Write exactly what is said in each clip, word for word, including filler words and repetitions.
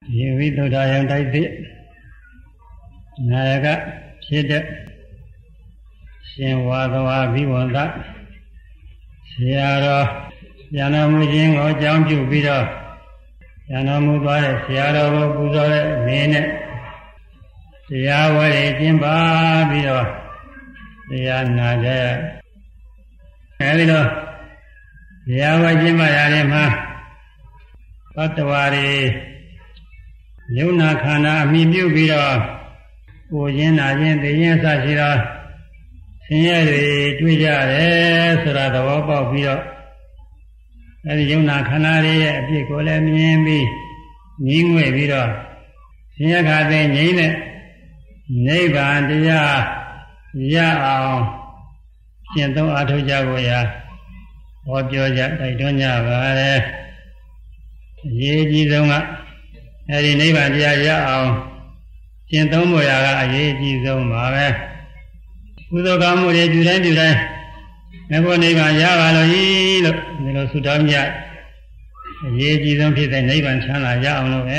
ဒီဝိသုဒ္ဓယံတိုက်သည့်နာယကဖြစ်တဲ့ရှင်ဝါသဝဘိဝန္တဆရာတော်ဉာဏ်မှုခြင်းကိုအကြောင်းပြုပြီးတော့ဉာဏ်မှုသွားတဲ့ဆရာတော်ကိုပူဇော်တဲ့မင်းနဲ့တရားဝဲကျင်းပါပြီးတော့တရားနာကြရအဲဒီတော့တရားဝဲကျင်းပါရတယ်မှာဘတ်တော်ရီယုံနာခန္ဓာအမိပြုပြီးတော့ကိုယ်ချင်းနာချင်းသိရင်စရှိတော့ဆင်းရဲတွေတွေ့ကြတယ်ဆိုတာသဘောပေါက်ပြီးတော့အဲဒီယုံနာခန္ဓာရဲ့အဖြစ်ကိုလည်းမြင်ပြီးငြင်းငွေပြီးတော့ဆင်းရဲခါသိငြိမ့်တဲ့နိဗ္ဗာန်တရားရအောင်ကျင့်သုံးအားထုတ်ကြဖို့ရာဟောပြောကြတိုက်တွန်းကြပါတယ်အရေးကြီးဆုံးကအဲဒီနိဗ္ဗာန်တရားရအောင်ကျင့်သုံးဖို့ရာကအရေးကြီးဆုံးပါပဲကုသိုလ်ကောင်းမှုတွေပြုတိုင်းပြုတိုင်းငါ့ဘုနိဗ္ဗာန်ရပါလို့ဤလို့ဒီလိုဆုတောင်းကြအရေးကြီးဆုံးဖြစ်တဲ့နိဗ္ဗာန်ချမ်းသာရအောင်လို့ပဲ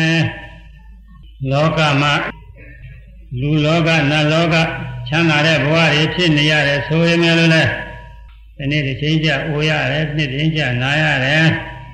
လောကမှာလူလောကနတ်လောကချမ်းသာတဲ့ဘဝတွေဖြစ်နေရတယ်ဆိုရင်လည်းလေဒီနေ့တစ်ချိန်ကြအိုရတယ်နှစ်တစ်ချိန်ကြနာရတယ်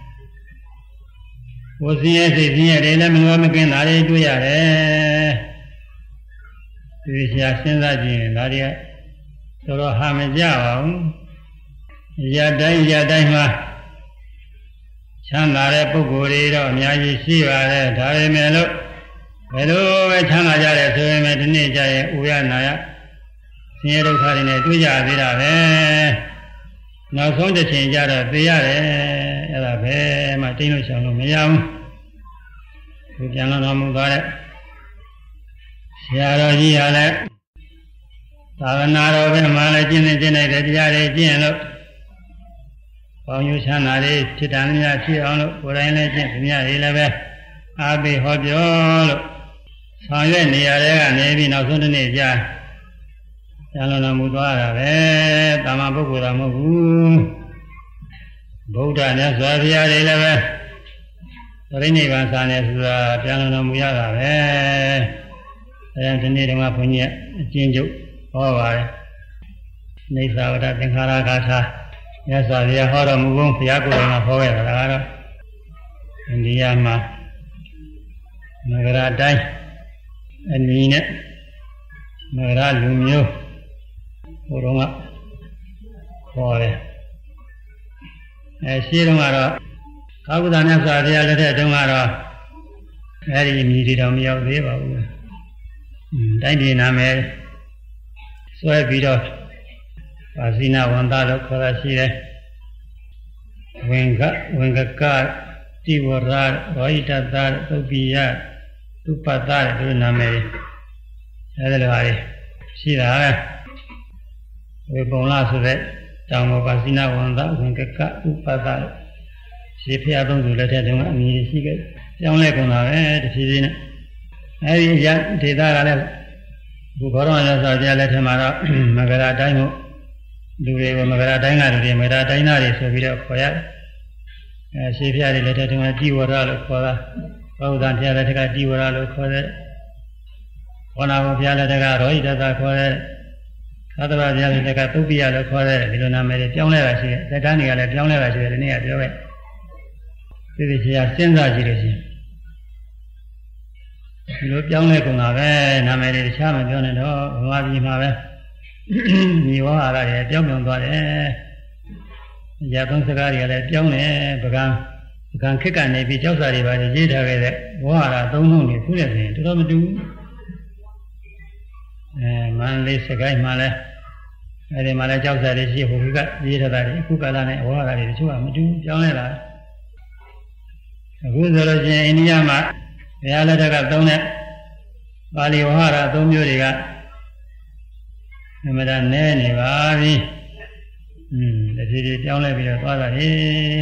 ကိုယ်စင်းရဲ့စိတ်စင်းရဲ့တွေလည်းမလွယ်မကင်းတာတွေတွေ့ရတယ်ဒီဆရာစဉ်းစားကြည့်ရင်ဒါတွေကတော်တော်ဟာမကြပါဘူးရတိုင်းရတိုင်းမှာချမ်းသာတဲ့ပုဂ္ဂိုလ်တွေတော့အများကြီးရှိပါတယ်ဒါပေမဲ့လို့ဘယ်လိုပဲချမ်းသာကြတယ်ဆိုရင်လည်းဒီနေ့ကျရင်ဥရနာရဆင်းရဲဒုက္ခတွေနဲ့တွေ့ကြသေးတာပဲနောက်ဆုံးတစ်ချိန်ကျတော့သိရတယ်အဲ့ဒါပဲမှတိတ်လို့ရှောင်လို့မရဘူးဒီပြန်လာတော်မူသွားတဲ့ဆရာတော်ကြီးဟာလည်းသာသနာတော်ဘက်မှာလည်းကျင့်နေကျင့်နေတဲ့တရားတွေကျင့်လို့ပေါင်းယူချမ်းသာတွေဖြစ်တန်များဖြစ်အောင်လို့ကိုယ်တိုင်လည်းကျင့်ပြများတွေလည်းပဲအားပေးဟောပြောလို့ဆောင်ရွက်နေရတဲ့ကနေပြီးနောက်ဆုံးတစ်နေ့ကြာပြန်လာတော်မူသွားတာပဲတာမန်ပုဂ္ဂိုလ်တော်မဟုတ်ဘူးဗုဒ္ဓမြတ်စွာဘုရားတွေလည်းပဲပရိနိဗ္ဗာန်ဆံနေဆိုတာပြန်လာတော်မူရတာပဲအဲဒီနေ့တုန်းကဘုန်းကြီးအကျဉ်းချုပ်ဟောပါတယ်နေသာဝတ္တသင်္ခါရဂါထာမြတ်စွာဘုရားဟောတော်မူပုံဘုရားကိုယ်တော်ကဟောခဲ့တာကတော့အိန္ဒိယမှာနဂရတိုင်းအနီးနဲ့နဂရလူမျိုးဘုရောကခေါ်တယ်အဲရှိတုန်းကတော့ကာကုသမြတ်စွာဘုရားလက်ထက်တုန်းကတော့အဲဒီအမည်တွေတော့မရောက်သေးပါဘူးတိုင်းပြည်နာမည်ဆွဲပြီးတော့ပါဇိနဝန္တလို့ခေါ်တာရှိတယ်ဝင်ကဝင်ကကတိဝရရောဟိတသသုတ်ပိယသုပတ္တတို့နာမည်အဲဒီလိုဟာရှိတာပဲဝေပုံလာဆိုတဲ့တောင်ပေါ်ပါဇိနဝန္တဝင်ကကဥပတ္တရှိဖျားသုံးစုလက်ထက်တုန်းကအမည်ရှိခဲ့ကြောင်းလဲကုန်တာပဲတဖြည်းဖြည်းနဲ့အဲဒီရဒေသကလည်းဘုဘောတော်ရသော်ပြလက်ထက်မှာတော့မဂရတိုင်းကိုလူတွေကမဂရတိုင်းကလူတွေမဂရတိုင်းသားတွေဆိုပြီးတော့ခေါ်ရတယ်အဲရှေးဖျားတွေလက်ထက်တုန်းကတိဝရလို့ခေါ်တာဘုရားဖျားလက်ထက်ကတိဝရလို့ခေါ်တယ်ခေါနာဘုရားလက်ထက်ကရောဟိတသခေါ်တယ်သာသနာဘုရားလက်ထက်ကသုပ္ပိယလို့ခေါ်တယ်ဒီလိုနာမည်တွေပြောင်းလဲတာရှိတယ်သက်တမ်းတွေကလည်းပြောင်းလဲတာရှိတယ်ဒီနေ့ကပြောခဲ့ဒီဒီဆရာစဉ်းစားကြည့်လို့ရှိရင်ဒီလိုပြောင်းလဲကုန်တာပဲနာမည်တွေတခြားမပြောနဲ့တော့ဘဝပြည်မှာပဲမြေဝါရတွေပြောင်းပြောင်းသွားတယ်။ရာသုံးစကားတွေကလည်းပြောင်းတယ်ပကံပကံခက်ကနေပြီးကြောက်စာတွေပါရေးထားခဲ့တဲ့ဝါရသုံးလုံးတွေခုနဲ့ဆိုရင်တော်တော်မတူဘူး။အဲမန္တလေးစကိုင်းမှာလည်းအဲဒီမှာလည်းကြောက်စာတွေရှိဟိုကရေးထားတာတွေအခုကလာနဲ့ဝါရတွေတချို့ကမတူပြောင်းလဲလာအခုဆိုလို့ချင်းအိန္ဒိယမှာဘုရားလက်ထက်ကသုံးတဲ့ပါဠိဝါရသုံးမျိုးတွေကအမှန်တန်နဲနေပါပြီ။อืมတဖြည်းဖြည်းပြောင်းလဲပြီးတော့သွားတာလေ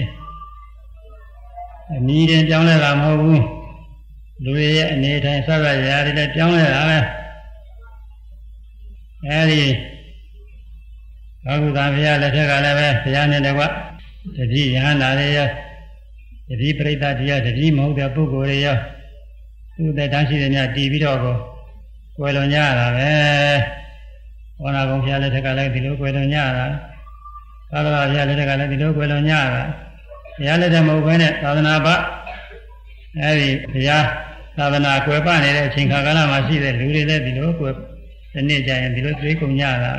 ။အနည်းတင်ပြောင်းလဲတာမဟုတ်ဘူး။လူတွေရဲ့အနေထိုင်စသဖြင့်ရာတွေလည်းပြောင်းလဲတာပဲ။အဲဒီဘာကုသဘုရားလက်ထက်ကလည်းပဲဘုရားနဲ့တကွတတိယဟန္တာတွေရောတတိပရိသတ်တရားတတိမဟုတ်တဲ့ပုဂ္ဂိုလ်တွေရောသူ့တဲ့တန်းရှိတဲ့ညတီးပြီးတော့ကိုကွယ်လွန်ကြတာပဲဝန္ဒကုံဖျားလက်ထက်ကလည်းဒီလိုကွယ်လွန်ကြတာသာသနာ့ဖျားလက်ထက်ကလည်းဒီလိုကွယ်လွန်ကြတာဘုရားလက်ထက်မဟုတ်ဘဲနဲ့သာသနာ့ဘအဲဒီဘုရားသာသနာကွယ်ပနေတဲ့အချိန်ခါကာလမှာရှိတဲ့လူတွေလည်းဒီလိုကွယ်ဒီနေ့ကျရင်ဒီလိုသိကုန်ကြတာ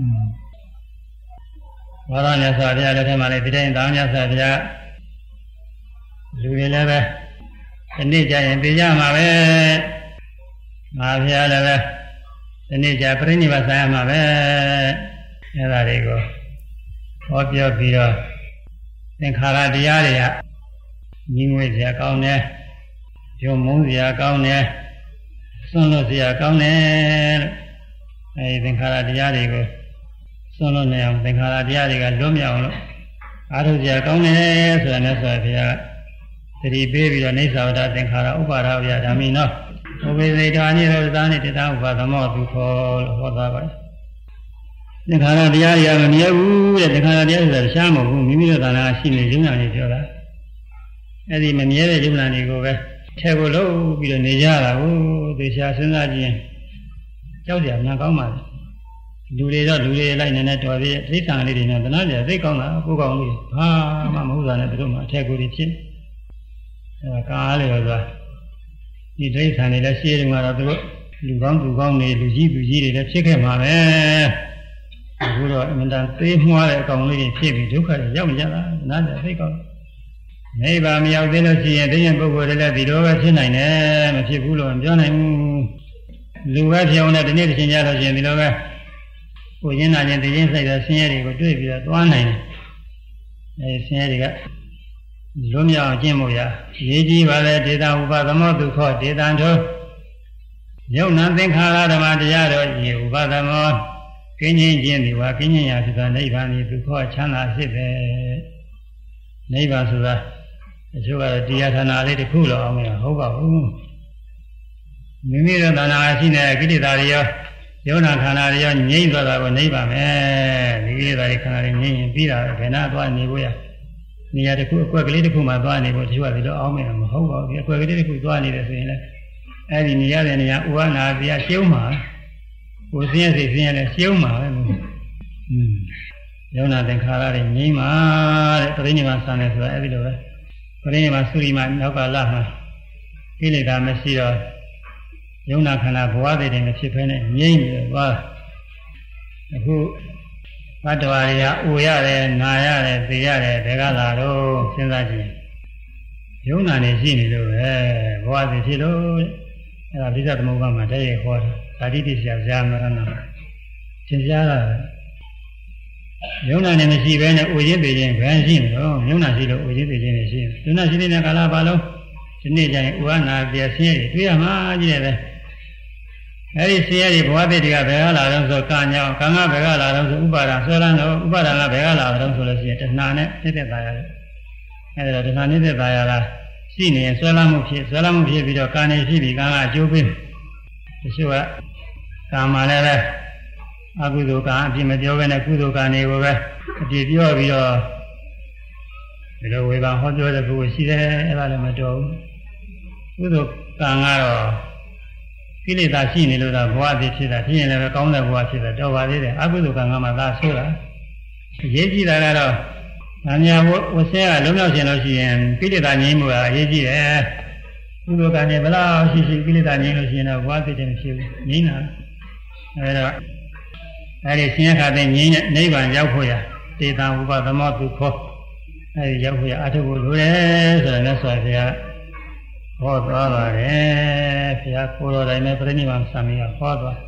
ပဲဘာသာမြတ်စွာဘုရားလက်ထက်မှာလည်းဒီတိုင်းသာမြတ်စွာဘုရားလူတွေလည်းပဲဒီနေ့ကျရင်ပြကြမှာပဲငါဘုရားလည်းပဲဒီနေ့ကျပြိဋိဘဆိုင်ရမှာပဲအဲဒါတွေကိုဟောပြောပြီးတော့သင်္ခါရတရားတွေကညီငွေစရာကောင်းတယ်ယုံမုန်းစရာကောင်းတယ်ဆွန့်လွတ်စရာကောင်းတယ်လို့အဲဒီသင်္ခါရတရားတွေကိုဆွန့်လွတ်နေအောင်သင်္ခါရတရားတွေကလွတ်မြောက်အောင်လို့အားထုတ်စရာကောင်းတယ်ဆိုတာနဲ့ဆိုဘုရားသတိပေးပြီးတော့နေသာဝတ္တသင်္ခါရဥပါဒဝိယဓမ္မိနောဘုဗေစေတာနိရောဓသာနိတတံဥပါဒမောဒုခောလို့ဟောတာပါသင်္ခါရတရားတွေကမမြဲဘူးတဲ့သင်္ခါရတရားဆိုတာရှားမဟုတ်ဘူးမိမိတို့သာနာရှိနေရုံနာနေပြောတာအဲ့ဒီမမြဲတဲ့ရုံနာတွေကိုပဲထဲကိုလို့ပြီးတော့နေကြတာကိုသေချာစဉ်းစားကြည့်ရင်ကြောက်ကြများကောင်းပါလေလူတွေတော့လူတွေလိုက်နေနေတော်သေးတဲ့သိက္ခာလေးတွေနဲ့သနာကြသိကောင်းတာကိုကောင်းလေးဘာမှမဟုတ်တာနဲ့တို့မှအထက်ကိုတွေဖြစ်အဲကားလေတော့ဒီဒိဋ္ဌာန်တွေလည်းရှင်းတယ်မှာတော့တို့လူကောင်းလူကောင်းတွေလူကြီးလူကြီးတွေလည်းဖြစ်ခဲ့မှာပဲအခုတော့အမှန်တန်သေးမွှားတဲ့အကောင်လေးတွေဖြစ်ပြီးဒုက္ခတွေရောက်ကြတာနားကြသိကောင်းနိဗ္ဗာန်မရောက်သေးလို့ရှိရင်တရားပုဂ္ဂိုလ်တွေလည်းဒီလိုပဲဖြစ်နိုင်တယ်မဖြစ်ဘူးလို့မပြောနိုင်ဘူးလူပဲဖြစ်အောင်လည်းဒီနေ့တစ်ချိန်ကြလို့ရှိရင်ဒီလိုပဲကိုရင်းနာခြင်းတင်းဆိုင်တဲ့ဆင်းရဲတွေကိုတွေ့ပြီးတော့သွားနိုင်တယ်အဲဒီဆင်းရဲတွေကလွတ်မြောက်ခြင်းမို့ရရေးကြည့်ပါလေဒေတာဥပသမောဒုက္ခဒေတံသောယုံနာသင်္ခါရဓမ္မတရားတော်ဤဥပသမောကင်းခြင်းခြင်းဒီဝါကင်းခြင်းရာဆိုတာနိဗ္ဗာန်ဤဒုက္ခချမ်းသာဖြစ်တယ်နိဗ္ဗာန်ဆိုတာအချို့ကတော့တရားဌာနလေးတစ်ခုလောက်အောင်မဟုတ်ပါဘူးမိမိတို့ဌာနရှိနေတဲ့ကိလေသာတွေရောယုံနာခန္ဓာတွေရောငြိမ့်သွားတာကိုနိဗ္ဗာန်ပဲဒီကိလေသာတွေခန္ဓာတွေငြိမ့်ရင်ပြီးတာပဲခဏသွားနေဖို့ရနေရာတစ်ခုအကွက်ကလေးတစ်ခုမှသွားနေဖို့တချို့ကဒီလိုအောင်မယ်မဟုတ်ပါဘူးအကွက်ကလေးတစ်ခုသွားနေတယ်ဆိုရင်လည်းအဲ့ဒီနေရာတဲ့နေရာဥဝနာတရားရှုံးမှာကိုယ်စင်းရစိတ်စင်းရလည်းရှုံးမှာပဲอืมယုံနာသင်္ခါရတွေငြိမ့်မှာတဲ့ပြိဋိဘဆံတယ်ဆိုတာအဲ့ဒီလိုပဲပြိဋိဘသုရိမနောက်ကလာမှာကိလေသာမရှိတော့ယုံနာခန္ဓာဘဝတွေတည်းမဖြစ်ဖဲနဲ့ငြိမ့်ပြီးသွားအခုဘတ်တော်ရီကအိုရတယ်နာရတယ်သိရတယ်ဘယ်ကလာတော့စဉ်းစားကြည့်ယုံနာနေရှိနေလို့ပဲဘဝတွေဖြစ်လို့အဲ့ဒါပြိဿသမုပ္ပါမှာတည်းရဟောတာဓာတိတိဆရာဇာမရဏသင်ကြားတာယုံနာနေမရှိဘဲနဲ့အိုရင်းပေခြင်းဘယ်ရှိမလို့ယုံနာရှိလို့အိုရင်းပေခြင်းနေရှိယုံနာရှိနေတဲ့ကာလပါလုံးဒီနေ့ကျရင်ဥဝနာပြည့်စင်းရတွေ့ရမှာကြီးတယ်ပဲအဲ့ဒီဆင်းရဲတွေဘဝတည်းတွေကဘယ်ကလာတော့ဆိုကာညောကံကဘယ်ကလာတော့ဆိုဥပါဒံဆွဲလန်းတော့ဥပါဒံကဘယ်ကလာတော့ဆိုလို့ရှိရင်တဏှာနဲ့နေတဲ့သားရတယ်အဲ့ဒါတဏှာနေတဲ့သားရလားရှိနေရင်ဆွဲလန်းမှုဖြစ်ဆွဲလန်းမှုဖြစ်ပြီးတော့ကာနေဖြစ်ပြီးကံကအကျိုးပေးတချို့ကကာမလည်းပဲအကုသိုလ်ကံအပြစ်မပြောဘဲနဲ့ကုသိုလ်ကံတွေကိုပဲအပြစ်ပြောပြီးတော့ဒီလိုဝေဘာဟောပြောတဲ့ပုဂ္ဂိုလ်ရှိတယ်အဲ့ဒါလည်းမတော်ဘူးကုသိုလ်ကံကတော့ကိလေသာရှိနေလို့သာဘဝတည်ဖြစ်တာဖြစ်ရင်လည်းကောင်းတဲ့ဘဝဖြစ်တာတော်ပါသေးတယ်အကုသိုလ်ကံကမှသာဆိုးတာအရေးကြီးတာကတော့။နာမည်ဝဆဲကလုံးရောက်ရှင်လို့ရှိရင်ကိလေသာငြိမ်းမှုကအရေးကြီးတယ်။ကုသိုလ်ကံနဲ့ဘလောက်ရှိရှိကိလေသာငြိမ်းလို့ရှိရင်တော့ဘဝတည်တယ်မရှိဘူး။ငြိမ်းတာ။အဲဒါအဲဒီဆင်းရဲခါတဲ့ငြိမ်းတဲ့နိဗ္ဗာန်ရောက်ဖို့ရတေတံဥပသမောဒုက္ခအဲဒီရောက်ဖို့ရအထုပ်ဖို့လိုတယ်ဆိုတော့လည်းဆိုရဟောသွားပါတယ်။ဘုရားကိုယ်တော်တိုင်နဲ့ပြိဋိဘံဆံမီးကဟောသွား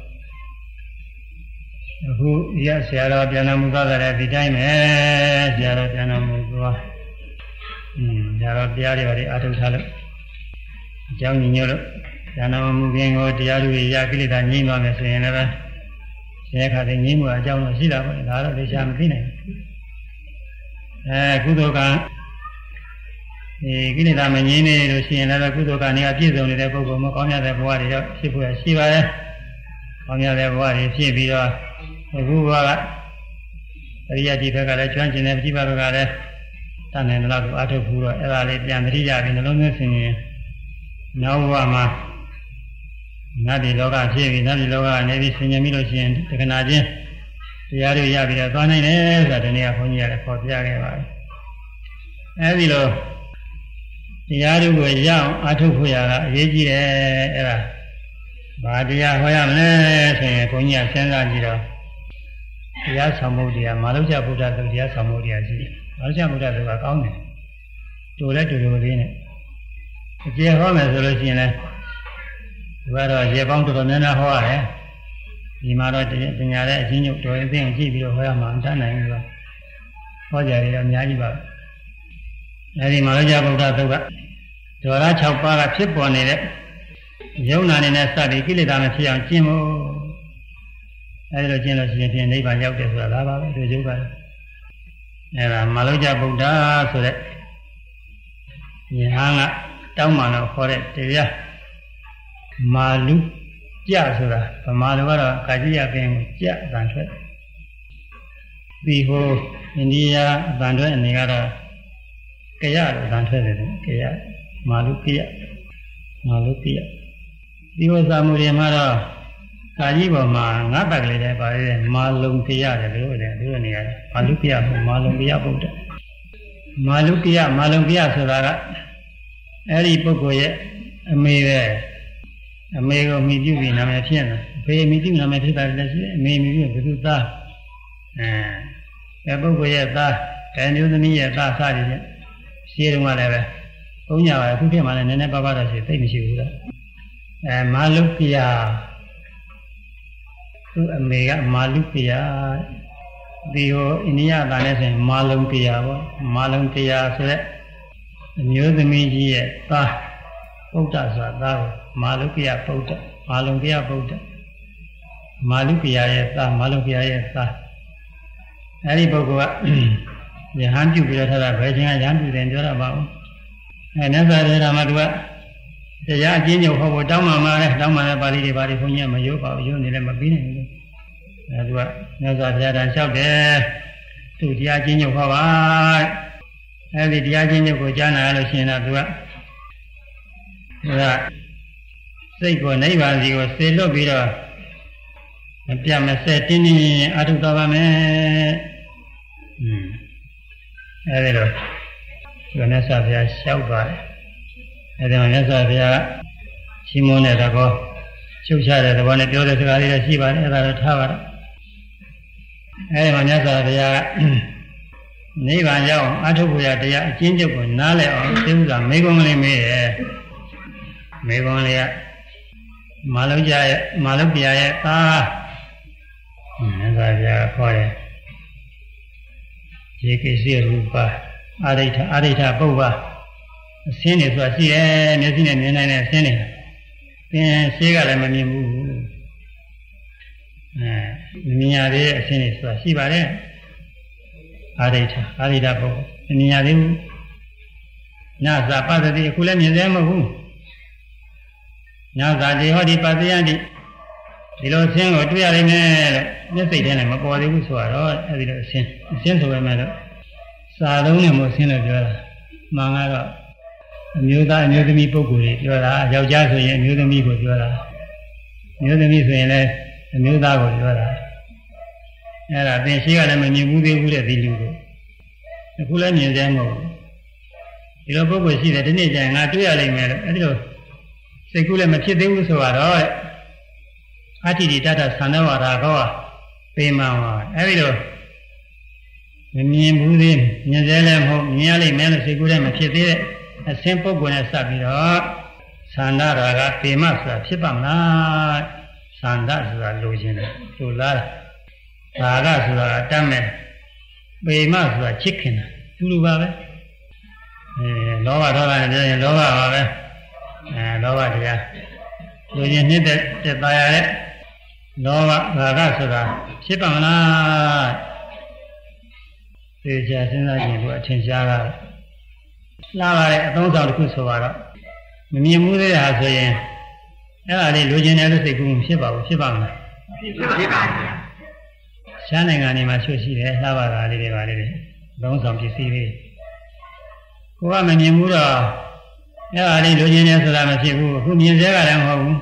အခုရဆရာတော်ပြန်တော်မူသွားတဲ့ဒီတိုင်းပဲဆရာတော်ပြန်တော်မူသွားอืมဆရာတော်တရားတွေပါအထုတ်ထားလို့အကြောင်းညီညွတ်လို့ပြန်တော်မူခြင်းကိုတရားတွေရကိလေသာငြိမ်းသွားမယ်ဆိုရင်လည်းဆရာခါတဲ့ငြိမ်းမှုအကြောင်းတော့ရှိတာပေါ့ဒါတော့သိချာမသိနိုင်ဘူးအဲကုသိုလ်ကဒီကိလေသာမငြိမ်းနေလို့ရှိရင်လည်းကုသိုလ်ကနေအပြည့်စုံနေတဲ့ပုဂ္ဂိုလ်မကောင်းရတဲ့ဘဝတွေတော့ဖြစ်ဖို့ရှိပါတယ်ကောင်းရတဲ့ဘဝတွေဖြစ်ပြီးတော့အခုကအရိယတိဘက်ကလည်းကျွမ်းကျင်တဲ့ပြိပဘက်ကလည်းတန်တယ်လို့အထုတ်ဘူးတော့အဲ့ဒါလေးပြန်သတိရပြီးနှလုံးသွင်းဆင်ရင်နောက်ဘဝမှာနတ်ပြည်လောကဖြစ်ပြီးနတ်ပြည်လောကနေပြီးဆင်ញင်ပြီးလို့ရှိရင်တခဏချင်းတရားတွေရပြီးတော့သွားနိုင်တယ်ဆိုတာဒီနေ့ကဘုန်းကြီးကလည်းပေါ်ပြခဲ့ပါတယ်အဲဒီလိုတရားတွေကိုရအောင်အားထုတ်ဖို့ရတာအရေးကြီးတယ်အဲ့ဒါဘာတရားဟောရမလဲဆိုရင်ဘုန်းကြီးကစဉ်းစားကြည့်တော့တရားဆောင်မှုတရားမာလုကျဗုဒ္ဓသုတ်တရားဆောင်မှုတရားရှိတယ်မာလုကျဗုဒ္ဓသုတ်ကကောင်းတယ်တူလဲတူတူလေးနဲ့အကျေဟောမယ်ဆိုလို့ရှိရင်လည်းဒီကတော့ရေပေါင်းတော်တော်များများဟောရတယ်ဒီမှာတော့ပညာရဲ့အချင်းချုပ်တော်ရင်သိအောင်ကြည့်ပြီးတော့ဟောရမှာမတတ်နိုင်ဘူးတော့ဟောကြရတော့အများကြီးပါအဲဒီမာလုကျဗုဒ္ဓသုတ်ကဒေါရ၆ပါးကဖြစ်ပေါ်နေတဲ့ယုံနာနေနဲ့စပြီးကိလေသာမဖြစ်အောင်ကျင့်ဖို့အဲဒီလိုကျင့်လို့ရှိရင်ဖြင့်နိဗ္ဗာန်ရောက်တယ်ဆိုတာဒါပါပဲဒီကျုပ်ကအဲဒါမာလုကျဗုဒ္ဓဆိုတဲ့ဉာဏ်ကတောင်းမှတော့ခေါ်တဲ့တရားမာလုကြဆိုတာဗမာလိုကတော့ကာကြီးရပင်ကိုကြအတန်ထွက်ဒီဟိုအိန္ဒိယအတန်ထွက်အနေကတော့ကရလို့အတန်ထွက်တယ်ကရမာလုကရမာလုကရဒီဝဇာမှုတွေမှာတော့ကာကြီးပေါ်မှာငါးတက်ကလေးတည်းပါရဲ့မာလုံကရတယ်လို့လည်းဒီလိုနေရတယ်မာလုကရဆိုမာလုံကရပုဒ်တယ်မာလုကရမာလုံကရဆိုတာကအဲ့ဒီပုဂ္ဂိုလ်ရဲ့အမေပဲအမေကိုမိပြုပြီးနာမည်ဖြစ်နေအဖေမိပြုနာမည်ဖြစ်တာလည်းရှိတယ်အမေမိပြုဘုသူသားအဲပုဂ္ဂိုလ်ရဲ့သားကံမျိုးသမီးရဲ့သားစသည်ဖြင့်ရှင်းတော့လည်းပဲဘုံညာပါအခုဖြစ်မှလည်းနည်းနည်းပါးပါးတော့ရှိသိမရှိဘူးလားအဲမာလုကရသူအမေကမာလုကရဒီဟိုအိန္ဒိယသားနဲ့ဆိုရင်မာလုံကရပေါ့မာလုံကရဆိုတဲ့အမျိုးသမီးကြီးရဲ့သားဗုဒ္ဓဆိုတာသားကိုမာလုကရဗုဒ္ဓမာလုံကရဗုဒ္ဓမာလုကရရဲ့သားမာလုံကရရဲ့သားအဲဒီပုဂ္ဂိုလ်ကယဟန်ပြုပြီးတော့ထားတာဘယ်ချင်းကယဟန်ပြုတယ်ပြောတာပါဘူးအဲမြတ်စွာဘုရားမှာသူကတရားအကျဉ်းချုပ်ဟောဖို့တောင်းမှမှာလဲတောင်းမှလည်းပါဠိတွေပါဠိဘုန်းကြီးကမရိုးပါဘူးရိုးနေလည်းမပြီးနိုင်ဘူးအဲသူကမြတ်စွာဘုရားတန်လျှောက်တယ်သူတရားအကျဉ်းချုပ်ဟောပါအဲဒီတရားချင်းချုပ်ကိုကြားနာရလို့ရှိရင်တော့သူကသူကစိတ်ကိုနိဗ္ဗာန်စီကိုဆေလွတ်ပြီးတော့မပြတ်မစဲတင်းတင်းအထုတော်ပါမယ်။อืมအဲဒီလိုသူကမြတ်စွာဘုရားလျှောက်ပါတယ်။အဲဒီမှာမြတ်စွာဘုရားချီးမွမ်းတဲ့သဘောချုပ်ချတဲ့သဘောနဲ့ပြောတဲ့စကားလေးလည်းရှိပါတယ်အဲဒါတော့ထားပါတော့။အဲဒီမှာမြတ်စွာဘုရားနိဗ္ဗာန်ရောက်အောင်အထုဖို့ရတရားအကျဉ်းချုပ်ကိုနားလည်အောင်သိဥစွာမေကုံးလေးမေးတယ်မေကုံးလေးကမာလုကျရဲ့မာလုပြရဲ့သားမြတ်စွာဘုရားခေါ်တယ်ရေကိစီရူပအာရိဋ္ဌအာရိဋ္ဌပုဗ္ဗအစင်းတွေဆိုတာရှိတယ်မျက်စိနဲ့မြင်နိုင်တဲ့အစင်းတွေသင်ရှိကလည်းမမြင်ဘူးအဲမြင်ရတဲ့အစင်းတွေဆိုတာရှိပါတယ်အာရိဋ္ဌအာရိဋ္ဌပုဗ္ဗမမြင်ရသေးဘူးညဇာပတ္တိအခုလည်းမြင်သေးမဟုတ်ဘူးညဇာတိဟောဒီပတ္တိယတိဒီလိုအစင်းကိုတွေ့ရလိမ့်မယ်လို့မျက်စိထဲနဲ့မပေါ်သေးဘူးဆိုတော့အဲဒီလိုအစင်းအစင်းဆိုပေမဲ့တော့စာလုံးနဲ့မအစင်းလို့ပြောတာမှန်ကတော့အမျိုးသားအမျိုးသမီးပုဂ္ဂိုလ်တွေပြောတာယောက်ျားဆိုရင်အမျိုးသမီးကိုပြောတာအမျိုးသမီးဆိုရင်လည်းအမျိုးသားကိုပြောတာအဲ့ဒါသင်ရှိကလည်းမမြင်ဘူးသေးဘူးတဲ့ဒီလူကိုအခုလည်းမြင်သေးမဟုတ်ဘူးဒီလိုပုဂ္ဂိုလ်ရှိတယ်ဒီနေ့ကျရင်ငါတွေ့ရလိမ့်မယ်လို့အဲ့ဒီလိုစိတ်ကူးလည်းမဖြစ်သေးဘူးဆိုတော့အတ္တိတိတ္တသန္ဓဝါဒကောပေမံဝါအဲ့ဒီလိုမမြင်ဘူးသေးမြင်သေးလည်းမဟုတ်မြင်ရလိမ့်မယ်လို့စိတ်ကူးလည်းမဖြစ်သေးတဲ့အစင်းပုဂ္ဂိုလ်နဲ့စပ်ပြီးတော့သန္ဓရာကပေမဆိုတာဖြစ်ပါမလားသန္ဓဆိုတာလိုချင်တယ်လိုလားဒါကဆိုတာတတ်မဲ့ပေမဆိုတာချစ်ခင်တာသူလိုပါပဲအဲလောဘဒေါသနဲ့ပြောရင်လောဘပါပဲအဲလောဘတရားလိုချင်နေတဲ့တရားရတဲ့လောဘရာဂဆိုတာဖြစ်ပါမလားသေချာစဉ်းစားကြည့်ဖို့အထင်ရှားတာလာပါတဲ့အသုံးဆောင်တစ်ခုဆိုတော့မမြင်မှုသေးတာဆိုရင်အဲ့ဒါလေးလိုချင်တယ်လို့စိတ်ကူးဖြစ်ပါဘူးဖြစ်ပါမလားဖြစ်ပါပါရှားနိုင်ငံနေမှာဆွရှိတယ်လှပါတာလေးတွေပါလေးတွေသုံးဆောင်ပစ္စည်းလေးကိုကမမြင်ဘူးတော့အဲ့ဒါလေးလိုချင်တယ်ဆိုတာမဖြစ်ဘူးအခုမြင်စေကလည်းမဟုတ်ဘူး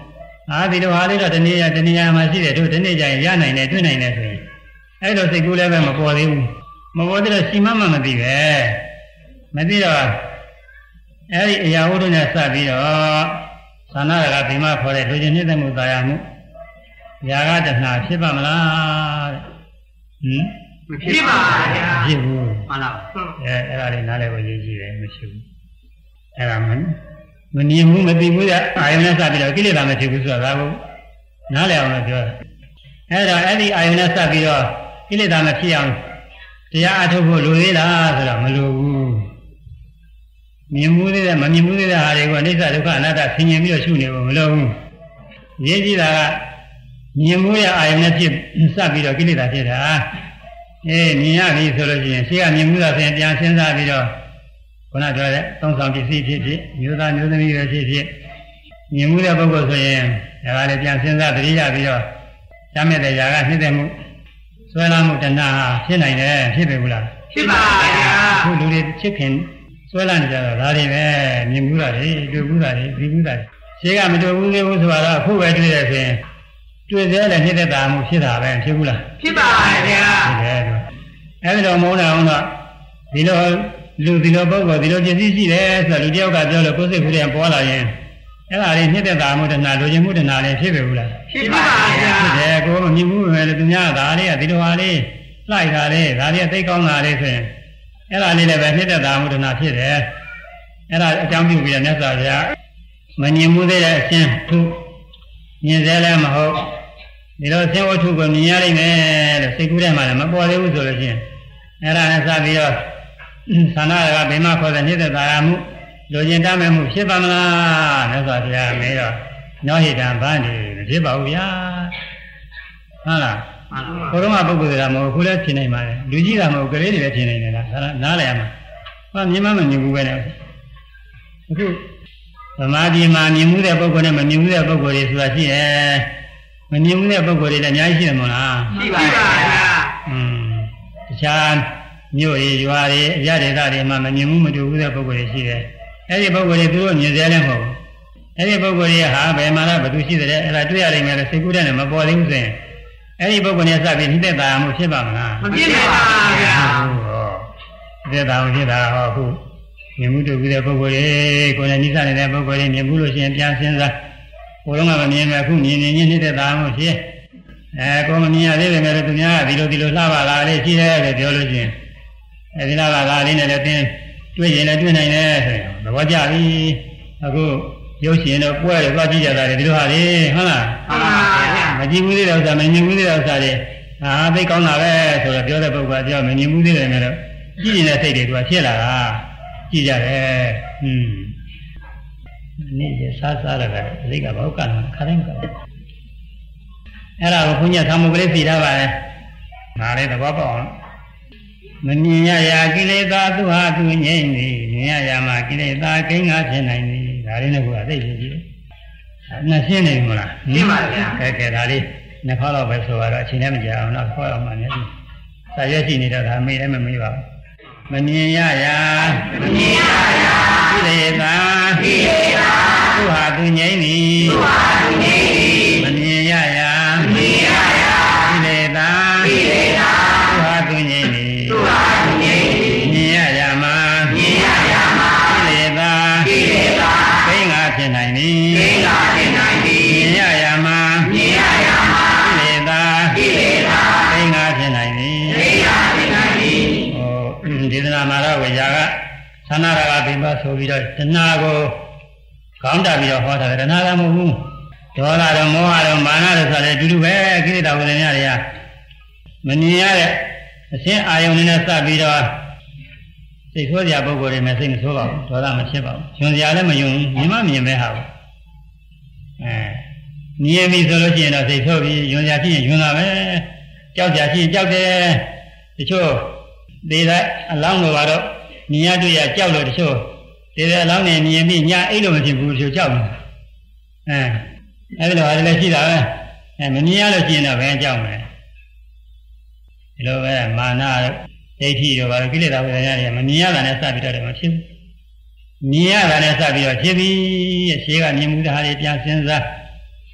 အာဒီလိုဟာလေးတော့တနေ့တနေ့မှရှိတယ်တို့ဒီနေ့ကျရင်ရနိုင်တယ်တွေ့နိုင်တယ်ဆိုရင်အဲ့လိုစိတ်ကူးလည်းပဲမပေါ်သေးဘူးမပေါ်သေးတော့စီမမှမသိပဲမသိတော့အဲ့ဒီအရာဝတ္ထုနဲ့စပြီးတော့သာနာကဗိမခေါ်တဲ့လူချင်းနှစ်သက်မှုသာယာမှုຢာကတဏှာဖြစ်ပါမလားတဲ့ဟင်မဖြစ်ပါဗျာဖြစ်ဘူးမှန်လားအဲအဲ့ဒါလေးနားလည်ဖို့ရည်ကြည့်တယ်မရှိဘူးအဲ့ဒါမမမြင်ဘူးမသိဘူးကအာယုန်နဲ့စပြီးတော့ကိလေသာမဖြစ်ဘူးဆိုတာဒါကိုနားလည်အောင်လို့ပြောတာအဲ့ဒါအဲ့ဒီအာယုန်နဲ့စပြီးတော့ကိလေသာမဖြစ်အောင်တရားအထုတ်ဖို့လိုသေးလားဆိုတော့မလိုဘူးမြင်မှုသေးတယ်မမြင်မှုသေးတဲ့ဟာတွေကိုအနိစ္စဒုက္ခအနတ္တဆင်ញင်ပြီးတော့ရှုနေဖို့မလိုဘူးရေးကြည့်တာကမြင်မှုရဲ့အာယုန်နဲ့ဖြစ်စပြီးတော့ကိလေသာဖြစ်တာအေးမြင်ရပြီဆိုလို့ရှိရင်ရှေ့ကမြင်မှုသာဆိုရင်ပြန်စဉ်းစားပြီးတော့ခုနပြောတဲ့သုံးဆောင်ပစ္စည်းဖြစ်ဖြစ်မျိုးသားမျိုးသမီးပဲဖြစ်ဖြစ်မြင်မှုတဲ့ပုဂ္ဂိုလ်ဆိုရင်ဒါကလည်းပြန်စဉ်းစားတတိယပြီးတော့ရမယ့်တဲ့ຢာကနှိမ့်တဲ့မှုဆွဲလာမှုတဏှာဖြစ်နိုင်တယ်ဖြစ်ပြီဘူးလားဖြစ်ပါဗျာခုလူတွေချစ်ခင်ဆွဲလာနေကြတော့ဒါတွေပဲမြင်မှုတာတွေတွေ့မှုတာတွေပြီးမှုတာတွေရှေ့ကမတွေ့ဘူးသေးဘူးဆိုတော့အခုပဲတွေ့ရဆိုရင်တွေ့သေးတယ်နှိမ့်တဲ့တာမှုဖြစ်တာပဲဖြစ်ဘူးလားဖြစ်ပါဗျာဖြစ်တယ်လို့အဲဒီတော့မုန်းတယ်အောင်တော့ဒီလိုလူဒီလိုပုဂ္ဂိုလ်ဒီလိုပစ္စည်းရှိတယ်ဆိုတော့လူတယောက်ကပြောလို့ကိုယ်စိတ်ကူးတဲ့ပေါ်လာရင်အဲ့ဒါလေးနှိမ့်တဲ့တာမှုတဏှာလူချင်းမှုတဏှာလည်းဖြစ်ပြီဘူးလားဖြစ်ပါဗျာဖြစ်တယ်ကိုယ်မမြင်ဘူးပဲလေသူများဒါလေးကဒီလိုဟာလေးလိုက်တာလေးဒါလေးသိကောင်းတာလေးဆိုရင်အဲ့ဒါလေးလည်းပဲနှိမ့်တဲ့တာမှုတဏှာဖြစ်တယ်အဲ့ဒါအကြောင်းပြုပြီးတော့မြတ်စွာဘုရားမမြင်မှုသေးတဲ့အရှင်းသူမြင်သေးလည်းမဟုတ်ဒီလိုဆင်းဝတ္ထုကိုမြင်ရနိုင်မယ်လို့စိတ်ကူးထဲမှာလည်းမပေါ်သေးဘူးဆိုလို့ရှိရင်အဲ့ဒါနဲ့စပြီးတော့သာနာကဗိမခေါ်တဲ့နှိမ့်သက်သာရမှုလူကျင်တတ်မဲ့မှုဖြစ်ပါမလားမြတ်စွာဘုရားမေးတော့ညောဟိတံဗန္ဒီမဖြစ်ပါဘူးဗျာဟုတ်လားဘုရောမပုဂ္ဂိုလ်တွေကမဟုတ်ဘူးလည်းဖြစ်နိုင်ပါတယ်လူကြီးကမဟုတ်ကလေးတွေလည်းဖြစ်နိုင်တယ်လားဒါနားလည်ရမှာဟောမြင်မှမမြင်ဘူးပဲလေအခုသမာဓိမှာမြင်မှုတဲ့ပုဂ္ဂိုလ်နဲ့မမြင်မှုတဲ့ပုဂ္ဂိုလ်တွေဆိုတာရှိရဲ့မမြင်မှုတဲ့ပုဂ္ဂိုလ်တွေလည်းအများကြီးရှိတယ်မို့လားရှိပါဗျာอืมတခြားမြို့ရရွာတွေအရဒေသတွေမှာမမြင်မှုမတွေ့ဘူးတဲ့ပုဂ္ဂိုလ်တွေရှိတယ်အဲ့ဒီပုဂ္ဂိုလ်တွေသူတို့မြင်စေလည်းမဟုတ်ဘူးအဲ့ဒီပုဂ္ဂိုလ်တွေဟာဘယ်မှာလဲဘယ်သူရှိတယ်အဲ့ဒါတွေ့ရနိုင်မယ်လို့စိတ်ကူးတဲ့နဲ့မပေါ်သေးဘူးဆိုရင်အဲ့ဒီပုဂ္ဂိုလ်နဲ့စပြီးနှိမ့်သက်သာမှုဖြစ်ပါမလားမဖြစ်ပါဘူးဗျာဟောနှိမ့်သက်သာမှုဖြစ်တာဟောခုမြင်မှုတွေ့ဘူးတဲ့ပုဂ္ဂိုလ်တွေကိုယ်နဲ့နိစ္စနေတဲ့ပုဂ္ဂိုလ်တွေမြင်မှုလို့ရှိရင်ပြန်စဉ်းစားဘုရားကမမြင်မဲ့အခုမြင်နေချင်းနှိမ့်သက်သာမှုဖြစ်အဲကိုမမြင်ရသေးတယ်လည်းသူများကဒီလိုဒီလိုလှပါလားလေးရှိတယ်လို့ပြောလို့ရှိရင်အဲဒီလားကလားလေးနဲ့လည်းတင်းတွေ့ရင်လည်းတွေ့နိုင်တယ်ဆိုရင်သဘောကျပြီအခုရုပ်ရှင်တော့ပွဲတယ်သွားကြည့်ကြတာလေဒီလိုဟာလေဟုတ်လားမှန်ပါဗျာမကြည့်ဘူးသေးတဲ့ဥစ္စာမမြင်ဘူးသေးတဲ့ဥစ္စာတွေဟာသိကောင်းတာပဲဆိုတော့ပြောတဲ့ပုဂ္ဂိုလ်ကပြောမမြင်ဘူးသေးတယ်နဲ့တော့ကြည့်နေတဲ့စိတ်တွေကဖြစ်လာတာကြည့်ကြတယ်ဟွန်းနေ့ရစားစားရတာစိတ်ကဘောက်ကလာခါတိုင်းကအဲ့ဒါကိုဘုညာသံဃာကလေးပြထားပါလေဒါလေးသဘောပေါက်အောင်မမြင်ရရာကိလေသာသူဟာသူငြိမ့်နေမြင်ရရာမှာကိလေသာကိန်းကားဖြစ်နိုင်နေဒါလေးနဲ့ကိုအသိရှိကြည့်နှစ်ရှင်းနေမလားရှင်းပါဗျာကဲကဲဒါလေးနှစ်ခေါက်တော့ပဲဆိုတော့အချိန်နဲ့မကြာအောင်တော့ခေါက်အောင်မှလည်းစာရွက်ရှိနေတော့ဒါမေးလည်းမမေးပါဘူးမမြင်ရရာမမြင်ရရာကိလေသာကိလေသာသူဟာသူငြိမ့်နေသူဟာသူငြိမ့်နေမမြင်ရရာမမြင်ရရာကိလေသာကိလေသာသူဟာသူငြိမ့်နေသူဟာသူငြိမ့်နေမြင်ရရာမှာမြင်ရရာမှာကိလေသာကိလေသာကိန်းကားဖြစ်နိုင်နေကိန်းကားဖြစ်နိုင်နေမြင်ရရာမှာမြင်ရရာမှာကိလေသာကိလေသာကိန်းကားဖြစ်နိုင်နေကိန်းကားဖြစ်နိုင်နေဟောဒေသနာမှာတော့ဝေယာကသနာရကဘိမဆိုပြီးတော့တဏှာကိုကောင်းတာပြီးတော့ဟောတာတဏှာကမဟုတ်ဘူးဒေါသတော့မောဟတော့မာနတော့ဆိုလည်းအတူတူပဲကိလေသာဝိညာဉ်တွေကမမြင်ရတဲ့အရှင်းအာယုန်နဲ့စပြီးတော့စိတ်ဆိုးစရာပုဂ္ဂိုလ်တွေနဲ့စိတ်မဆိုးပါဘူးဒေါသမဖြစ်ပါဘူးညွန်စရာလည်းမယုံမြင်မမြင်ပဲဟာဘူးအဲမြင်ပြီဆိုလို့ရှိရင်တော့စိတ်ဆိုးပြီးညွန်စရာဖြစ်ရင်ညွန်တာပဲကြောက်စရာဖြစ်ရင်ကြောက်တယ်တချို့ဒီတဲ့အလောင်းတွေကတော့မြင်ရတွေ့ရကြောက်လို့တချို့ဒီတဲ့အလောင်းနဲ့မြင်ပြီးညာအိတ်လို့မဖြစ်ဘူးတချို့ကြောက်တယ်အဲအဲဒီလိုဟာလည်းရှိတာပဲအဲမမြင်ရလို့ရှိရင်တော့ဘယ်ကြောက်မလဲဒီလိုပဲမာနဒိဋ္ဌိတို့ဘာလို့ကိလေသာဝိညာဉ်တွေမမြင်ရတာနဲ့စပြီးတော့မဖြစ်ဘူးမြင်ရတာနဲ့စပြီးတော့ဖြစ်ပြီးရှေးကမြင်မှုတဲ့ဟာတွေပြန်စဉ်းစား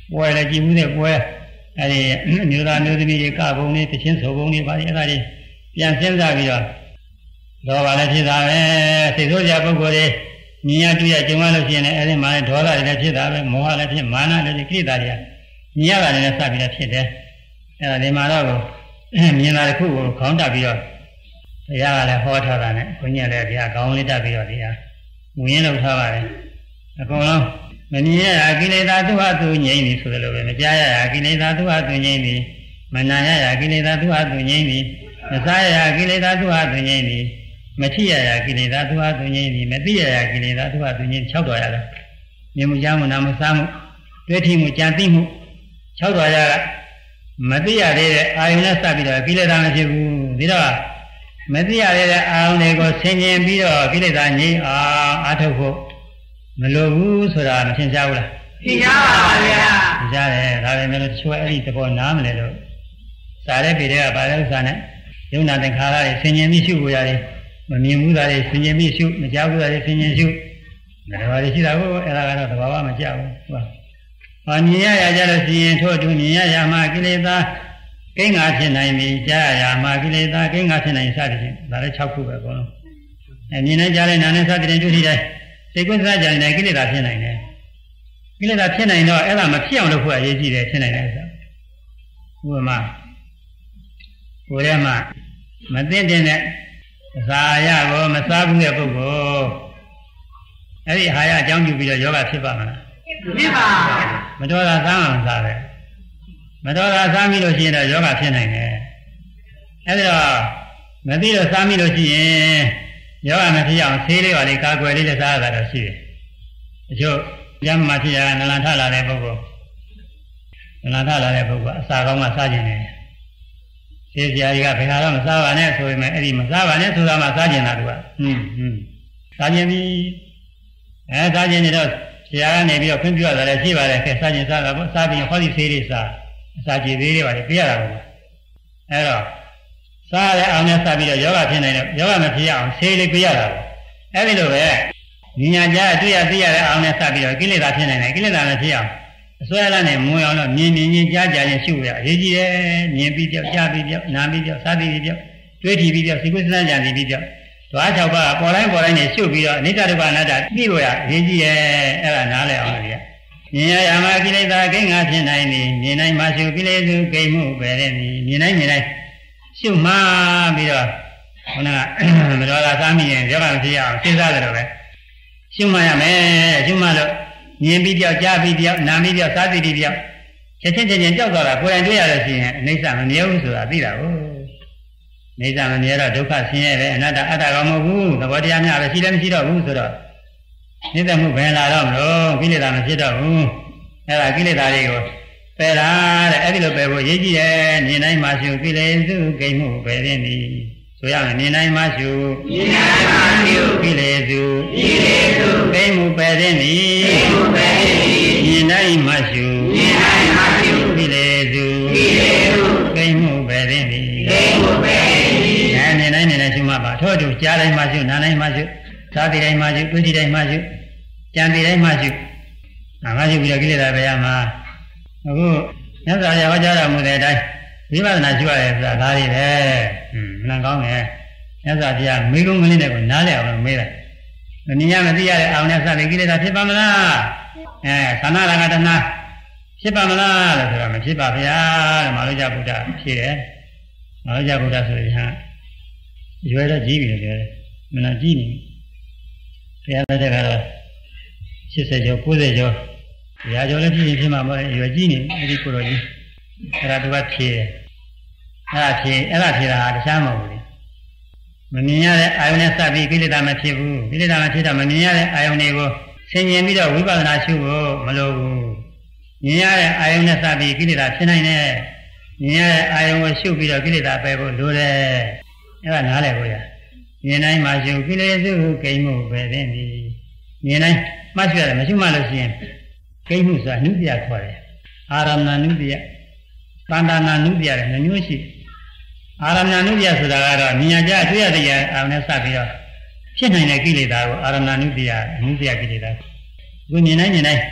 ပွဲလည်းကြည်မှုတဲ့ပွဲအဲဒီမျိုးသားမျိုးသမီးတွေကဘုံလေးတချင်းဆိုဘုံလေးပါအဲ့ဒါတွေပြန်စဉ်းစားပြီးတော့လောဘလည်းဖြစ်တာပဲစိတ်ဆိုးကြပုဂ္ဂိုလ်တွေမြင်ရတွေ့ရကြုံရလို့ရှိရင်လည်းအဲဒီမှာဒေါသတွေလည်းဖြစ်တာပဲမောဟလည်းဖြစ်မာနလည်းဖြစ်ကိလေသာတွေမြင်ရတာလည်းစပြီးတော့ဖြစ်တယ်အဲ့ဒါဒီမှာတော့မြင်တာတစ်ခုကိုခေါင်းတက်ပြီးတော့ဘုရားကလည်းဟောထားတာနဲ့ဘုန်းကြီးလည်းဘုရားခေါင်းလေးတက်ပြီးတော့ဒီဟာငွေလောက်ထားပါတယ်အကုန်လုံးမမြင်ရတာကိလေသာသူ့ဟာသူငြိမ့်ပြီဆိုတယ်လို့ပဲမကြားရတာကိလေသာသူ့ဟာသူငြိမ့်ပြီမနာရတာကိလေသာသူ့ဟာသူငြိမ့်ပြီမစားရတာကိလေသာသူ့ဟာသူငြိမ့်ပြီမထိရတာကိလေသာသူ့ဟာသူငြိမ့်ပြီမသိရတာကိလေသာသူ့ဟာသူငြိမ့်၆တော်ရတာမြင်မှုကြားမှုနားမှုစားမှုတွေ့ထိမှုကြံသိမှု၆တော်ရတာမသိရသေးတဲ့အာယုန်နဲ့စပ်ပြီးတော့ကိလေသာမဖြစ်ဘူးဒါတော့မသိရသေးတဲ့အာယုန်တွေကိုဆင်ခြင်ပြီးတော့ကိလေသာငြိမ်းအောင်အထုတ်ဖို့မလိုဘူးဆိုတာမသင်ကြားဘူးလားသင်ကြားပါဗျာသင်ကြားတယ်ဒါပေမဲ့လို့ချွဲအဲ့ဒီသဘောနားမလဲလို့စာရဲပေတွေကဗာလဲဥစ္စာနဲ့ယုံနာသင်္ခါရတွေဆင်ခြင်ပြီးရှုဖို့ရတယ်မမြင်ဘူးသားတွေဆင်ခြင်ပြီးရှုမကြားဘူးသားတွေဆင်ခြင်ရှုဒါတွေပါရှိတာကိုအဲ့ဒါကတော့သဘာဝမကြောက်ဘူးဟုတ်ပါဘာမြင်ရရကြလို့ရှိရင်ထို့အတူမြင်ရရမှာကိလေသာကိန်းငါဖြစ်နိုင်ပြီကြားရမှာကိလေသာကိန်းငါဖြစ်နိုင်စသည်ဖြင့်ဒါလည်း၆ခုပဲအကုန်လုံးအဲမြင်နေကြတဲ့နာနဲ့စသည်ဖြင့်တွေ့ထိတိုင်းစိတ်ကွစားကြတဲ့ကိလေသာဖြစ်နိုင်တယ်ကိလေသာဖြစ်နိုင်တော့အဲ့ဒါမဖြစ်အောင်လုပ်ဖို့အရေးကြီးတယ်ဖြစ်နိုင်တယ်ဆိုဥပမာကိုယ်ထဲမှာမသိတဲ့အစာရကိုမစားဘူးတဲ့ပုဂ္ဂိုလ်အဲ့ဒီအာဟာရအကြောင်းပြုပြီးတော့ယောဂဖြစ်ပါမလားဖြစ်ပါမတော်တာစားမှမစားပဲမတော်တာစားမိလို့ရှိရင်တော့ယောဂဖြစ်နိုင်တယ်အဲ့ဒါတော့မသိတော့စားမိလို့ရှိရင်ယောဂမဖြစ်အောင်ဆေးလေးပါလေကာကွယ်လေးနဲ့စားရတာတော့ရှိတယ်တချို့ကျမ်းမှာဖြစ်ရနလန်ထလာတဲ့ပုဂ္ဂိုလ်နလန်ထလာတဲ့ပုဂ္ဂိုလ်အစာကောင်းမှစားခြင်းတယ်ဆေးကြရီကဘယ်ဟာတော့မစားပါနဲ့ဆိုပေမဲ့အဲ့ဒီမစားပါနဲ့ဆိုတာမှစားခြင်းတာသူကဟွန်းဟွန်းစားခြင်းပြီးအဲစားခြင်းနေတော့ဆရာကနေပြီးတော့ခွင့်ပြုရတာလည်းရှိပါတယ်ခဲစားခြင်းစားတာပေါ့စားပြီးဟောဒီဆေးလေးစားအစာကြည်သေးတွေပါလေပြရတာပေါ့အဲ့တော့စားရအောင်နဲ့စားပြီးတော့ယောဂဖြစ်နိုင်တယ်ယောဂမဖြစ်အောင်ဆေးလေးပြရတာပေါ့အဲ့ဒီလိုပဲဉာဏ်ကြားတွေ့ရသိရတဲ့အောင်နဲ့စားပြီးတော့ကိလေသာဖြစ်နိုင်တယ်ကိလေသာမဖြစ်အောင်အစွဲလန်းနဲ့မွေအောင်တော့မြင်မြင်ချင်းကြားကြားချင်းရှုရအရေးကြီးတယ်မြင်ပြီးပြောက်ကြားပြီးပြောက်နားပြီးပြောက်စားပြီးပြောက်တွေးထီပြီးပြောက်စိတ်ကူးစမ်းကြံပြီးပြောက်ဓဝါ၆ပါးပေါ်တိုင်းပေါ်တိုင်းနဲ့ရှုပြီးတော့အနိစ္စဒုက္ခအနတ္တသိလို့ရအရေးကြီးရဲ့အဲ့ဒါနားလည်အောင်လို့ရမြင်ရရမှာကိလေသာကိန်းငါဖြစ်နိုင်ပြီမြင်နိုင်မှရှုကိလေသာကိန်းမှုပဲတဲ့မြင်နိုင်မြင်နိုင်ရှုမှပြီးတော့ခုနကမတော်တာစားမိရင်ယောဂမဖြစ်အောင်စဉ်းစားကြတော့ပဲရှုမှရမယ်ရှုမှလို့မြင်ပြီးပြောက်ကြားပြီးပြောက်နားပြီးပြောက်စားပြီးပြောက်ချက်ချင်းချင်းချင်းကြောက်သွားတာကိုယ်တိုင်တွေ့ရလို့ရှိရင်အနိစ္စမမြဲဘူးဆိုတာသိတာကိုအနိစ္စမမြဲတော့ဒုက္ခဆင်းရဲတယ်အနတ္တအတ္တကောမဟုတ်ဘူးသဘောတရားများပဲရှိလည်းမရှိတော့ဘူးဆိုတော့နိစ္စမှုဘယ်လာတော့မလို့ကိလေသာမဖြစ်တော့ဘူးအဲ့ဒါကိလေသာတွေကိုပယ်တာတဲ့အဲ့ဒီလိုပယ်ဖို့ရည်ကြီးတယ်မြင်တိုင်းမှရှုကိလေသာဂိမ်းမှုပယ်ခြင်းဤဆိုရမယ်မြင်တိုင်းမှရှုမြင်တိုင်းမှရှုကိလေသာကိလေသာဂိမ်းမှုပယ်ခြင်းဤဂိမ်းမှုပယ်ခြင်းဤမြင်တိုင်းမှရှုမြင်တိုင်းမှရှုကိလေသာကိလေသာဂိမ်းမှုပယ်ခြင်းဤဂိမ်းမှုပယ်ခြင်းဤမြင်တိုင်းမြင်တိုင်းရှုမှပါထို့အတူကြားတိုင်းမှရှုနားတိုင်းမှရှုစားတဲ့တိုင်းမှရှုတွေ့တဲ့တိုင်းမှရှုကြံတဲ့တိုင်းမှရှုနာမှရှုပြီးတော့ကိလေသာပဲရမှာအခုမြတ်စွာဘုရားဟောကြားတော်မူတဲ့အတိုင်းဝိပဿနာရှုရတယ်ဆိုတာဒါတွေပဲဟွန်းမှန်ကောင်းတယ်မြတ်စွာဘုရားမိကုံးကလေးနဲ့ကိုနားလည်အောင်မေးတယ်မမြင်ရမသိရတဲ့အောင်နဲ့စတဲ့ကိလေသာဖြစ်ပါမလားအဲသနာရကတနာဖြစ်ပါမလားလို့ဆိုတော့မဖြစ်ပါဗျာတဲ့မာလုကျဗုဒ္ဓဖြေတယ်မာလုကျဗုဒ္ဓဆိုရင်ဟာရွယ်တော့ကြီးပြီလို့ပြောတယ်မနာကြီးနေဘုရားလက်ထက်ကတော့၈၀ကျော်၉၀ကျော်ရာကျော်လည်းဖြစ်ရင်ဖြစ်မှာမဟုတ်ရွယ်ကြီးနေအဲ့ဒီကိုတော်ကြီးအဲ့ဒါသူကဖြေတယ်အဲ့ဒါဖြေအဲ့ဒါဖြေတာဟာတခြားမဟုတ်ဘူးမမြင်ရတဲ့အာယုန်နဲ့စပ်ပြီးကိလေသာမဖြစ်ဘူးကိလေသာမဖြစ်တော့မမြင်ရတဲ့အာယုန်တွေကိုဆင်ញင်ပြီးတော့ဝိပဿနာရှုဖို့မလိုဘူးမြင်ရတဲ့အာယုန်နဲ့စပ်ပြီးကိလေသာဖြစ်နိုင်တယ်မြင်ရတဲ့အာယုန်ကိုရှုပြီးတော့ကိလေသာပယ်ဖို့လိုတယ်အဲ့ဒါနားလည်ဖို့ရမြင်တိုင်းမှရှုကိလေသာဂိမ်းမှုပဲတဲ့ဒီမြင်တိုင်းမှတ်ရတယ်မရှိမှလို့ရှိရင်ဂိမ်းမှုဆိုတာနုပြခေါ်တယ်အာရမဏနုပြတဏ္ဍာနာနုပြတယ်နှမျိုးရှိအာရမဏနုပြဆိုတာကတော့မြင်ကြတွေ့ရတဲ့အာရုံနဲ့စပ်ပြီးတော့ဖြစ်နိုင်တဲ့ကိလေသာကိုအာရမဏနုပြအနုပြကိလေသာကိုမြင်တိုင်းမြင်တိုင်း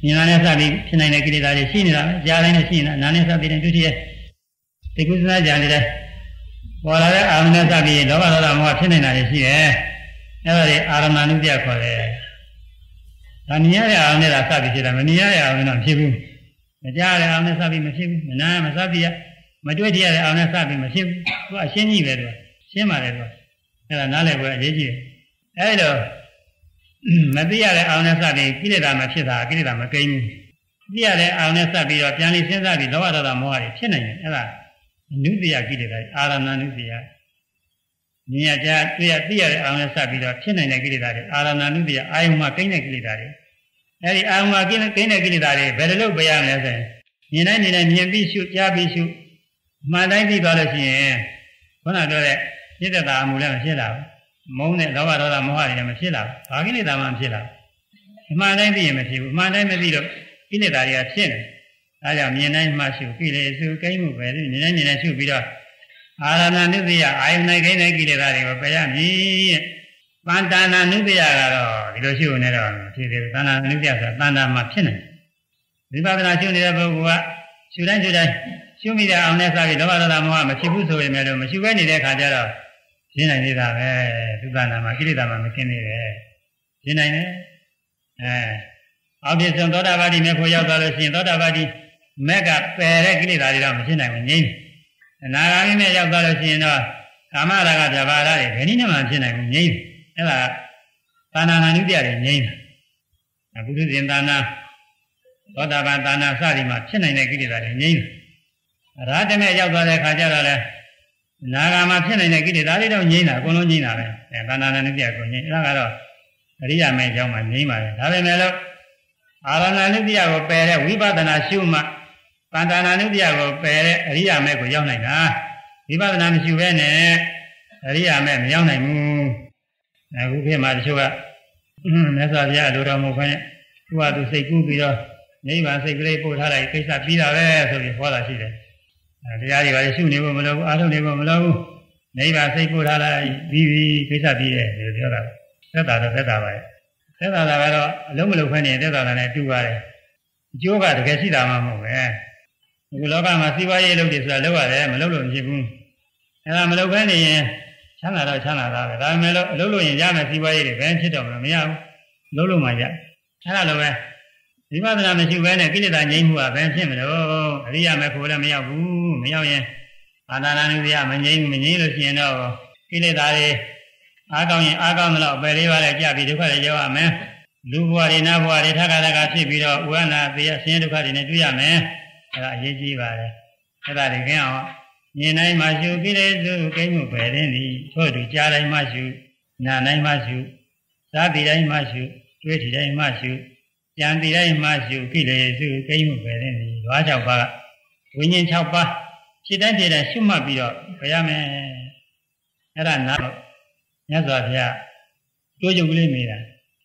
ဉာဏ်နဲ့စပြီးဖြစ်နိုင်တဲ့ကိလေသာတွေရှိနေတာပဲကြားတိုင်းနဲ့ရှိနေတာနားနဲ့စပြီးတဲ့ဒုတိယသိကုသနာကြံနေတဲ့ပေါ်လာတဲ့အာရုံနဲ့စပြီးလောဘဒေါသမောဟဖြစ်နေတာတွေရှိတယ်အဲ့ဒါတွေအာရမဏုပြခေါ်တယ်ဒါမြင်ရတဲ့အာရုံနဲ့သာစပြီးဖြစ်တာမမြင်ရတဲ့အာရုံနဲ့ဖြစ်ဘူးမကြားတဲ့အာရုံနဲ့စပြီးမဖြစ်ဘူးမနာမစပြီးမတွေ့ကြရတဲ့အာရုံနဲ့စပြီးမဖြစ်ဘူးသူအရှင်းကြီးပဲသူရှင်းပါတယ်သူအဲ့ဒါနားလည်ပွဲအရေးကြီးတယ်အဲ့တော့မသိရတဲ့အာရုံနဲ့စပြီးကိလေသာမဖြစ်တာကိလေသာမကိန်းဘူးသိရတဲ့အာရုံနဲ့စပြီးတော့ပြန်လေးစဉ်းစားပြီးလောဘဒေါသမောဟတွေဖြစ်နိုင်တယ်အဲ့ဒါအနုတ္တိယကိလေသာအာရဏနုတ္တိယမြင်ရကြတွေ့ရသိရတဲ့အာရုံနဲ့စပြီးတော့ဖြစ်နိုင်တဲ့ကိလေသာတွေအာရဏနုတ္တိယအာယုံမှာကိန်းတဲ့ကိလေသာတွေအဲဒီအာယုံမှာကိန်းကိန်းတဲ့ကိလေသာတွေဘယ်လိုလုပ်ပြရမလဲဆိုရင်မြင်တိုင်းမြင်တိုင်းမြင်ပြီးရှုကြားပြီးရှုမှန်တိုင်းသိသွားလို့ရှိရင်ခုနပြောတဲ့စိတ်သက်သာမှုလည်းမဖြစ်လာဘူးမုန်းတဲ့လောဘဒေါသမောဟတွေလည်းမဖြစ်လာဘူးဘာကိလေသာမှမဖြစ်လာဘူးမှန်တိုင်းသိရင်မဖြစ်ဘူးမှန်တိုင်းမသိတော့ကိလေသာတွေကဖြစ်နေအဲကြောင့်မြင်တိုင်းမှရှုကိလေသာကိန်းမှုပဲမြင်တိုင်းမြင်တိုင်းရှုပြီးတော့အာရဏနုတ္တိယအာယုန်နဲ့ကိန်းတဲ့ကိလေသာတွေကိုပယ်ရမည်ပန္တနာနုတ္တိယကတော့ဒီလိုရှုနေတော့ဖြစ်သေးဘူးသန္တာနုတ္တိယဆိုတာသန္တာမှာဖြစ်နေဝိပဿနာရှုနေတဲ့ပုဂ္ဂိုလ်ကရှုတိုင်းရှုတိုင်းရှုမိတဲ့အောင်နဲ့စပြီးလောဘဒေါသမောဟမဖြစ်ဘူးဆိုပေမဲ့လို့မရှုဘဲနေတဲ့ခါကျတော့ရှင်းနိုင်နေတာပဲသုတနာမှာကိလေသာမှာမရှင်းနေတယ်ရှင်းနိုင်တယ်အဲအောက်ပြဆုံးသောတာပတိမေဖို့ရောက်သွားလို့ရှိရင်သောတာပတိမေကပယ်တဲ့ကိလေသာတွေတော့မရှင်းနိုင်ဘူးငြိမ်းအနာဂါမိမေရောက်သွားလို့ရှိရင်တော့ကာမရာဂဗျာပါဒတွေဘယ်နည်းနဲ့မှဖြစ်နိုင်ဘူးငြိမ်းအဲ့ဒါသာနာနာနုတ္တိယတွေငြိမ်းတယ်ဘုသူရှင်သာနာသောတာပန်သာနာစသည်မှာဖြစ်နိုင်တဲ့ကိလေသာတွေငြိမ်းတယ်ရာထမေရောက်သွားတဲ့ခါကျတော့လေနာဂာမှာဖြစ်နိုင်တဲ့ကိလေသာတွေတော့ငြိမ်းတာအကုန်လုံးငြိမ်းတာပဲအဲသာနာနာနုတ္တိယကိုငြိမ်းအဲ့ဒါကတော့အရိယာမေကျောင်းမှာငြိမ်းပါတယ်ဒါပေမဲ့လို့အာရဏနုတ္တိယကိုပယ်တဲ့ဝိပဿနာရှုမှပန္တနာနုတ္တိယကိုပယ်တဲ့အရိယာမေကိုရောက်နိုင်တာဝိပဿနာမရှိဘဲနဲ့အရိယာမေမရောက်နိုင်ဘူးအခုခေတ်မှာတချို့ကမြတ်စွာဘုရားလိုတော်မူခွင့်သူ့ဟာသူစိတ်ကူးပြီးတော့နိဗ္ဗာန်စိတ်ကလေးပို့ထားလိုက်ကိစ္စပြီးတာပဲဆိုပြီးဟောတာရှိတယ်တရားတွေပါရှုနေဖို့မလိုဘူးအားထုတ်နေဖို့မလိုဘူးနိဗ္ဗာန်စိတ်ပို့ထားလိုက်ပြီးပြီကိစ္စပြီးတယ်လို့ပြောတာသက်တာတော့သက်တာပါရဲ့သက်တာကတော့အလုံးမလုံးခွင့်နေသက်တာနဲ့တူပါတယ်အကျိုးကတကယ်ရှိတာမှမဟုတ်ပဲဒီလောကမှာစီးပွားရေးလုပ်တယ်ဆိုတာလုပ်ရတယ်မလုပ်လို့မဖြစ်ဘူးအဲဒါမလုပ်ဘဲနေရင်ချမ်းသာတော့ချမ်းသာတာပဲဒါပေမဲ့လို့အလုပ်လုပ်ရင်ရမယ်စီးပွားရေးတွေဘယ်ဖြစ်တော့မရဘူးလုပ်လို့မှရအဲဒါလိုပဲဝိပဿနာမရှိဘဲနဲ့ကိလေသာငြိမ်းမှုကဘယ်ဖြစ်မလို့အရိယာမေဖို့လည်းမရောက်ဘူးမရောက်ရင်အာနာနာနုတ္တိယမငြိမ်းမငြိမ်းလို့ရှိရင်တော့ကိလေသာတွေအားကောင်းရင်အားကောင်းတော့ပယ်လေးပါးလည်းကြပြီးဒုက္ခတွေရောက်ရမယ်လူဘဝတွေနတ်ဘဝတွေထပ်ခါတခါဖြစ်ပြီးတော့ဥဝနာသေရဆင်းရဲဒုက္ခတွေနဲ့တွေ့ရမယ်အဲဒါအရေးကြီးပါတယ်အဲဒါတွေကင်းအောင်မြင်တိုင်းမှရှုကိလေသာကိန်းမှုပယ်တဲ့သည်ထို့တူကြားတိုင်းမှရှုနာတိုင်းမှရှုစားပြီးတိုင်းမှရှုတွေ့ထီတိုင်းမှရှုကြံပြီးတိုင်းမှရှုကိလေသာကိန်းမှုပယ်တဲ့သည်ဓဝါ၆ပါးဝိညာဉ်၆ပါးစိတ်တိုင်းစိတ်တိုင်းရှုမှတ်ပြီးတော့ပယ်ရမယ်အဲ့ဒါနာတော့မြတ်စွာဘုရားတိုးကြုံကလေးနေတာ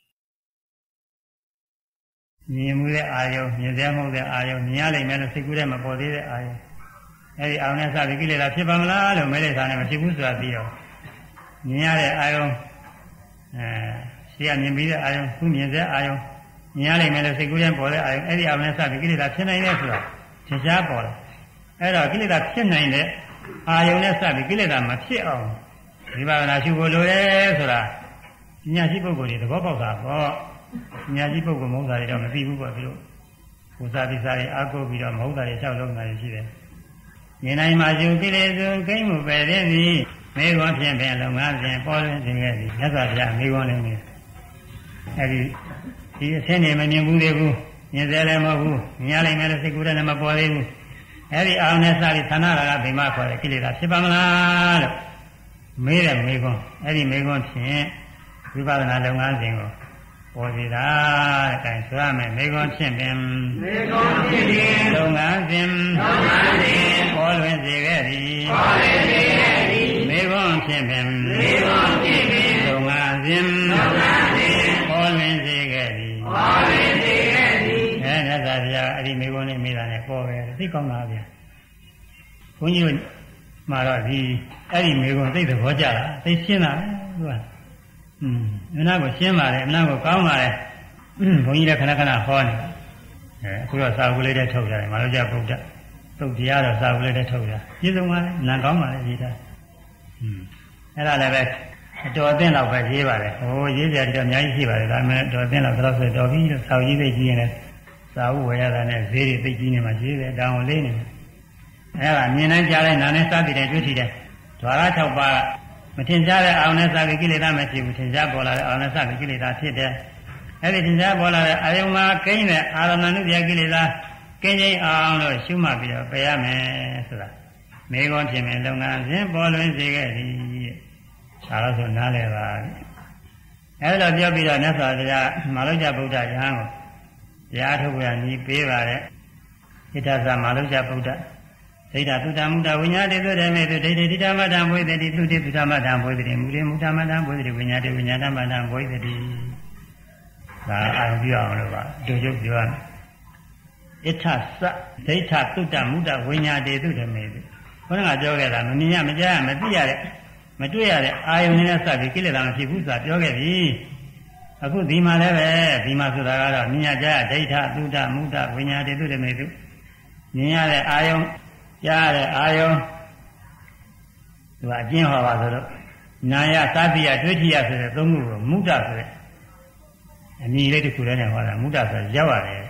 မြင်မှုတဲ့အာယုံမြင်သေးမဟုတ်တဲ့အာယုံမြင်ရလိမ့်မယ်လို့စိတ်ကူးတဲ့မပေါ်သေးတဲ့အာယုံအဲဒီအာယုံနဲ့စပြီးကိလေသာဖြစ်ပါမလားလို့မဲတဲ့သာနဲ့မဖြစ်ဘူးဆိုတာသိတော့မြင်ရတဲ့အာယုံအဲရှိရမြင်ပြီးတဲ့အာယုံခုမြင်တဲ့အာယုံမြင်ရလိမ့်မယ်လို့စိတ်ကူးတဲ့ပေါ်တဲ့အာယုံအဲဒီအာယုံနဲ့စပြီးကိလေသာဖြစ်နိုင်တယ်ဆိုတာသင်ကြားပေါ်တယ်အဲ့တော့ကိလေသာဖြစ်နိုင်တဲ့အာယုံနဲ့စပြီးကိလေသာမဖြစ်အောင်ဝိပဿနာရှုဖို့လိုတယ်ဆိုတာဉာဏ်ရှိပုဂ္ဂိုလ်တွေသဘောပေါက်တာပေါ့ဉာဏ်ရှိပုဂ္ဂိုလ်မဟုတ်တာတွေတော့မသိဘူးပေါ့ဒီလိုကိုယ်စားပြီးစားရင်အာကိုပြီးတော့မဟုတ်တာတွေလျှောက်လုံးတာတွေရှိတယ်ဉာဏ်တိုင်းမှာရှုကိလေသာကိန်းမှုပဲတဲ့သည်မေခွန်းဖြင့်ဖြင့်လုံငန်းဖြင့်ပေါ်လွင်ခြင်းခဲ့သည်မြတ်စွာဘုရားမေခွန်းလည်းနေအဲဒီဒီအဆင်းနေမမြင်ဘူးသေးဘူးမြင်သေးလည်းမဟုတ်ဘူးမြင်ရလိမ့်မယ်လို့စိတ်ကူးတယ်လည်းမပေါ်သေးဘူးအဲဒီအာရုံနဲ့စပြီးဌာနရာကဗိမာခေါ်တဲ့ကိလေသာဖြစ်ပါမလားလို့မေးတဲ့မေခွန်းအဲဒီမေခွန်းဖြင့်ဝိပဿနာလုပ်ငန်းစဉ်ကိုပေါ်စီတာတဲ့အဲဆိုရမယ်မေခွန်းဖြင့်ပင်မေခွန်းဖြင့်ပင်လုပ်ငန်းစဉ်လုပ်ငန်းစဉ်ပေါ်လွင်စေခဲ့သည်ပေါ်လွင်စေခဲ့သည်မေခွန်းဖြင့်ပင်မေခွန်းဖြင့်ပင်လုပ်ငန်းစဉ်လုပ်ငန်းစဉ်ပေါ်လွင်စေခဲ့သည်ပေါ်လွင်စေခဲ့သည်အဲမြတ်စွာဘုရားအဲ့ဒီမေခွန်းလေးမေးတာနဲ့ပေါ်ပဲသိကောင်းတာဗျာဘုန်းကြီးတို့မှာတော့ဒီအဲ့ဒီမေခွန်းသိတဲ့ဘောကြတာသိရှင်းတာသူကอืมအနာကိုရှင်းပါတယ်အနာကိုကောင်းပါတယ်ဘုန်းကြီးလည်းခဏခဏဟောနေတာအခုတော့စာအုပ်လေးတွေထုတ်တယ်မာလုကြဗုဒ္ဓသုတ်တရားတော့စာအုပ်လေးတွေထုတ်တာပြည့်စုံပါလေနာကောင်းပါလေရေးတာอืมအဲ့ဒါလည်းပဲအတော်အသင့်တော့ပဲရေးပါလေဟိုရေးစရာတော့အများကြီးရှိပါတယ်ဒါပေမဲ့တော်အသင့်တော့တော့ဆိုတော်ပြီလို့စာအုပ်ရေးသိကြီးရင်လည်းစာအုပ်ဝယ်ရတာနဲ့ဈေးတွေသိကြီးနေမှရေးတယ်တောင်းလေးနေအဲ့ဒါမြင်နိုင်ကြတဲ့နာနဲ့စသည်တဲ့တွေ့ထီတဲ့ဓဝါရ၆ပါးမထင်ရှားတဲ့အာရုံနဲ့စပြီးကိလေသာမရှိဘူးထင်ရှားပေါ်လာတဲ့အာရုံနဲ့စပြီးကိလေသာဖြစ်တယ်အဲ့ဒီထင်ရှားပေါ်လာတဲ့အာယုံမှာကိန်းတဲ့အာရဏနုပြကိလေသာကိန်းချင်းအောင်လို့ရှုမှတ်ပြီးတော့ပယ်ရမယ်ဆိုတာမေခွန်းဖြစ်မယ်လုပ်ငန်းစဉ်ပေါ်လွင်စေခဲ့သည်ဒါလို့ဆိုနားလည်ပါအဲ့လိုပြောပြီးတော့မြတ်စွာဘုရားမာလုကျဗုဒ္ဓယဟန်ကိုတရားထုတ်ရညီပေးပါတဲ့ဣဋ္ဌသမာလုကျဗုဒ္ဓဒိဋ္ဌသုတ္တမုဒ္ဒဝိညာတိသုဓမေသုဒိဋ္ဌိဒိဋ္ဌမတံဘွေတိသုတိသုတ္တမတံဘွေတိမူရိမုဒ္ဒမတံဘွေတိဝိညာတိဝိညာဏမတံဘွေတိဒါအာရုံပြအောင်လို့ပါတူကျုပ်ပြောရမယ်ဣဋ္ဌသဒိဋ္ဌသုတ္တမုဒ္ဒဝိညာတိသုဓမေသုခေါင်းကပြောခဲ့တာမမြင်ရမကြားရမသိရတဲ့မတွေ့ရတဲ့အာယုန်နဲ့စပြီးကိလေသာမဖြစ်ဘူးဆိုတာပြောခဲ့ပြီအခုဒီမှာလည်းပဲဒီမှာဆိုတာကတော့မြင်ရကြားဒိဋ္ဌသုတ္တမုဒ္ဒဝိညာတိသုဓမေသုမြင်ရတဲ့အာယုန်ကြားရတဲ့အာယုံသူကအကျဉ်းဟောပါဆိုတော့နာယသတိယတွေ့ထီယဆိုတဲ့သုံးခုကိုမုဒ္ဒဆိုတဲ့အမည်လေးတစ်ခုလည်းနဲ့ဟောတာမုဒ္ဒဆိုရောက်ရတယ်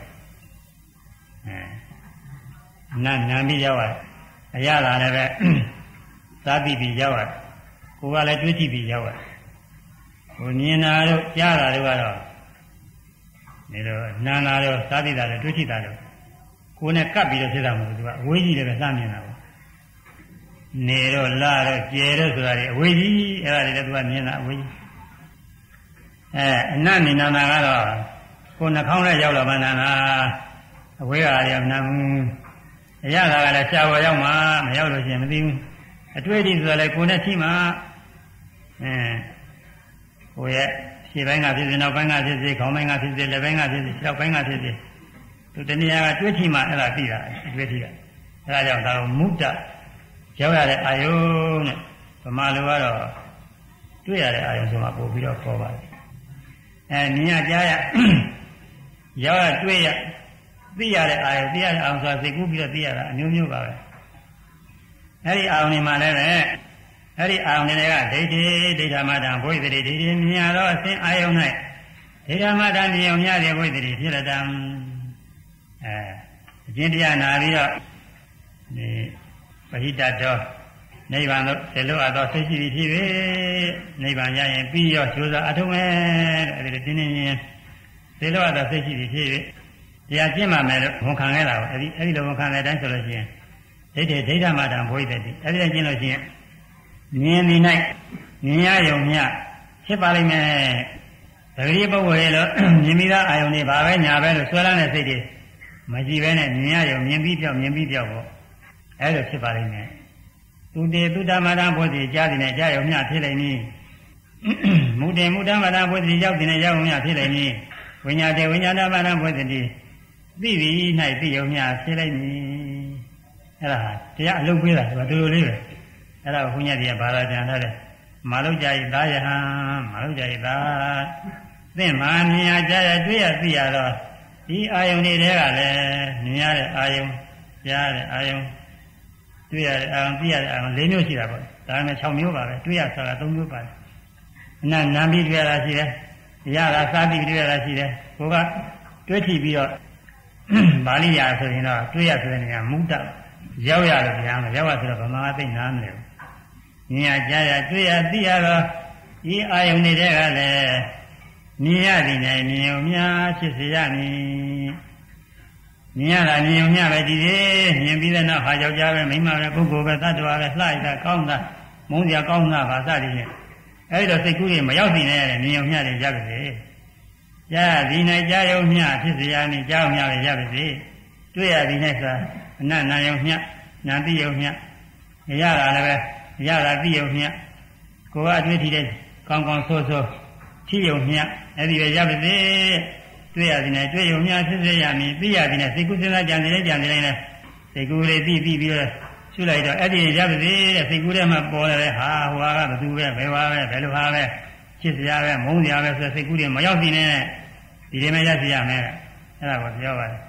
အဲနာနာပြီးရောက်ရတယ်အရသာလည်းပဲသတိပြီးရောက်ရတယ်ကိုယ်ကလည်းတွေ့ထီပြီးရောက်ရတယ်ဟိုမြင်တာတို့ကြားတာတို့ကတော့ဒီလိုနာနာတို့သတိတာတို့တွေ့ထီတာတို့ကိုယ်နဲ့ကပ်ပြီးတော့ဖြစ်တာမဟုတ်ဘူးသူကအဝေးကြီးလည်းပဲစမြင်တာပေါ့နေတော့လာတော့ကျဲတော့ဆိုတာလေအဝေးကြီးအဲ့ဒါတွေလည်းသူကမြင်တာအဝေးကြီးအဲအနတ်နေနာနာကတော့ကိုယ်နှာခေါင်းနဲ့ရောက်လာမှနာနာအဝေးကလည်းမနာဘူးအရသာကလည်းရှားဝယ်ရောက်မှမရောက်လို့ရှိရင်မသိဘူးအတွေ့အထိဆိုလည်းကိုယ်နဲ့ထိမှအဲကိုယ်ရဲ့ခြေပိုင်းကဖြစ်စေနောက်ပိုင်းကဖြစ်စေခေါင်းပိုင်းကဖြစ်စေလက်ပိုင်းကဖြစ်စေခြေပိုင်းကဖြစ်စေသူတနည်းအားတွေ့ထီမှအဲ့ဒါသိတာတွေ့ထီကအဲ့ဒါကြောင့်ဒါကိုမုဒ္ဒရောက်ရတဲ့အာယုံနဲ့ဗမာလူကတော့တွေ့ရတဲ့အာယုံဆိုမှပို့ပြီးတော့ခေါ်ပါတယ်အဲမြင်ရကြားရရောက်ရတွေ့ရသိရတဲ့အာယုံသိရတဲ့အာယုံဆိုတာသိကူးပြီးတော့သိရတာအမျိုးမျိုးပါပဲအဲ့ဒီအာယုံတွေမှာလည်းပဲအဲ့ဒီအာယုံတွေကဒိဋ္ဌိဒိဋ္ဌမတံဘုရားတိဒိဋ္ဌိမြင်ရတော့အစဉ်အာယုံ၌ဒိဋ္ဌမတံမြင်အောင်များတဲ့ဘုရားတိဖြစ်ရတဲ့အဲအကျင့်တရားနာပြီးတော့ဒီပဟိတတော်နိဗ္ဗာန်လို့ဒီလိုအပ်တော့သိရှိပြီးဖြစ်ပြီနိဗ္ဗာန်ရရင်ပြီးရောကျိုးစားအထုံးမယ်အဲဒီတင်းတင်းချင်းဒီလိုအပ်တော့သိရှိပြီးဖြစ်ပြီတရားကျင့်မှမယ်လို့ဝန်ခံခဲ့တာပေါ့အဲဒီအဲဒီလိုဝန်ခံတဲ့အတိုင်းဆိုလို့ရှိရင်ဒိဋ္ဌိဒိဋ္ဌမတံဘုရားတိအဲဒီတိုင်းကျင့်လို့ရှိရင်မြင်နေ၌မြင်ရယုံမြဖြစ်ပါလိမ့်မယ်တကယ်ပုဂ္ဂိုလ်ရဲ့လို့မြင်ပြီးသားအာယုန်တွေဘာပဲညာပဲလို့ဆွဲလန်းတဲ့စိတ်တွေမရှိဘဲနဲ့မြင်ရယုံမြင်ပြီးပြောက်မြင်ပြီးပြောက်ပေါ့အဲလိုဖြစ်ပါလိမ့်မယ်သူတေသူတမတံဘုရားကြားတယ်နဲ့ကြားယုံမြဖြစ်လိမ့်မည်မူတေမူတမတံဘုရားရောက်တယ်နဲ့ရောက်ယုံမြဖြစ်လိမ့်မည်ဝိညာတေဝိညာဏမတံဘုရားသိပြီး၌သိယုံမြဖြစ်လိမ့်မည်အဲ့ဒါတရားအလုပ်ပေးတာဆိုတော့တူတူလေးပဲအဲ့ဒါကိုဘုရားကြီးကဘာသာပြန်ထားတယ်မာလုကြိသာယဟံမာလုကြိသာသင်မာမြင်ရကြားရတွေ့ရသိရတော့ဒီအာယုန်တွေကလည်းမြင်ရတဲ့အာယုန်ကြားရတဲ့အာယုန်တွေ့ရတဲ့အာယုန်သိရတဲ့အာယုန်၄မျိုးရှိတာပေါ့ဒါပေမဲ့၆မျိုးပါပဲတွေ့ရဆိုတာ၃မျိုးပါတယ်အနနာပြီးတွေ့ရတာရှိတယ်ရတာစားပြီးတွေ့ရတာရှိတယ်ကိုကတွေ့ထိပြီးတော့ပါဠိရာဆိုရင်တော့တွေ့ရဆိုတဲ့နေရာမုဒ္ဒရောက်ရလို့ဗျာမရောက်ရဆိုတော့ဗမာသိနားမလဲဘူးမြင်ရကြားရတွေ့ရသိရတော့ဒီအာယုန်တွေကလည်းမြင်ရသည်နဲ့မြင်ုံများဖြစ်စေရမည်မြင်ရတာမြင်ုံများပဲဒီလေမြင်ပြီးတဲ့နောက်ဟာယောက်ျားပဲမိန်းမပဲပုဂ္ဂိုလ်ပဲသတ္တဝါပဲလှရတာကောင်းတာမုန်းစရာကောင်းတာပါစသည်ဖြင့်အဲဒီတော့စိတ်ကူးတွေမရောက်နိုင်တဲ့မြင်ုံများတွေရပါစေကြားရသည်နဲ့ကြားယုံများဖြစ်စေရမည်ကြားုံများပဲရပါစေတွေ့ရသည်နဲ့ဆိုအနတ်နာယုံများနာတိယုံများရတာလည်းပဲရတာတိယုံများကိုယ်ကအတွေ့အထိတဲ့ကောင်းကောင်းဆိုးဆိုးထိယုံမြအဲ့ဒီပဲရပါစေတွေ့ရသည်နဲ့တွေ့ယုံမြဖြစ်စေရမည်သိရသည်နဲ့စိတ်ကူးစဉ်းစားကြံနေကြံနေနေစိတ်ကူးလေးပြီးပြီးပြီးတော့ရှုလိုက်တော့အဲ့ဒီရပါစေတဲ့စိတ်ကူးထဲမှာပေါ်တယ်ဟာဟိုဟာကဘသူပဲဘယ်ဟာပဲဘယ်လိုဟာပဲချစ်စရာပဲမုန်းစရာပဲဆိုစိတ်ကူးတွေမရောက်စီနဲ့ဒီလိုမှရစီရမယ်အဲ့ဒါကိုပြောပါတယ်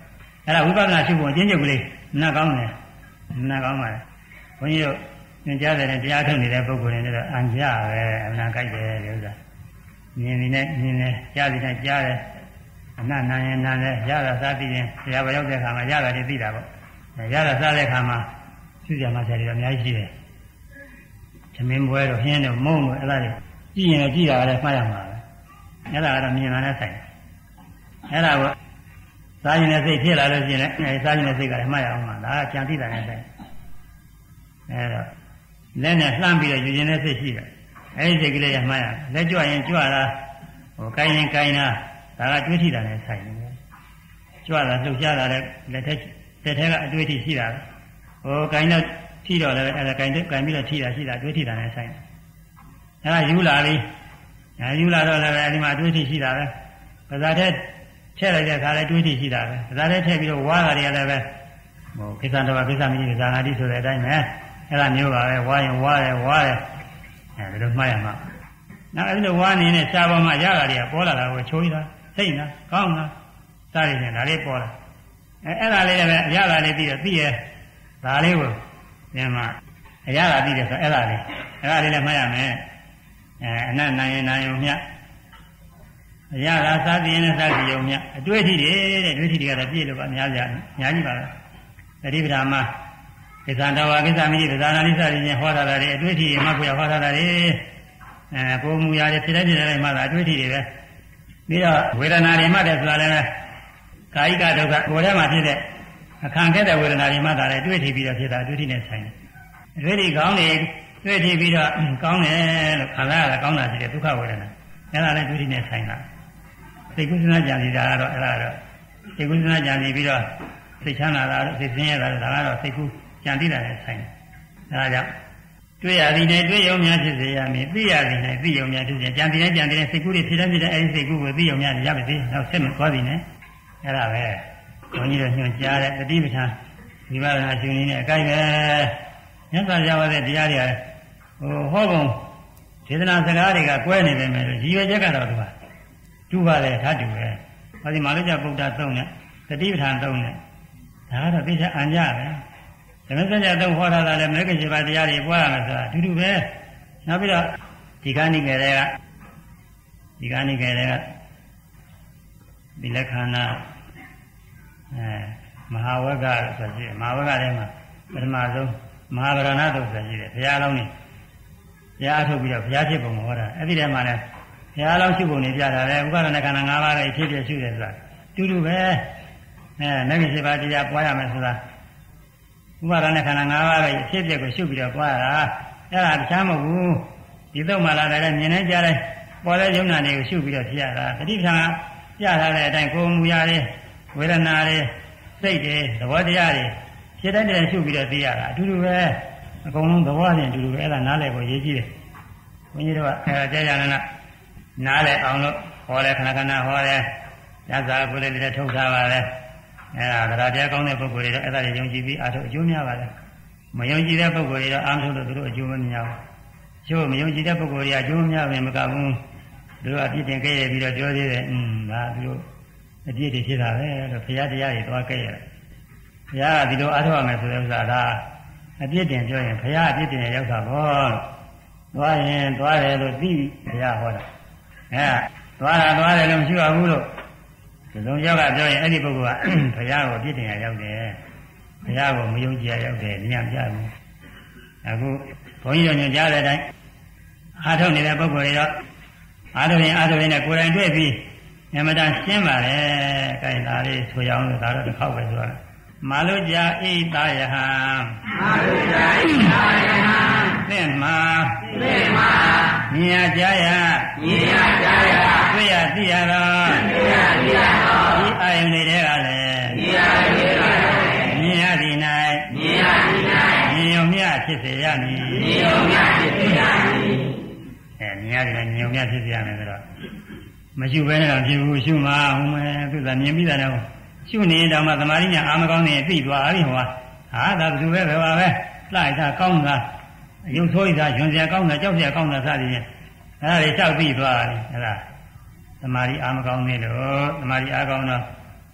အဲ့ဒါဝိပဿနာရှုဖို့အကျဉ်းချုပ်ကလေးနားကောင်းတယ်နားကောင်းပါလေဘုန်းကြီးတို့သင်ကြားတဲ့တရားထုတ်နေတဲ့ပုဂ္ဂိုလ်တွေတော့အံကြပဲအနာကြိုက်တယ်ဒီဥစ္စာမြင်နေနဲ့မြင်နေကြားနေနဲ့ကြားတယ်အနနာရင်နာနဲ့ရတာစားပြီးရင်တရားပေါ်ရောက်တဲ့အခါမှာရတာတွေသိတာပေါ့ရတာစားတဲ့အခါမှာသူ့ကြမှာဆရာတွေအများကြီးရှိတယ်သမင်းပွဲတော့ဟင်းတော့မုံတော့အဲ့ဒါတွေကြည့်ရင်လည်းကြည့်တာလည်းမှားရမှာပဲအဲ့ဒါကတော့မြင်လာတဲ့ဆိုင်အဲ့ဒါကစားရင်လည်းစိတ်ဖြစ်လာလို့ရှိရင်လည်းစားရင်လည်းစိတ်ကလည်းမှားရအောင်ပါဒါကကြံသိတာနဲ့ဆိုင်အဲ့တော့လက်နဲ့လှမ်းပြီးတော့ယူခြင်းနဲ့စိတ်ရှိတယ်အဲ့ဒီစိတ်ကလေးကမှားရလက်ကြွရင်ကြွတာဟိုကိုင်းရင်ကိုင်းတာဒါကတွေးထိတာနဲ့ဆိုင်တယ်ကြွတာလှုပ်ရှားတာလည်းလက်ထက်လက်ထက်ကအတွေးထိရှိတာဟိုကိုင်းတော့ထိတော့လည်းအဲ့ဒါကိုင်းကိုင်းပြီးတော့ထိတာရှိတာတွေးထိတာနဲ့ဆိုင်တယ်အဲ့ဒါယူလာပြီအဲယူလာတော့လည်းအဲ့ဒီမှာတွေးထိရှိတာပဲပါဇာတဲ့ထည့်လိုက်တဲ့အခါလည်းတွေးထိရှိတာပဲပါဇာတဲ့ထည့်ပြီးတော့ဝါတာတွေကလည်းပဲဟိုကိစ္စတော်ကိစ္စမကြီးကိစ္စနာတိဆိုတဲ့အတိုင်းပဲအဲ့ဒါမျိုးပါပဲဝါရင်ဝါတယ်ဝါတယ်အဲဒီလိုမှတ်ရမှာနောက်အဲဒီလိုဝါနေနဲ့ရှားပေါ်မှာရတာတွေကပေါ်လာတာကိုချိုးရတာစိတ်နာကောင်းတာစားရရင်ဒါလေးပေါ်လာအဲအဲ့ဒါလေးလည်းပဲရတာလေးပြီးတော့သိရဒါလေးကိုဒီမှာအရသာသိတယ်ဆိုအဲ့ဒါလေးအဲ့ဒါလေးလည်းမှတ်ရမယ်အဲအနတ်နိုင်ရင်နိုင်ုံမြတ်အရသာစားသိရင်လည်းစားသိုံမြတ်အတွေ့အထိတွေတဲ့တွေ့အထိတွေကတော့ပြည့်လို့ပါအများကြီးအများကြီးပါပဲသတိပဋ္ဌာန်မှာကိစ္စတော်ဝါကိစ္စမိပဇာနာလိစရည်ချင်းဟောတာတွေအတွေ့အထိမှကိုရဟောတာတွေအဲပုံမူရာတွေဖြစ်တဲ့ဖြစ်တဲ့မှသာအတွေ့အထိတွေပဲပြီးတော့ဝေဒနာတွေမှတယ်ဆိုတာလည်းကာယကဒုက္ခကိုယ်ထဲမှာဖြစ်တဲ့အခါခဲ့တဲ့ဝေဒနာတွေမှသာလည်းအတွေ့အထိပြီးတော့ဖြစ်တာအတွေ့အထိနဲ့ဆိုင်တယ်အတွေ့အထိကောင်းတယ်တွေ့အထိပြီးတော့ကောင်းတယ်လို့ခံစားရတာကောင်းတာရှိတယ်ဒုက္ခဝေဒနာအဲ့ဒါလည်းအတွေ့အထိနဲ့ဆိုင်တာစိတ်ကုသနာကြံစီတာကတော့အဲ့ဒါတော့စိတ်ကုသနာကြံစီပြီးတော့စိတ်ချမ်းသာတာစိတ်ဆင်းရဲတာဒါကတော့စိတ်ကူးကြံသိတာနဲ့ဆိုင်တယ်ဒါကြောင့်တွေ့ရသည်နဲ့တွေ့ရုံများဖြစ်စေရမည်သိရသည်နဲ့သိရုံများဖြစ်စေကြံသိနဲ့ကြံသိနဲ့စိတ်ကူးတွေဖြစ်တဲ့ဖြစ်တဲ့အဲဒီစိတ်ကူးကိုသိရုံများရပါစေနောက်ဆက်မသွားသည်နဲ့အဲ့ဒါပဲဘုန်းကြီးတို့ညွှန်ကြားတဲ့တတိပဋ္ဌာန်ဒီပါဒနာရှင်နေတဲ့အကိုက်ပဲမြတ်စွာဘုရားဟောတဲ့တရားတွေဟိုဟောကုန်ဒေသနာစကားတွေကကွဲနေပေမဲ့ရည်ရွယ်ချက်ကတော့ဒီပါတူပါလေဓာတ်တူပဲဟောဒီမာလိကျဗုဒ္ဓသုံးနဲ့တတိပဋ္ဌာန်သုံးနဲ့ဒါကတော့သိချအံကြပဲဓမ္မစကြာသုံးဟောထားတာလည်းမဂ္ဂင်၈ပါးတရားတွေပွားရမယ်ဆိုတာအတူတူပဲနောက်ပြီးတော့ဒီကနိကေတွေကဒီကနိကေတွေကဒီလက္ခဏာအဲမဟာဝဂ္ဂဆိုရှိတယ်မဟာဝဂ္ဂထဲမှာပထမဆုံးမဟာဗရဏသုတ်ဆိုရှိတယ်ဘုရားလောင်းနေဘုရားထုတ်ပြီးတော့ဘုရားဖြစ်ပုံဟောတာအဲ့ဒီထဲမှာလည်းဘုရားလောင်းရှိပုံနေပြတာလေဥပါဒနာခန္ဓာ၅ပါးရဲ့ဖြစ်ဖြစ်ရှိတယ်ဆိုတာအတူတူပဲအဲမဂ္ဂင်၈ပါးတရားပွားရမယ်ဆိုတာဥပါဒနာခန္ဓာ၅ပါးရဲ့ဖြစ်ဖြစ်ကိုရှုပြီးတော့ပွားရတာအဲ့ဒါတခြားမဟုတ်ဘူးဒီတော့မှလာတယ်မြင်နေကြတယ်ပေါ်တဲ့ယုံနာတွေကိုရှုပြီးတော့ဖြစ်ရတာပဋိပ္ပံပြထားတဲ့အတိုင်းကိုယ်မူရာတွေဝေဒနာတွေစိတ်တွေသဘောတရားတွေဖြစ်တဲ့တည်းရှုပြီးတော့သိရတာအတူတူပဲအကုန်လုံးသဘောချင်းအတူတူပဲအဲ့ဒါနားလည်ဖို့ရေးကြည့်တယ်ဘုန်းကြီးတို့ကအဲကြာကြာနာနားလည်အောင်လို့ဟောတယ်ခဏခဏဟောတယ်ညစာကိုလည်းလည်းထုတ်ထားပါလေအဲဒါသရတရားကောင်းတဲ့ပုဂ္ဂိုလ်တွေတော့အဲ့ဒါတွေယုံကြည်ပြီးအားထုတ်အကျိုးများပါလေမယုံကြည်တဲ့ပုဂ္ဂိုလ်တွေတော့အားထုတ်လို့သူတို့အကျိုးမများဘူးကျိုးမယုံကြည်တဲ့ပုဂ္ဂိုလ်တွေအကျိုးမများဘူးမကဘူးသူတို့အပြစ်တင်ခဲ့ရပြီးတော့ပြောသေးတယ်อืมဒါသူတို့အပြစ်တွေဖြစ်တာပဲလို့ဘုရားတရားတွေသွားခဲ့ရတယ်ဘုရားကဒီလိုအားထုတ်ရမယ်ဆိုတဲ့ဥစ္စာဒါအပြစ်တင်ပြောရင်ဘုရားအပြစ်တင်ရောက်တာပေါ့သွားရင်သွားတယ်လို့သိဘုရားဟောတာအဲသွားတာသွားတယ်လို့မရှိပါဘူးလို့ဒီလိုယောက်ကပြောရင်အဲ့ဒီပုဂ္ဂိုလ်ကဘုရားကိုအပြစ်တင်ရရောက်တယ်ဘုရားကိုမယုံကြည်ရရောက်တယ်ဉာဏ်ပြတယ်အခုဘုန်းကြီးတို့ညွှန်ကြားတဲ့အတိုင်းအားထုတ်နေတဲ့ပုဂ္ဂိုလ်တွေတော့အားထုတ်ရင်အားထုတ်ရင်နဲ့ကိုယ်တိုင်တွေ့ပြီးအမှန်တန်ရှင်းပါလေ။အဲဒါလေးဆိုရအောင်လို့ဒါတော့တစ်ခေါက်ပဲဆိုရမာလုကြာဣတာယဟံမာလုကြာဣတာယဟံသင်္မာသင်္မာမြင်ရကြရမြင်ရကြရတွေ့ရသိရတော့တွေ့ရသိရတော့ဒီအာယုန်တွေကလည်းဒီအာယုန်တွေကလည်းမြင်ရသည်၌မြင်ရသည်၌မြင်ုံမြဖြစ်စေရမည်မြင်ုံမြဖြစ်စေရမည်အဲမြင်ရတယ်မြင်ုံမြဖြစ်စေရမယ်ဆိုတော့မရှိဘဲနဲ့တော့ဖြစ်ဘူးရှုမှာဟိုမဲ့သူကမြင်ပြီးတာတော့ရှုနေတော့မှသမာဓိညာအာမကောင်းနေပြီသွားပြီဟောဟာဒါဘယ်သူပဲပဲပါပဲလိုက်တာကောင်းတာရုပ်ဆိုးရတာညွန်စရာကောင်းတာကြောက်စရာကောင်းတာစသည်ဖြင့်အဲဒါတွေကြောက်ပြီးသွားတယ်အဲဒါသမာဓိအာမကောင်းနေလို့သမာဓိအားကောင်းတော့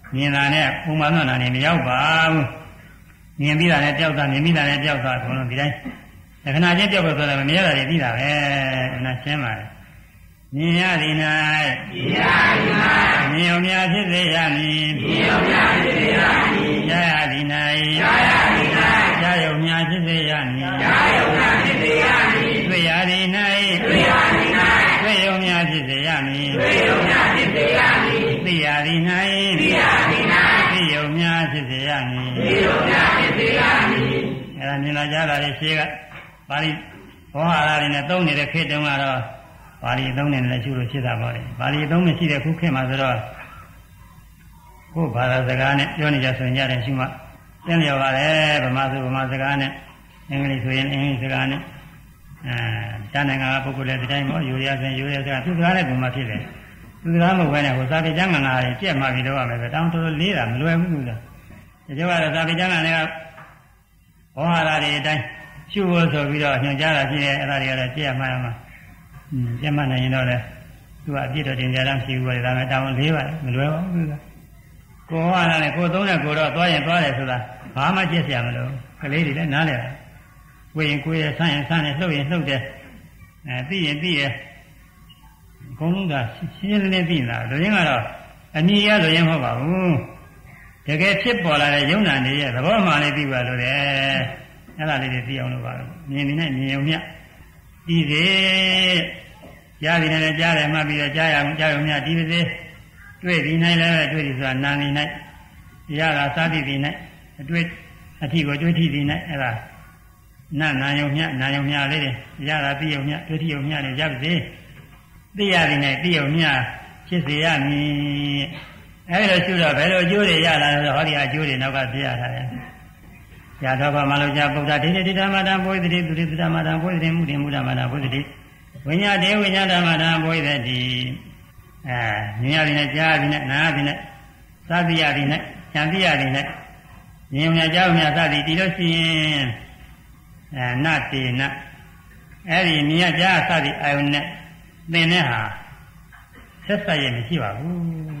မြင်တာနဲ့ပုံမှန်မှန်တာနေမရောက်ပါဘူးမြင်ပြီးတာနဲ့ကြောက်တာမြင်ပြီးတာနဲ့ကြောက်တာဘုံလုံးဒီတိုင်းခဏချင်းကြောက်လို့ဆိုတာမမြင်ရတာတွေသိတာပဲအဲ့ဒါရှင်းပါလေမြင်ရသည်၌မြင်ရသည်၌မြင်ုံများဖြစ်စေရမည်မြင်ုံများဖြစ်စေရမည်ကြားရသည်၌ကြားရသည်၌ကြားယုံများဖြစ်စေရမည်ကြားယုံများဖြစ်စေရမည်တွေ့ရသည်၌တွေ့ရသည်၌တွေ့ယုံများဖြစ်စေရမည်တွေ့ယုံများဖြစ်စေရမည်သိရသည်၌သိရသည်၌သိယုံများဖြစ်စေရမည်သိယုံများဖြစ်စေရမည်အဲ့ဒါမြင်လာကြတာလေရှင်းကပါဠိဘောဟာရတွေနဲ့သုံးနေတဲ့ခေတ်တုန်းကတော့ပါဠိသုံးနေလည်းရှုလို့ဖြစ်တာပါလေပါဠိသုံးမရှိတဲ့ခုခေတ်မှာဆိုတော့ကိုယ်ဘာသာစကားနဲ့ပြောနေကြဆိုရင်ရတယ်ရှုမှသင်လျော်ပါတယ်ဗမာဆိုဗမာစကားနဲ့အင်္ဂလိပ်ဆိုရင်အင်္ဂလိပ်စကားနဲ့အဲကျန်နိုင်ငံကပုဂ္ဂိုလ်လည်းဒီတိုင်းပေါ့ယူရဆိုရင်ယူရစကားသူစကားနဲ့ပုံမှဖြစ်တယ်သူစကားမဟုတ်ဘဲနဲ့ဟိုစာပေကျမ်းဂန်တွေကြက်မှပြီးတော့ရမယ်ဆိုတောင်းတော်တော်လေးတာမလွယ်ဘူးလားဒီကြောကတော့စာပေကျမ်းဂန်တွေကဘောဟာရတွေအတိုင်းရှုဖို့ဆိုပြီးတော့ညွှန်ကြားတာရှိတယ်အဲ့ဒါတွေကတော့ကြည့်ရမှန်းမှာอืมကြက်မှနိုင်ရင်တော့လေသူကအပြစ်တော်တင်ကြတာမရှိဘူးလေဒါပေမဲ့တောင်းလေးပါမလွယ်ပါဘူးလားကိုဟောတာနဲ့ကိုသုံးတဲ့ကိုတော့သွားရင်သွားတယ်ဆိုတာဘာမှကြည့်စရာမလိုကလေးတွေလည်းနားလဲတာကိုရင်ကိုရဆန်းရင်ဆန်းတယ်လှုပ်ရင်လှုပ်တယ်အဲသိရင်သိတယ်အကုန်လုံးကရှင်းရှင်းလင်းလင်းသိနေတာလူရင်းကတော့အနည်းရလူရင်းမဟုတ်ပါဘူးတကယ်ဖြစ်ပေါ်လာတဲ့ယုံနာနေရဲ့သဘောမှလည်းသိပါလို့တယ်အဲ့ဒါလေးတွေသိအောင်လို့ပါမြင်နေနဲ့မြင်ုံမြဒီစေကြားပြီးလည်းကြားတယ်မှပြီးတော့ကြားရအောင်ကြားုံမြဒီစေတွေ့ပြီးနိုင်လည်းတွေ့ပြီးဆိုတာနာနေ၌ရတာသာတိပြီး၌အတွေ့အထီကိုတွေ့ထီပြီး၌အဲ့ဒါနာနာယုံမြနာယုံမြလေးတွေရတာသိယုံမြတွေ့ထီယုံမြတွေရပါစေသိရသည်၌သိယုံမြဖြစ်စေရမည်အဲ့ဒါရှုတော့ဘယ်လိုအကျိုးတွေရလာလဲဟောဒီအကျိုးတွေနောက်ကသိရတာလေရတော့ဘာမှလို့ကြဗုဒ္ဓဒိဋ္ဌိဓမ္မတံဘုရားတိသူတိဓမ္မတံဘုရားတိမှုတိမူဓမ္မတံဘုရားတိဝိညာတေဝိညာဓမ္မတံဘုရားတိအဲမြင်ရသည်နဲ့ကြားရသည်နဲ့နားရသည်နဲ့သာသိရသည်နဲ့ဉာဏ်သိရသည်နဲ့မြင်မြင်ကြားမြင်သသည်ဒီလိုရှိရင်အဲနတေနအဲ့ဒီမြင်ရကြားသသည်အာယုန်နဲ့သင်တဲ့ဟာဆက်ဆက်ရမရှိပါဘူး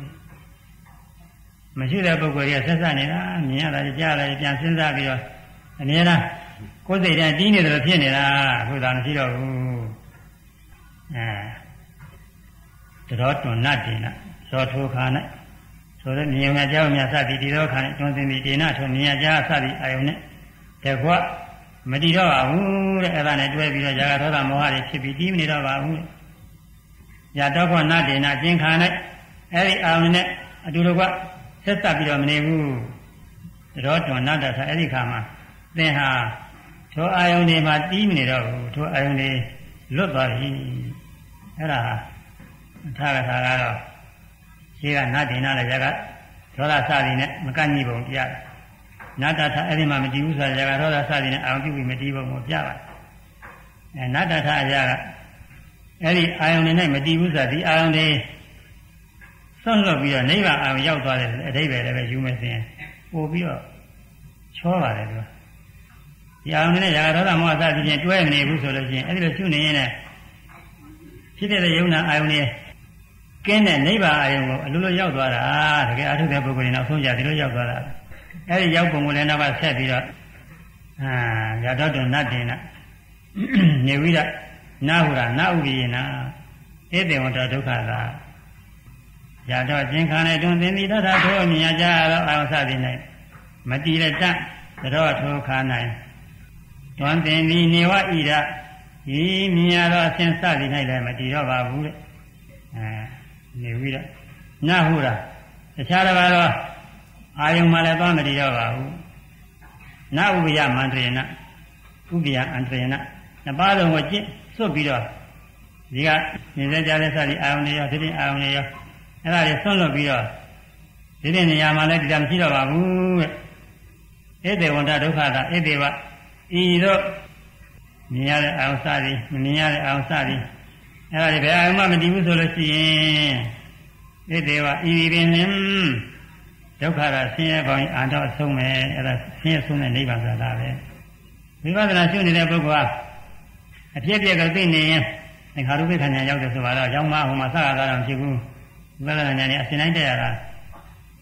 မရှိတဲ့ပုဂ္ဂိုလ်ကဆက်ဆက်နေတာမြင်ရတာကြားရတယ်ပြန်စဉ်းစားပြီးတော့အများလားကိုယ်စိတ်တိုင်းတီးနေတယ်လို့ဖြစ်နေတာအခုသာမရှိတော့ဘူးအဲတတော်တွန်နတ်တေနဇောထိုခါ၌ဆိုတဲ့မြင်ရကြောင်းများစသည်ဒီတော့ခါ၌တွန်စင်သည်တေနထိုမြင်ရကြားစသည်အာယုန်နဲ့တကွမတည်တော့ပါဘူးတဲ့အဲ့ဒါနဲ့တွဲပြီးတော့ຢာကသောတာမောဟတွေဖြစ်ပြီးတီးမနေတော့ပါဘူးຢာတော့ခောနတ်တေနကျင်ခါ၌အဲ့ဒီအာယုန်နဲ့အတူတူကဆက်ဆက်ပြီးတော့မနေဘူးတတော်တွန်နတ်တာအဲ့ဒီခါမှာသင်ဟာထိုအာယုန်တွေမှာတီးမနေတော့ဘူးထိုအာယုန်တွေလွတ်သွားပြီအဲ့ဒါထာဂထာကတော့ရှိကနတ်တင်နာလည်းຢာကဒေါသစသည်နဲ့မကန့်ညီပုံပြတယ်နတ်တထအဲ့ဒီမှာမတည်ဘူးဆိုတော့ຢာကဒေါသစသည်နဲ့အာယုန်ပြုပြီးမတည်ပုံကိုပြပါတယ်အဲနတ်တထအရာကအဲ့ဒီအာယုန်တွေနဲ့မတည်ဘူးဆိုတော့ဒီအာယုန်တွေဆွန့်လွတ်ပြီးတော့နိဗ္ဗာန်အာယုန်ရောက်သွားတယ်အဓိပ္ပာယ်လည်းပဲယူမယ်ဆိုရင်ပို့ပြီးတော့ချောပါတယ်သူကဒီအာယုန်နဲ့ຢာကဒေါသမောဟစသည်ဖြင့်တွဲမနေဘူးဆိုလို့ရှိရင်အဲ့ဒီလိုရှုနေရင်လည်းဖြစ်တဲ့ယုံနာအာယုန်နဲ့ကင်းတဲ့နိဗ္ဗာန်အာယုန်ကိုအလိုလိုရောက်သွားတာတကယ်အထုတဲ့ပုဂ္ဂိုလ်တွေနောက်ဆုံးကြဒီလိုရောက်သွားတာအဲ့ဒီရောက်ပုံကိုလည်းနောက်ကဆက်ပြီးတော့အာရတောတုနတ်တင်နာနေဝိဒနာဟုရာနာဥပိယနာဧတေဝတ္တဒုက္ခသာရတော့ကျင်ခံတဲ့တွင်သင်္တိတထထိုအမြင်ကြသောအာယုန်စသည်၌မတည်တဲ့တတ်သောထိုခါ၌တွင်သင်္တိနေဝဣရဤမြင်ရသောအစဉ်စသည်၌လည်းမတည်တော့ပါဘူးတဲ့အဲနေပြီးတော့နာဟုရာတခြားတစ်ပါးတော့အာယုံမှလည်းသွားမတည်တော့ပါဘူးနာဥပယမန္တရေနဥပယအန္တရေနနှစ်ပါးလုံးကိုကျင့်စွတ်ပြီးတော့ဒီကမြင်စေကြတဲ့စသည်အာယုံတွေရောဒီတင်အာယုံတွေရောအဲ့ဒါတွေဆွန့်လွတ်ပြီးတော့ဒီတင်နေရာမှာလည်းဒီတာမရှိတော့ပါဘူးတဲ့ဧတေဝန္တဒုက္ခတာဧတေဝဤတော့မြင်ရတဲ့အာယုံစသည်မမြင်ရတဲ့အာယုံစသည်အဲ့ဒါတွေဘယ်အာယုံမှမတည်ဘူးဆိုလို့ရှိရင်ဧတေဝဤပင်ဒုက္ခရဆင်းရဲပေါင်းအာတော့အဆုံးပဲအဲ့ဒါဆင်းရဲဆုံးတဲ့နိဗ္ဗာန်ဆိုတာပဲဝိပဿနာရှုနေတဲ့ပုဂ္ဂိုလ်ကအဖြစ်အပျက်ကသိနေရင်သင်္ခါရုပ္ပခဏ်ညာရောက်တယ်ဆိုတော့ရောက်မှဟိုမှာစကားကားတော့ဖြစ်ဘူးဝိပဿနာဉာဏ်နဲ့အစဉ်တိုင်းတက်ရတာ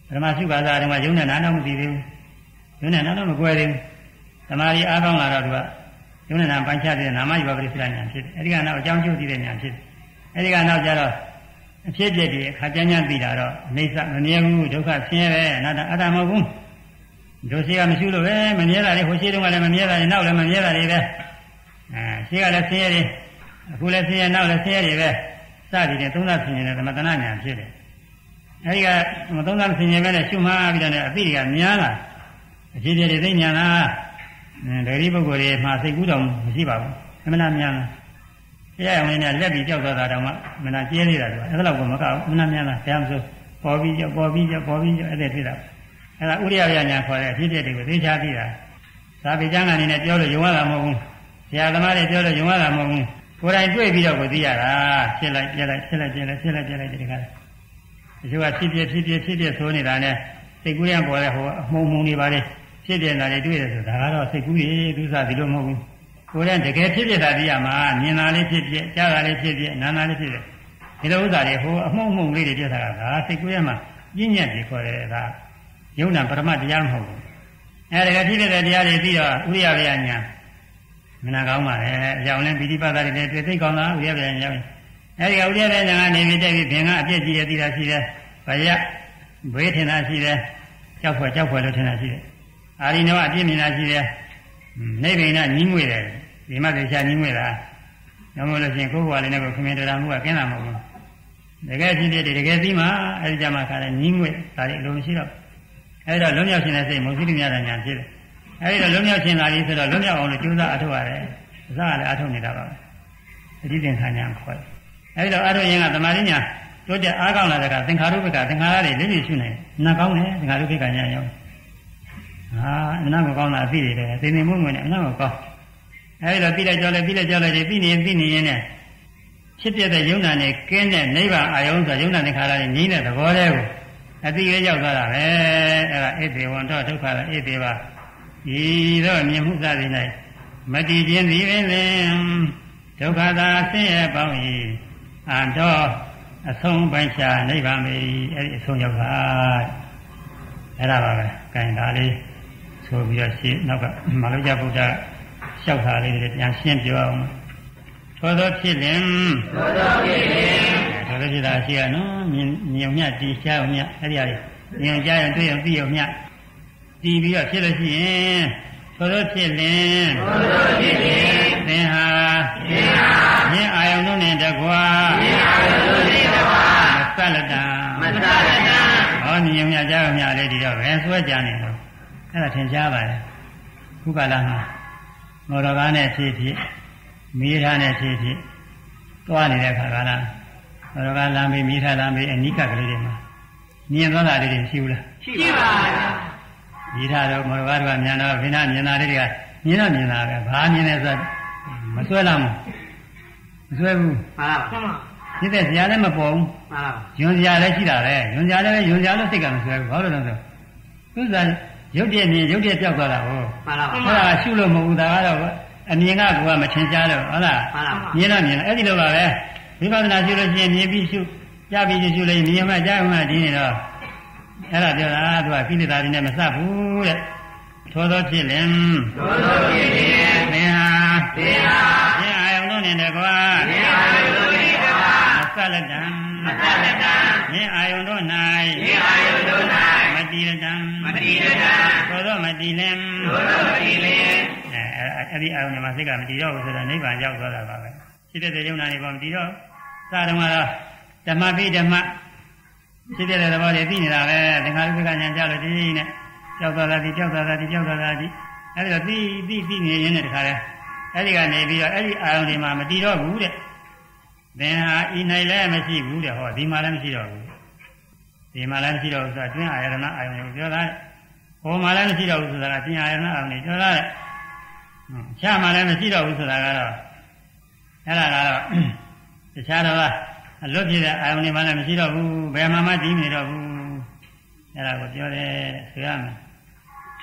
ပထမရှုပါသားတုန်းကယုံနဲ့နာတော့မသိသေးဘူးယုံနဲ့နာတော့မကွဲသေးဘူးသမာဓိအားကောင်းလာတော့သူကယုံနဲ့နာပိုင်းခြားတဲ့နာမယူပါပရိစ္ဆေဉာဏ်ဖြစ်တယ်အဲဒီကနောက်အကြောင်းကျိုးသိတဲ့ဉာဏ်ဖြစ်တယ်အဲဒီကနောက်ကျတော့အဖြစ်ပြည့်တွေအခါကျမ်းကျမ်းသိတာတော့အိဋ္ဌမမြဲဘူးဒုက္ခဆင်းရဲပဲအနတ္တအတ္တမဟုတ်ဘူးဒုစရမရှိလို့ပဲမမြဲတာတွေဟိုရှိတုန်းကလည်းမမြဲတာတွေနောက်လည်းမမြဲတာတွေပဲအဲရှိကလည်းဆင်းရဲတယ်အခုလည်းဆင်းရဲနောက်လည်းဆင်းရဲတွေပဲစသည်ဖြင့်သုံးသပ်ဆင်းရဲတဲ့သမထနာဉာဏ်ဖြစ်တယ်အဲဒီကသုံးသပ်ဆင်းရဲပဲနဲ့ရှုမှတ်ပြီးတော့အပိကများလာအဖြစ်ပြည့်တွေသိဉာဏ်လားဒဂရီပုဂ္ဂိုလ်တွေမှာစိတ်ကူးတော်မရှိပါဘူးအမှန်များလားတရားဝင်နဲ့လက်ပြီးကြောက်သွားတာတောင်မှမနာကျဲနေတာသူကအဲ့ဒါတော့မကောက်ဘူးမနာများလားဘယ်မှာဆိုပေါ်ပြီးကြောက်ပေါ်ပြီးကြောက်ပေါ်ပြီးကြောက်အဲ့ဒါဖြစ်တာအဲ့ဒါဥရိယဗျာညာခေါ်တဲ့အဖြစ်ပြည့်တွေကိုသိချသိတာသာပိကျမ်းကနေနဲ့ပြောလို့ယုံရတာမဟုတ်ဘူးဆရာသမားတွေပြောလို့ယုံရတာမဟုတ်ဘူးကိုယ်တိုင်တွေ့ပြီးတော့ကိုသိရတာဖြစ်လိုက်ပြက်လိုက်ဖြစ်လိုက်ပြက်လိုက်ဖြစ်လိုက်ပြက်လိုက်ဒီကနေ့ဒီလိုကဖြစ်ပြဖြစ်ပြဖြစ်ပြဆိုနေတာနဲ့စိတ်ကူးရံပေါ်တဲ့ဟိုအမှုံမှုံတွေပါလေဖြစ်ပြနေတာတွေတွေ့တယ်ဆိုတာကတော့စိတ်ကူးတွေသူစားဒီလိုမဟုတ်ဘူးကိုယ်တိုင်တကယ်ဖြစ်ပြတာသိရမှာမြင်တာလေးဖြစ်ပြကြားတာလေးဖြစ်ပြနားတာလေးဖြစ်ပြဒီလိုဥစ္စာတွေဟိုအမှုံမှုံလေးတွေပြတာကစိတ်ကူးရံမှာပြည့်ညက်ပြီးခေါ်တယ်ကယုံနာပရမတရားမဟုတ်ဘူးအဲဒါကဖြစ်တဲ့တရားတွေပြီးတော့ဥရိယဗျာညာမနာကောင်းပါလေအကြောင်းလဲပိဋိပတ်တာတွေလည်းတွေ့သိကောင်းတာဥရိယဗျာညာရောက်အဲဒီကဥရိယဗျာညာကနေပြီးတက်ပြီးဘင်ကအပြည့်ကြီးတဲ့သိတာရှိတယ်ဗယဘွေးထင်တာရှိတယ်ကြောက်ဖွယ်ကြောက်ဖွယ်လို့ထင်တာရှိတယ်အာရိနောအပြည့်မြင်တာရှိတယ်နိဗ္ဗာန်ညင်းငွေတယ်ဒီမှာတရားညင်းငွေတာတော့မလို့ရှိရင်ကိုယ်ဘဝလေးနဲ့ကိုခင်မင်တရားမှုကကင်းတာမဟုတ်ဘူးတကယ်ဖြစ်ဖြစ်တကယ်သိမှအဲဒီကြမှာခါတယ်ညင်းငွေဒါတွေအလိုမရှိတော့အဲဒီတော့လွတ်မြောက်ခြင်းတဲ့စိတ်မုစိတိမြတ်ညာဖြစ်တယ်အဲဒီတော့လွတ်မြောက်ခြင်းလာပြီဆိုတော့လွတ်မြောက်အောင်လို့ကြိုးစားအထောက်ရတယ်အစကလည်းအထောက်နေတာပါပဲအတိသင်္ခါညာခေါ်တယ်အဲဒီတော့အထောက်ရင်ကသမာဓိညာတို့တဲ့အားကောင်းလာတဲ့ကသင်္ခါရုပ္ပကသင်္ခါရတွေလက်ပြရှုနေနာကောင်းတယ်သင်္ခါရုပ္ပကညာရောက်ဟာအနာကောင်းတာအသိတွေတယ်သိနေမှုဝင်နေအနာကောင်းအဲဒီတော့ပြီးလိုက်ကြောလဲပြီးလိုက်ကြောလဲပြီးနေပြီးနေရင်းနဲ့ဖြစ်ပြတဲ့ယုံနာနဲ့ကင်းတဲ့နိဗ္ဗာန်အာယုံဆိုယုံနာသင်္ခါရတွေငြိမ်းတဲ့သဘောတည်းကိုအတိရရောက်သွားတာပဲအဲဒါဣတိဝံတော့ဒုက္ခလားဣတိပါဤတော့မြင်မှုစသည်၌မတည်ခြင်းသည်ပင်ဒုက္ခသာဆင်းရဲပေါင်း၏အံတော့အဆုံးပိုင်းခြားနိဗ္ဗာန်ပဲအဲဒီအဆုံးရောက်တာအဲ့ဒါပါပဲကင်ဒါလေးဆိုပြီးတော့ရှင်းနောက်ကမလုကြဗုဒ္ဓလျှောက်တာလေးတွေပြန်ရှင်းပြအောင်သောသောဖြစ်လင်သောသောဖြစ်လင်သောသောဖြစ်တာရှိရနော်မြင်မြင်မြတ်တီးရှားအောင်မြတ်အဲ့ဒီအရာမြင်ကြရင်တွေ့ရင်သိအောင်မြတ်တီးပြီးတော့ဖြစ်လို့ရှိရင်သောသောဖြစ်လင်သောသောဖြစ်လင်သင်ဟာသင်ဟာမြင်အာယုံတို့နဲ့တကွာမြင်အာယုံတို့နဲ့တကွာမသလတံမသလတံဟောမြင်မြတ်ကြားအောင်မြတ်လေးဒီတော့ပဲဆွဲကြနေတော့အဲ့ဒါထင်ရှားပါလေခုကလာမှာမော်တော်ကားနဲ့ဖြစ်ဖြစ်မိထားနဲ့ဖြစ်ဖြစ်သွားနေတဲ့ခါကလားမော်တော်ကားလမ်းပြီးမိထားလမ်းပြီးအနိကကလေးတွေမှာမြင်သွားတာလေးတွေရှိဘူးလားရှိပါဗျာမိထားတော့မော်တော်ကားကမြန်တော့ဘိနာမြင်တာလေးတွေကမြင်တော့မြင်တာပဲဘာမြင်လဲဆိုမဆွဲလာဘူးမဆွဲဘူးမှန်ပါမှန်ပါဒီတဲ့ဇာလည်းမပေါ်ဘူးမှန်ပါယွန်ဇာလည်းရှိတာပဲယွန်ဇာလည်းယွန်ဇာလို့စိတ်ကမဆွဲဘူးဘာလို့လဲဆိုသူကရုပ်တည်းမြင်ရုပ်တည်းပြောက်သွားတာဟောမှန်ပါအဲ့ဒါရှုလို့မဟုတ်ဘူးဒါကတော့အမြင်ကကမထင်ရှားလို့ဟုတ်လားမြင်တော့မြင်တယ်အဲ့ဒီလိုပါပဲဝိပဿနာရှုလို့ရှိရင်မြင်ပြီးရှုကြားပြီးရှုလို့မြင်မှကြားမှဒီနေတော့အဲ့ဒါပြောတာသူကကိလေသာတွေနဲ့မစပ်ဘူးတဲ့သောသောဖြစ်လင်သောသောဖြစ်လင်သင်ဟာသင်ဟာမြင်အာယုံတို့နဲ့တကွာမြင်အာယုံတို့နဲ့တကွာမစလက်တံမစလက်တံမြင်အာယုံတို့၌မြင်အာယုံတို့၌မတိရတံမတိရတံသောသောမတိလင်သောသောမတိလင်အဲအဲ့ဒီအာယုံမှာစိတ်ကမတည်တော့ဘူးဆိုတော့နိဗ္ဗာန်ရောက်သွားတာပါပဲရှိတဲ့ယုံနာနေပေါ်မတည်တော့သာဓမ္မတော့ဓမ္မပိဓမ္မရှိတဲ့သဘောတွေသိနေတာပဲသင်္ခါရုပ္ပကဉာဏ်ကြလို့ဒီနဲ့ကြောက်သွားတာဒီကြောက်သွားတာဒီကြောက်သွားတာဒီအဲ့ဒါသိသိသိနေရင်းနဲ့တခါလဲအဲ့ဒီကနေပြီးတော့အဲ့ဒီအာယုံတွေမှာမတည်တော့ဘူးတဲ့သင်ဟာဤ၌လည်းမရှိဘူးတဲ့ဟောဒီမှာလည်းမရှိတော့ဘူးဒီမှာလည်းမရှိတော့ဘူးဆိုတာတွင်းအာယတနာအာယုံကိုပြောတာဟောမှာလည်းမရှိတော့ဘူးဆိုတာကပြင်အာယတနာအာယုံကိုပြောတာချာမှလည်းမရှိတော့ဘူးဆိုတာကတော့အဲ့ဒါကတော့တခြားတော့အလွတ်ပြည့်တဲ့အာယုန်တွေမှလည်းမရှိတော့ဘူးဘယ်မှမှကြည့်မနေတော့ဘူးအဲ့ဒါကိုပြောတယ်ဆိုရမယ်ထ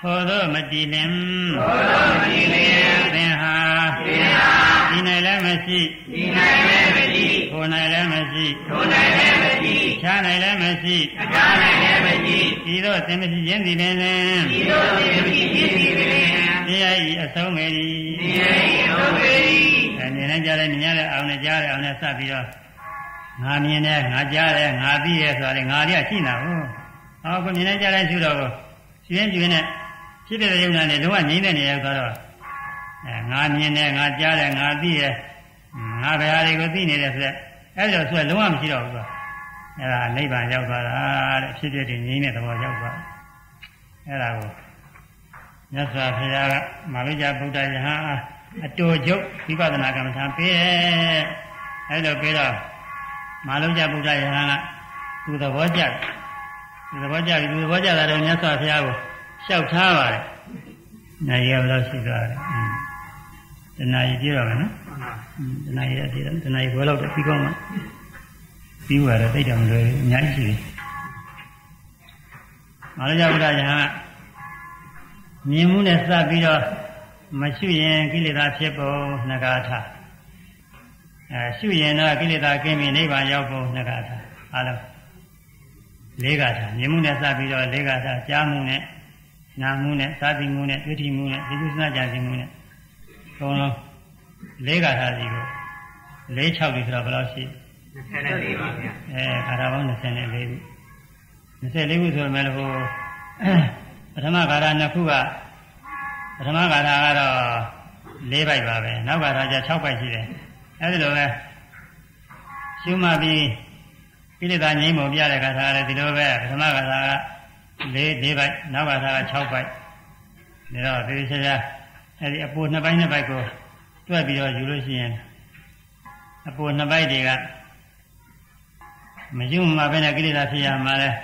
ထိုသောမတည်လင်ထိုသောမတည်လင်သင်ဟာသင်ဟာဒီ၌လည်းမရှိဒီ၌လည်းမရှိထို၌လည်းမရှိထို၌လည်းမရှိခြား၌လည်းမရှိအခြား၌လည်းမရှိဤသို့သင်မရှိခြင်းသည်လင်ဤသို့သင်မရှိခြင်းသည်လင်တရားဤအဆုံးမေ၏တရားဤအဆုံးမေ၏အဲမြင်နေကြတယ်မြင်ရတဲ့အောင်နဲ့ကြားတဲ့အောင်နဲ့စပ်ပြီးတော့ငါမြင်တယ်ငါကြားတယ်ငါသိတယ်ဆိုတာလေငါတွေကရှိနေတာဟုတ်ဟောကိုမြင်နေကြတဲ့ရှုတော့ကိုကျွင်းကျွင်းနဲ့ဖြစ်တဲ့ယုံနာနဲ့လုံးဝငြိမ့်တဲ့နေရာဆိုတော့အဲငါမြင်တယ်ငါကြားတယ်ငါသိတယ်ငါဘယ်ဟာတွေကိုသိနေတယ်ဆိုတော့အဲ့လိုဆိုလုံးဝမရှိတော့ဘူးကွာအဲ့ဒါနိဗ္ဗာန်ရောက်သွားတာတဲ့ဖြစ်ဖြစ်ငြိမ့်တဲ့သဘောရောက်သွားအဲ့ဒါကိုမြတ်စွာဘုရားကမာလိကြဗုဒ္ဓယဟန်အတူချုပ်ဝိပဿနာကမ္မထာပေးအဲ့လိုပေးတော့မာလိကြဗုဒ္ဓယဟန်ကသူသဘောကျတယ်သူသဘောကျပြီသူသဘောကျတာတော့မြတ်စွာဘုရားကိုလျှောက်ထားပါတယ်နိုင်ရလို့ရှိသွားတယ်တဏှာကြီးပြတော့မယ်နော်တဏှာကြီးရပြတယ်တဏှာကြီးဘယ်လောက်တပြီးကောင်းမှာပြီးသွားတော့သိတယ်မလို့အများကြီးရှိတယ်မာလိကြဗုဒ္ဓယဟန်ကမြင်မှုနဲ့စပ်ပြီးတော့မရှိရင်ကိလေသာဖြစ်ပုံနှဂါထအဲရှုရင်တော့ကိလေသာကင်းပြီးနိဗ္ဗာန်ရောက်ပုံနှဂါထအားလုံးလေးဂါထမြင်မှုနဲ့စပ်ပြီးတော့လေးဂါထကြားမှုနဲ့နာမှုနဲ့သာတိမှုနဲ့တွေ့ထိမှုနဲ့ဒီကုသနာကြခြင်းမှုနဲ့သုံးလုံးလေးဂါထစီကိုလေး၆ပြီဆိုတော့ဘယ်လောက်ရှိ၂၄ပါဗျာအဲဂါထပေါင်း၂၄ခု၂၄ခုဆိုမှလည်းဟိုပထမဂါထာနှစ်ခုကပထမဂါထာကတော့၄ပိုက်ပါပဲနောက်ဂါထာကျ၆ပိုက်ရှိတယ်အဲဒီလိုပဲရှုမှတ်ပြီးကိလေသာငြိမ်းပုံပြတဲ့ဂါထာကလည်းဒီလိုပဲပထမဂါထာက၄၄ပိုက်နောက်ဂါထာက၆ပိုက်ဒါတော့ဒီချာချာအဲဒီအပေါ်နှစ်ပိုင်းနှစ်ပိုက်ကိုတွက်ပြီးတော့ယူလို့ရှိရင်အပေါ်နှစ်ပိုက်တွေကမရှုမှပဲနဲ့ကိလေသာဖြစ်ရမှာလဲ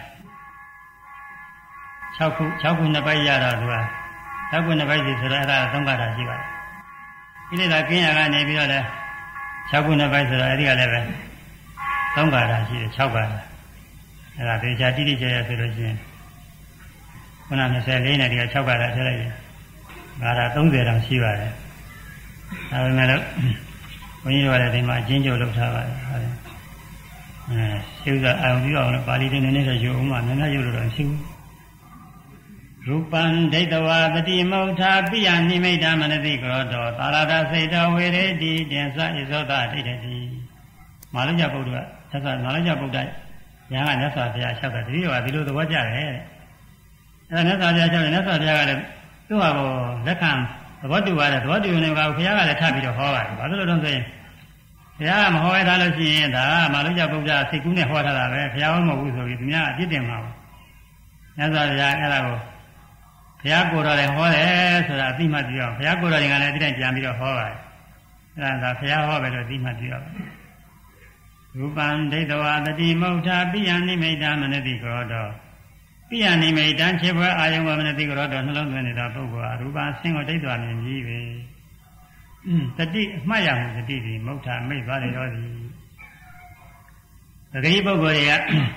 ၆ခု၆ခုနှစ်ပိုက်ရတော့သူက၆ခုနှစ်ပိုက်စီဆိုတော့အဲ့ဒါသုံးပါးတာရှိပါတယ်ကိလေသာကင်းရကနေပြီးတော့လဲ၆ခုနှစ်ပိုက်ဆိုတော့အဲ့ဒီကလည်းပဲသုံးပါးတာရှိတယ်၆ပါးတာအဲ့ဒါဒေချာတိတိကျကျဆိုလို့ရှိရင်ခုန၂၄နဲ့ဒီက၆ပါးတာထည့်လိုက်ရင်ဒါက၃၀တောင်ရှိပါတယ်ဒါပေမဲ့လို့ဘုန်းကြီးတို့ကလည်းဒီမှာအချင်းချုပ်လုပ်ထားပါတယ်ဟုတ်တယ်အဲရှုကအာရုံပြုအောင်လို့ပါဠိတွေနည်းနည်းတော့ယူအောင်မှနည်းနည်းယူလို့တော့ရှိဘူးရူပံဒိဋ္ဌဝါပတိမௌထာပိယနိမိတ်မနတိကောတောသာရတစိတ်တော်ဝေရေတိတင်္စဣဇောတဒိဋ္ဌတိမာလိကြဗုဒ္ဓကသက်သာမာလိကြဗုဒ္ဓညာကမြတ်စွာဘုရားလျှောက်တာတတိယကဒီလိုသဘောကျတယ်တဲ့အဲမြတ်စွာဘုရားလျှောက်တယ်မြတ်စွာဘုရားကလည်းသူ့ဟာကိုလက်ခံသဘောတူပါတယ်သဘောတူနေပါဘုရားကလည်းထပ်ပြီးတော့ဟောပါတယ်ဘာလို့လဲတော့ဆိုရင်ဘုရားကမဟောရထားလို့ရှိရင်ဒါမာလိကြဗုဒ္ဓစိတ်ကူးနဲ့ဟောထားတာပဲဘုရားဟောမဟုတ်ဘူးဆိုပြီးသူများအပြစ်တင်မှာပါမြတ်စွာဘုရားအဲ့ဒါကိုဘုရားကိုယ်တော်လည်းဟောတယ်ဆိုတာအသိမှတ်ပြီးတော့ဘုရားကိုယ်တော်တွေကလည်းဒီတိုင်းပြန်ပြီးတော့ဟောပါတယ်အဲ့ဒါကဘုရားဟောပဲလို့အသိမှတ်ပြီးတော့ရူပံဒိဋ္ဌဝါတတိမௌထာပိယနိမိတ်မနတိကောတောပိယနိမိတ်ဖြစ်ပွဲအာယုံဝမနတိကောတောနှလုံးသွင်းနေတာပုဂ္ဂိုလ်ဟာရူပံဆင်းကိုဒိဋ္ဌဝါမြင်ပြီးပဲတတိအမှတ်ရမှုတတိဒီမௌထာမိတ်သွားလေတော့သည်တတိပုဂ္ဂိုလ်တွေက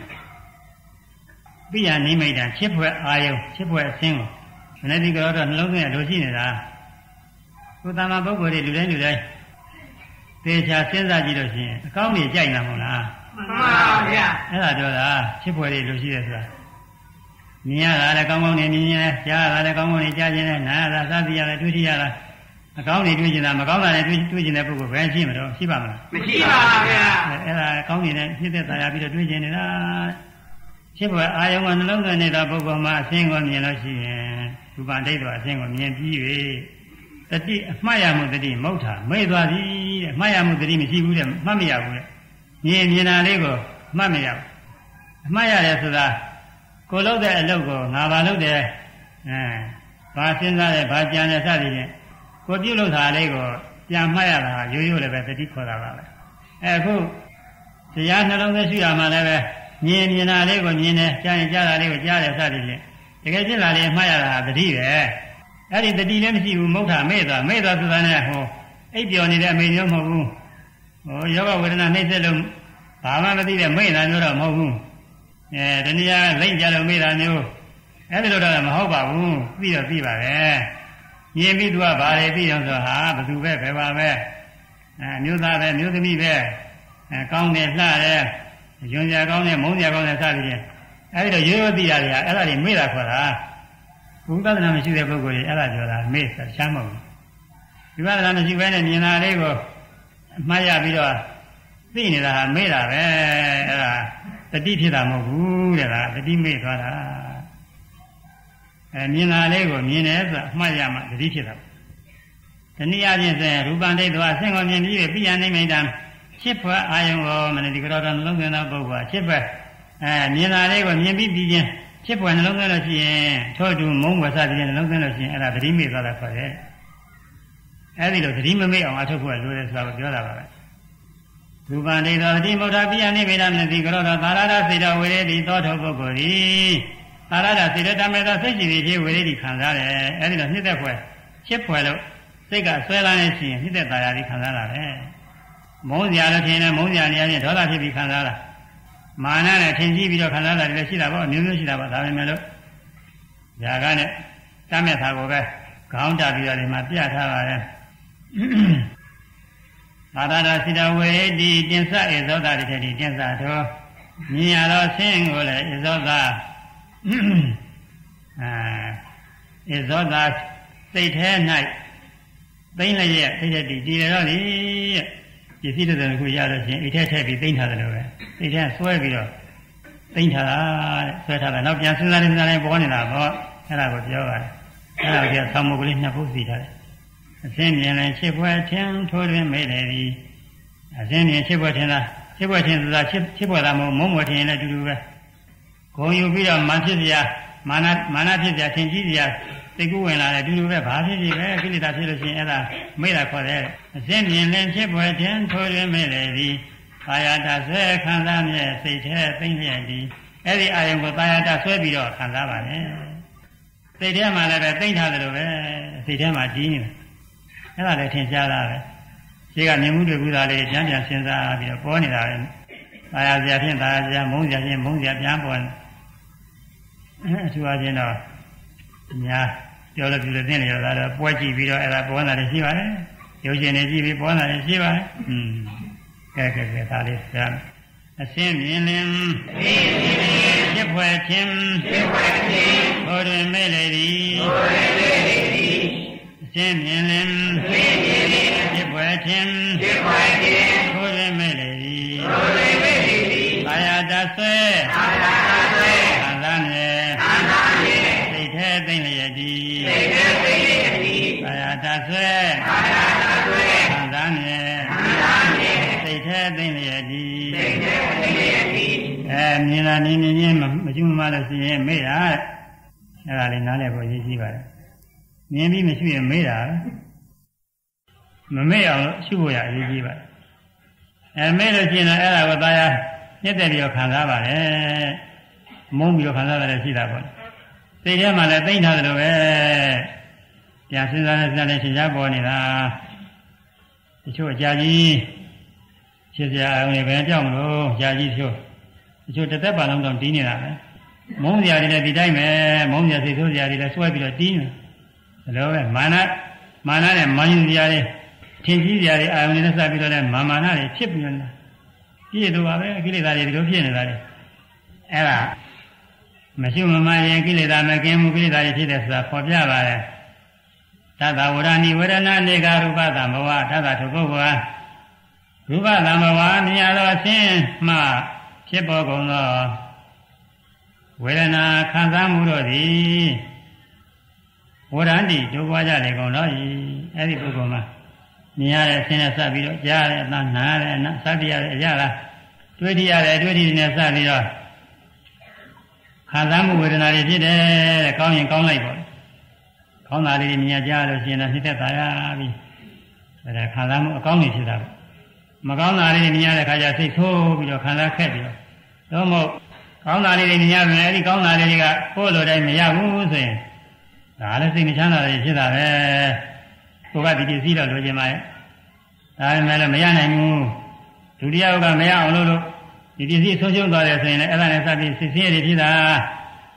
ပိယနိမိတ်ဖြစ်ပွဲအာယုံဖြစ်ပွဲအဆင်းကိုမနတိကောတော့နှလုံးသွင်းရလို့ရှိနေတာကိုယ်တမ္မာပုဂ္ဂိုလ်တွေလူတိုင်းလူတိုင်းသေချာစဉ်းစားကြည့်လို့ရှိရင်အကောင်းကြီးကြိုက်လာမို့လားမှန်ပါဗျာအဲ့ဒါပြောတာဖြစ်ပွဲတွေလူရှိတယ်ဆိုတာမြင်ရတာလည်းကောင်းကောင်းနေမြင်ရတယ်ကြားရတာလည်းကောင်းကောင်းနေကြားခြင်းနဲ့နားရတာသာသိရတာတွေ့ထိရတာအကောင်းတွေတွေ့ကျင်တာမကောင်းတာလည်းတွေ့တွေ့ကျင်တဲ့ပုဂ္ဂိုလ်ဘယ်ရှိမလို့ရှိပါမလားမရှိပါဗျာအဲ့ဒါကောင်းနေတဲ့ဖြစ်တဲ့တရားပြီးတော့တွေ့ကျင်နေတာဖြစ်ပွဲအာယုံကနှလုံးသွင်းနေတဲ့ပုဂ္ဂိုလ်မှာအရှင်းကိုမြင်လို့ရှိရင်ရူပဒိဋ္ဌဝအရှင်းကိုမြင်ပြီး၍တတိအမှတ်ရမှုတတိမௌထာမေ့သွားပြီတဲ့အမှတ်ရမှုတတိမရှိဘူးတဲ့မှတ်မရဘူးတဲ့မြင်မြင်တာလေးကိုမှတ်မရဘူးအမှတ်ရတယ်ဆိုတာကိုလုပ်တဲ့အလုပ်ကိုငါဘာလုပ်တယ်အဲဘာစဉ်းစားတယ်ဘာကြံတယ်စသည်ဖြင့်ကိုပြုလုပ်တာလေးကိုပြန်မှတ်ရတာရိုးရိုးလည်းပဲတတိခေါ်တာပါပဲအဲအခုတရားနှလုံးသွင်းရှိရမှာလည်းပဲမြင်မြင်တာလေးကိုမြင်တယ်ကြားရင်ကြားတာလေးကိုကြားတယ်စသည်ဖြင့်တကယ်ဖြစ်လာလေးမှတ်ရတာတတိပဲအဲ့ဒီတတိလည်းမရှိဘူးမௌထာမေ့သွားမေ့သွားဆိုတာနဲ့ဟိုအိပ်ပျော်နေတဲ့အမေမျိုးမဟုတ်ဘူးဟိုယောဂဝေဒနာနှိမ့်သက်လို့ဘာမှမသိတဲ့မေ့တာမျိုးတော့မဟုတ်ဘူးအဲတဏှာလိမ့်ကြလို့မေ့တာမျိုးအဲ့ဒီလိုတော့မဟုတ်ပါဘူးပြီးတော့ပြီးပါပဲမြင်ပြီးသူကဘာတွေပြီးအောင်ဆိုဟာဘသူပဲပဲပါပဲအဲမျိုးသားပဲမျိုးသမီးပဲအဲကောင်းတယ်လှတယ်ညွန်ကြကောင်းတယ်မုန်းကြကောင်းတယ်စသည်ဖြင့်အဲ့ဒီတော့ရိုးရိုးသိတာတွေကအဲ့ဒါတွေမေ့တာခေါ်တာဘုရားသနာမရှိတဲ့ပုဂ္ဂိုလ်တွေအဲ့ဒါပြောတာမေ့ဆိုချမ်းမဟုတ်ဘူးဝိပဿနာမရှိဘဲနဲ့မြင်တာလေးကိုအမှားရပြီးတော့သိနေတာဟာမေ့တာပဲအဲ့ဒါတတိဖြစ်တာမဟုတ်ဘူးတဲ့လားတတိမေ့သွားတာအဲမြင်တာလေးကိုမြင်တယ်ဆိုတာအမှားရမှတတိဖြစ်တာတနည်းအားဖြင့်ဆိုရင်ရူပံဒိဋ္ဌဝဆင့်ကိုမြင်ပြီးပြညာနိမိတ်တံချစ်ဖွယ်အာယုံကိုမနတိကရောတော်နှလုံးသွင်းသောပုဂ္ဂိုလ်ချစ်ဖွယ်အဲမြင်တာလေးကိုမြင်ပြီးပြီးချင်းချစ်ဖွယ်နှလုံးသွင်းလို့ရှိရင်ထို့တူမုန်းဝဆပြီးနှလုံးသွင်းလို့ရှိရင်အဲ့ဒါတတိမေ့သွားတာခေါ်တယ်အဲ့ဒီလိုတတိမမေ့အောင်အထုတ်ဖို့လိုတယ်ဆိုတာကိုပြောတာပါပဲရူပံဒိဋ္ဌောတိမုဒ္ဒပိယနိဗ္ဗာန်မြတိကရောတော်သာရဒစေတဝေရတိသောထုပုဂ္ဂိုလ်ဤသာရဒစေတတမေသောစိတ်ကြည်ဖြစ်ဝေရတိခံစားတယ်အဲ့ဒီလိုနှစ်သက်ဖွယ်ချစ်ဖွယ်လို့စိတ်ကဆွဲလာနေရှင်နှစ်သက်သာယာတိခံစားလာတယ်မုန်းစရာလို့ထင်တယ်မုန်းစရာနေရာချင်းဒေါသဖြစ်ပြီးခံစားလာမာနနဲ့ထင်ကြီးပြီးတော့ခံစားလာတယ်လည်းရှိတာပေါ့အမျိုးမျိုးရှိတာပေါ့ဒါပေမဲ့လို့ຢာကနဲ့တမ်းမဲ့သာကိုပဲခေါင်းတပြီးတော့ဒီမှာပြထားပါတယ်သာရဒစိတဝေတိတင်္စဧဇောတာတိထေတိတင်္စတော်မြင်ရတော့ဆင်းကိုလည်းဧဇောတာအဲဧဇောတာစိတ်ထဲ၌သိမ့်လည်းရဲ့သိတဲ့တည်တည်တော့လေပစ္စည်းတစ်စုံတစ်ခုရလို့ချင်းအိတ်ထဲထည့်ပြီးသိမ့်ထားတယ်လို့ပဲအိတ်ထဲဆွဲပြီးတော့သိမ့်ထားတာတဲ့ဆွဲထားတယ်နောက်ပြန်စဉ်းစားနေစဉ်းစားနေပေါ်နေတာပေါ့အဲ့ဒါကိုပြောပါတယ်အဲ့ဒါကိုဆောင်းမုတ်ကလေးနှစ်ပုဒ်စီထားတယ်အစင်းမြင်လည်းချစ်ပွဲထင်းထိုးတွင်မိတယ်ဒီအစင်းမြင်ချစ်ပွဲထင်းလားချစ်ပွဲထင်းဆိုတာချစ်ချစ်ပွဲသားမဟုတ်မုန်းပွဲထင်းလည်းအတူတူပဲဂုံယူပြီးတော့မာဖြစ်စရာမာနမာနဖြစ်စရာထင်ကြီးစရာသိကူဝင်လာတယ်အတူတူပဲဘာဖြစ်ဖြစ်ပဲကိလေသာဖြစ်လို့ရှိရင်အဲ့ဒါမိတာခေါ်တယ်အစင်းမြင်လည်းချစ်ပွဲထင်းထိုးတွင်မိတယ်ဒီအာယတဆွဲခံစားမြဲစိတ်ထဲသိမ့်လျက်ဒီအဲ့ဒီအာယုံကိုအာယတဆွဲပြီးတော့ခံစားပါလေစိတ်ထဲမှာလည်းပဲသိမ့်ထားတယ်လို့ပဲစိတ်ထဲမှာကြီးနေတယ်အဲ့ဒါလည်းထင်ရှားတာပဲဒီကမြင်မှုတွေကူတာလေးပြန်ပြန်စဉ်းစားပြီးတော့ပေါ်နေတာပဲအာရစရာဖြင့်အာရစရာမုန်းစရာဖြင့်မုန်းစရာပြန်ပေါ်နေအထူးအချင်းတော့ညာပြောလို့ပြောလို့သိနေရတာတော့ပွဲကြည့်ပြီးတော့အဲ့ဒါပေါ်လာတယ်ရှိပါတယ်ရုပ်ရှင်တွေကြည့်ပြီးပေါ်လာတယ်ရှိပါတယ်อืมကဲကဲကဲဒါလေးဆရာအစင်းမြင်လင်ရစ်ဖွဲ့ခြင်းဟောတွင်မဲ့လေသည်အစင်းမြင်လင်ရစ်ဖွဲ့ခြင်းဟောတွင်မဲ့လေသည်အာယတဆွဲခံစားနေစိတ်ထဲသိမ့်လျက်သည်အာယတဆွဲခံစားနေစိတ်ထဲသိမ့်လျက်သည်အဲမြင်လာနေနေချင်းမကျွမ်းမလို့ရှိရင်မေ့တာအဲ့ဒါလေးနားလည်ဖို့ရည်ရှိပါတယ်မြင်ပြီးမရှိရင်မေ့တာမမေ့အောင်ရှုဖို့ရအရေးကြီးပါတယ်အဲမေ့လို့ရှိရင်တော့အဲ့ဒါကိုသာယာညက်တဲ့ပြီးတော့ခံစားပါတယ်မုန်းပြီးတော့ခံစားရတယ်ရှိတာပေါ့စိတ်ထဲမှာလည်းသိမ့်ထားတယ်လို့ပဲပြန်စဉ်းစားနေစဉ်းစားနေသင်ကြားပေါ်နေတာတချို့အကြာကြီးဖြစ်စရာအောင်လည်းပဲကြောက်မလို့ကြာကြီးချို့တချို့တစ်သက်ပါလုံးတော့တီးနေတာပဲမုန်းစရာတွေလည်းဒီတိုင်းပဲမုန်းစရာစိတ်ဆိုးစရာတွေလည်းစွဲပြီးတော့တီးနေတယ်ဒါလိုပဲမာနမာနနဲ့မာယုစရာတွေထင်ကြီးစရာတွေအာယုန်တွေနဲ့စပြီးတော့လည်းမာမာနတွေဖြစ်ပြီးနေတာပြည့်တော့ပါပဲကိလေသာတွေဒီလိုဖြစ်နေတာလေအဲ့ဒါမရှိမမှန်ရင်ကိလေသာမကင်းမှုကိလေသာတွေဖြစ်တယ်ဆိုတာဖော်ပြပါတယ်သတ္တဝရဏိဝရဏနေကရူပသံဘဝသတ္တထုပုဂ္ဂိုလ်ရူပသံဘဝမြင်ရသောအခြင်းမှဖြစ်ပေါ်ကုန်သောဝေဒနာခံစားမှုတို့သည်ဝရဏတိဒုက္ခကြလေကုန်တော့ဤအဲ့ဒီပုဂ္ဂိုလ်မှာမြင်ရတဲ့အခြင်းနဲ့စပြီးတော့ကြားရတဲ့အသံနားရတဲ့အနားစသည်ရတဲ့အရာလားတွေ့ထိရတဲ့အတွေ့အထိနဲ့စပြီးတော့ခံစားမှုဝေဒနာတွေဖြစ်တယ်တဲ့ကောင်းရင်ကောင်းလိုက်ပေါ့ကောင်းတာလေးမြင်ရကြလို့ရှိရင်တော့နှိမ့်သက်သာရပြီဒါခံစားမှုအကောင်းကြီးဖြစ်တာပေါ့မကောင်းတာလေးမြင်ရတဲ့ခါကျစိတ်ဆိုးပြီးတော့ခံစားခက်ပြီးတော့တော့မဟုတ်ကောင်းတာလေးတွေမြင်ရမယ်အဲဒီကောင်းတာလေးတွေကကိုယ်လိုတိုင်းမရဘူးဆိုရင်ဒါလည်းစိတ်မချမ်းသာတွေဖြစ်တာပဲကိုယ်ကဒီပစ္စည်းတော့လိုချင်ပါရဲ့ဒါပေမဲ့လည်းမရနိုင်ဘူးဒုတိယကမရအောင်လို့လို့ဒီပစ္စည်းဆုံးရှုံးသွားတယ်ဆိုရင်လည်းအဲ့ဒါနဲ့စပြီးစိတ်ဆင်းရဲတွေဖြစ်တာ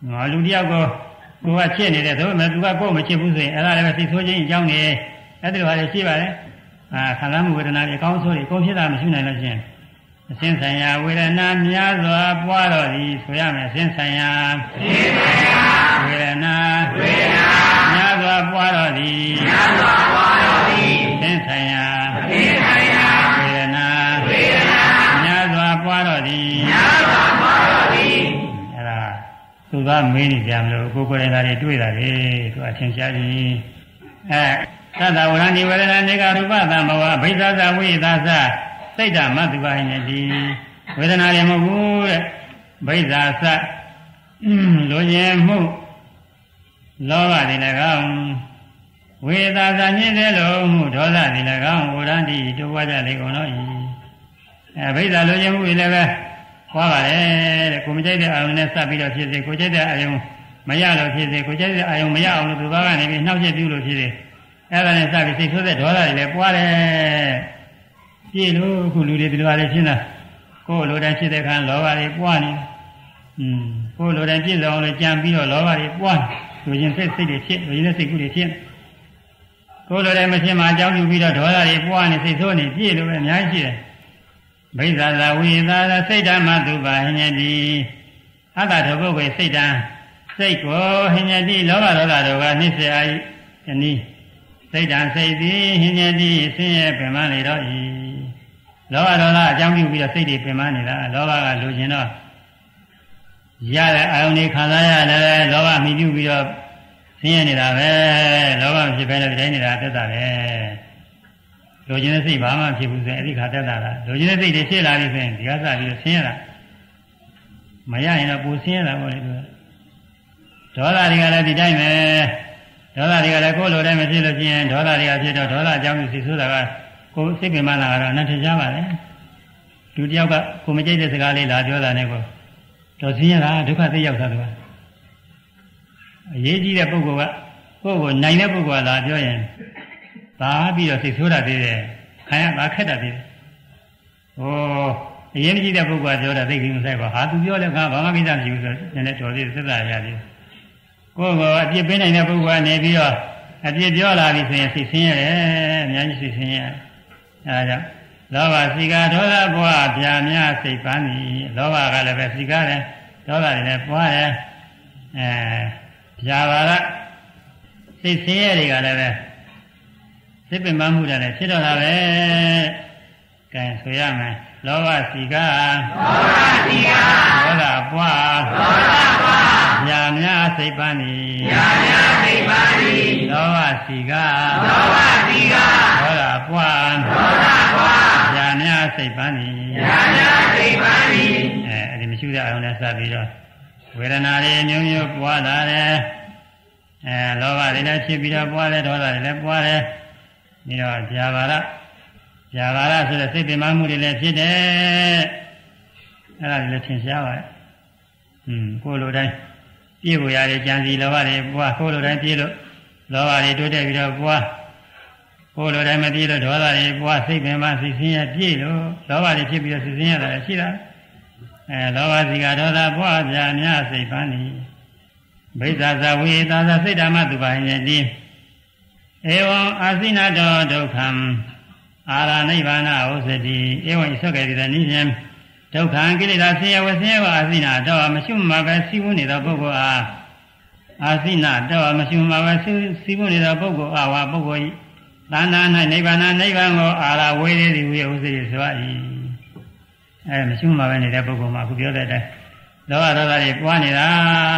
ငါလူတယောက်ကိုကိုကချစ်နေတယ်ဆိုပေမဲ့သူကကိုယ်မချစ်ဘူးဆိုရင်အဲ့ဒါလည်းပဲစိတ်ဆိုးခြင်းအကြောင်းနေအဲ့ဒီလိုဟာလည်းရှိပါတယ်အာခံစားမှုဝေဒနာတွေအကောင်းဆိုးတွေအကုန်ဖြစ်တာမရှိနိုင်လို့ချင်းအစဉ်ဆိုင်ရာဝေဒနာများစွာပွားတော့သည်ဆိုရမယ်အစဉ်ဆိုင်ရာဝေဒနာဝေဒနာများစွာပွားတော့သည်များစွာပွားတော့သည်အစဉ်ဆိုင်ရာအစဉ်ဆိုင်ရာဝေဒနာဝေဒနာများစွာပွားတော့သည်များစွာပွားတော့သည်အဲ့ဒါသူကမင်းနေကြမလို့ကိုယ်ကိုယ်တိုင်သာတွေတွေ့တာလေသူအချင်းရှားကြီးအဲသတ္တဝရဏိဝေဒနာနေကရူပသံဘဝဘိဇာဇဝိသသစိတ်ဓာမတုပါဟိနေတိဝေဒနာလည်းမဟုတ်ဘူးတဲ့ဘိဇာသလိုချင်မှုလောဘတွေလည်းကောင်းဝေသာဇာညင်းတဲ့လုံးမှုဒေါသတွေလည်းကောင်းဝရဏတိတို့ဝါကြလေကုန်တော့ဤအဲဘိဇာလိုချင်မှုတွေလည်းပဲဟောပါတယ်တဲ့ကိုမကြိုက်တဲ့အာယုန်နဲ့စပ်ပြီးတော့ဖြစ်စေကိုကြိုက်တဲ့အာယုန်မရလို့ဖြစ်စေကိုကြိုက်တဲ့အာယုန်မရအောင်လို့သူဘာကနေပြီးနှောက်ချက်ပြုလို့ဖြစ်စေအဲ့ဒါနဲ့စပြီးစိတ်ဆိုးတဲ့ဒေါသတွေလည်းပွားတယ်ပြည့်လို့ခုလူတွေဒီလိုပါလေဖြစ်နေတာကိုယ်လိုတိုင်းဖြစ်တဲ့အခါလောဘတွေပွားနေอืมကိုယ်လိုတိုင်းပြည့်စုံအောင်လို့ကြံပြီးတော့လောဘတွေပွားလူချင်းစိတ်စိတ်တွေဖြစ်လူချင်းစိတ်ကူးတွေဖြစ်ကိုယ်လိုတိုင်းမဖြစ်မှအကြောင်းပြုပြီးတော့ဒေါသတွေပွားနေစိတ်ဆိုးနေပြည့်လို့ပဲအများကြီးရှိတယ်ဘိဇာသာဝိသာသာစိတ်ဓာမတုပါဟိညတိအတ္တတပုဂ္ဂိုလ်စိတ်ဓာစိတ်ကိုဟိညတိလောဘဒေါသတို့ကနှိစ္စအာယနိစိတ်ဓာစိတ်သည်ဟိညတိဆင်းရဲပင်မနေတော့ဤလောဘဒေါသအကြောင်းပြုပြီးတော့စိတ်တွေပင်မနေတာလောဘကလိုချင်တော့ရတဲ့အာယုန်တွေခံစားရတယ်လောဘမိပြုပြီးတော့ဆင်းရဲနေတာပဲလောဘဖြစ်ပဲနဲ့တိုင်းနေတာတက်တာပဲလိုချင်တဲ့စိတ်ဘာမှဖြစ်ဘူးဆိုရင်အဲ့ဒီခါတက်တာလားလိုချင်တဲ့စိတ်တွေဖြစ်လာပြီဆိုရင်ဒီကစားပြီးတော့ဆင်းရတာမရရင်တော့ပူဆင်းရတာပေါ့လေသူဒေါသတွေကလည်းဒီတိုင်းပဲဒေါသတွေကလည်းကိုယ်လိုတိုင်းမဖြစ်လို့ရှိရင်ဒေါသတွေကဖြစ်တော့ဒေါသအကြောင်းကိုစိတ်ဆိုးတာကကိုယ်စိတ်ပင်မလာတော့အနတ္ထကြပါလေလူတယောက်ကကိုမကြိုက်တဲ့စကားလေးလာပြောတာနဲ့ကိုတော့ဆင်းရတာဒုက္ခသိရောက်တာသူကအရေးကြီးတဲ့ပုဂ္ဂိုလ်ကကိုယ့်ကိုနိုင်တဲ့ပုဂ္ဂိုလ်ကလာပြောရင်သာပြီးတော့စိတ်ဆိုးတာသေးတယ်ခံရတာခက်တာသေးတယ်ဟိုအရင်ကြီးတဲ့ပုဂ္ဂိုလ်ကပြောတာသိကိမဆိုင်ပါဟာသူပြောလဲငါဘာမှကိစ္စမရှိဘူးဆိုတော့နည်းနည်းတော်သေးသက်သာရပြီကိုယ့်ကိုအပြစ်ပေးနိုင်တဲ့ပုဂ္ဂိုလ်ကနေပြီးတော့အပြစ်ပြောလာပြီဆိုရင်စိတ်ဆင်းရဲအများကြီးစိတ်ဆင်းရဲအဲဒါကြောင့်လောဘစိကာဒေါသဘဝပြာများစိတ်ပန်းပြီလောဘကလည်းပဲစိကာတယ်ဒေါသတွေလည်းပွားတယ်အဲပြာပါကစိတ်ဆင်းရဲတွေကလည်းပဲစိတ်ပင်ပန်းမှုတွေလည်းဖြစ်တော့တာပဲကဲဆိုရမယ်လောဘစိကာလောဘစိကာဒေါသပွားဒေါသပွားပြာများစိတ်ပန်းပြီပြာများစိတ်ပန်းပြီလောဘစိကာလောဘစိကာဒေါသပွားဒေါသပွားပြာများစိတ်ပန်းပြီပြာများစိတ်ပန်းပြီအဲအဲ့ဒီမရှိတဲ့အာရုံနဲ့စပြီးတော့ဝေဒနာတွေမျိုးမျိုးပွားလာတယ်အဲလောဘတွေလည်းဖြစ်ပြီးတော့ပွားတယ်ဒေါသတွေလည်းပွားတယ်ပြီးတော့ဇာဘာရဇာဘာရဆိုတဲ့စိတ်ပင်မမှုတွေလည်းဖြစ်တယ်အဲ့ဒါတွေလည်းထင်ရှားပါတယ်อืมကိုယ်လိုတိုင်းပြည့်ဖို့ရတယ်ကြံစီလောဘတွေပွားကိုယ်လိုတိုင်းပြည့်လို့လောဘတွေတိုးတက်ပြီးတော့ပွားကိုယ်လိုတိုင်းမပြည့်လို့ဒေါသတွေပွားစိတ်ပင်မစိတ်ဆင်းရဲပြည့်လို့လောဘတွေဖြစ်ပြီးတော့စိတ်ဆင်းရဲတာရှိတာအဲလောဘစီကဒေါသပွားပြာများစိတ်ပန်းနေဘိဇာဇဝေသာဇစိတ်ဓမ္မတုပါဟိညတိဧဝံအာစိနာတောဒုက္ခံအာရနိဗ္ဗာနဥစ္စတိဧဝံဣသောကေတိတနိယံဒုက္ခံကိလေသာဆင်းရဲဝဆင်းရဲဝအာစိနာတောမရှိမှပဲစီးဝနေသောပုဂ္ဂိုလ်အားအာစိနာတောမရှိမှပဲစီးဝနေသောပုဂ္ဂိုလ်အားဝါပုဂ္ဂိုလ်ဤသာနာ၌နိဗ္ဗာန်နိဗ္ဗာန်ကိုအာရဝေရသည်ဝေဥစ္စတိဆို၏အဲမရှိမှပဲနေတဲ့ပုဂ္ဂိုလ်မှာအခုပြောတဲ့အတိုင်းလောဘဒေါသတွေပွားနေတာ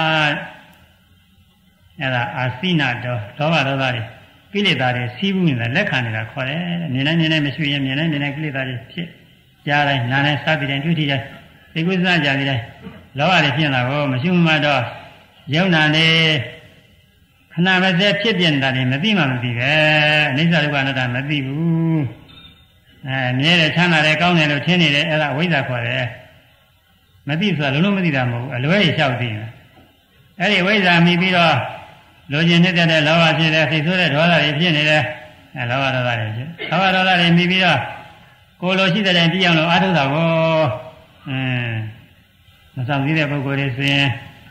အဲဒါအာစိနာတောလောဘဒေါသတွေကိလေသာတွေစီးပူးနေတာလက်ခံနေတာခေါ်တယ်မြင်နိုင်မြင်နိုင်မရှိရင်မြင်နိုင်မြင်နိုင်ကိလေသာတွေဖြစ်ကြားတိုင်းနားတိုင်းစားပြီးတိုင်းတွေ့ထိတိုင်းသိကုသကြပြီးတိုင်းလောဘတွေဖြစ်လာတော့မရှိမှတော့ယုံနာနေခဏမစဲဖြစ်ပြနေတာတွေမသိမှမသိပဲအနိစ္စဒုက္ခအနတ္တမသိဘူးအဲမြဲတယ်ချမ်းသာတယ်ကောင်းတယ်လို့ထင်နေတယ်အဲ့ဒါဝိဇ္ဇာခေါ်တယ်မသိဆိုတာလုံးလုံးမသိတာမဟုတ်ဘူးအလွဲကြီးလျှောက်သိတယ်အဲ့ဒီဝိဇ္ဇာမိပြီးတော့လိုချင်နေတဲ့လောဘဖြစ်တယ်စိတ်ဆိုးတဲ့ဒေါသတွေဖြစ်နေတယ်အဲလောဘဒေါသတွေဖြစ်လောဘဒေါသတွေမိပြီးတော့ကိုလိုရှိတဲ့တိုင်သိအောင်လို့အားထုတ်တာကိုအင်းမဆောင်သေးတဲ့ပုဂ္ဂိုလ်တွေဆိုရင်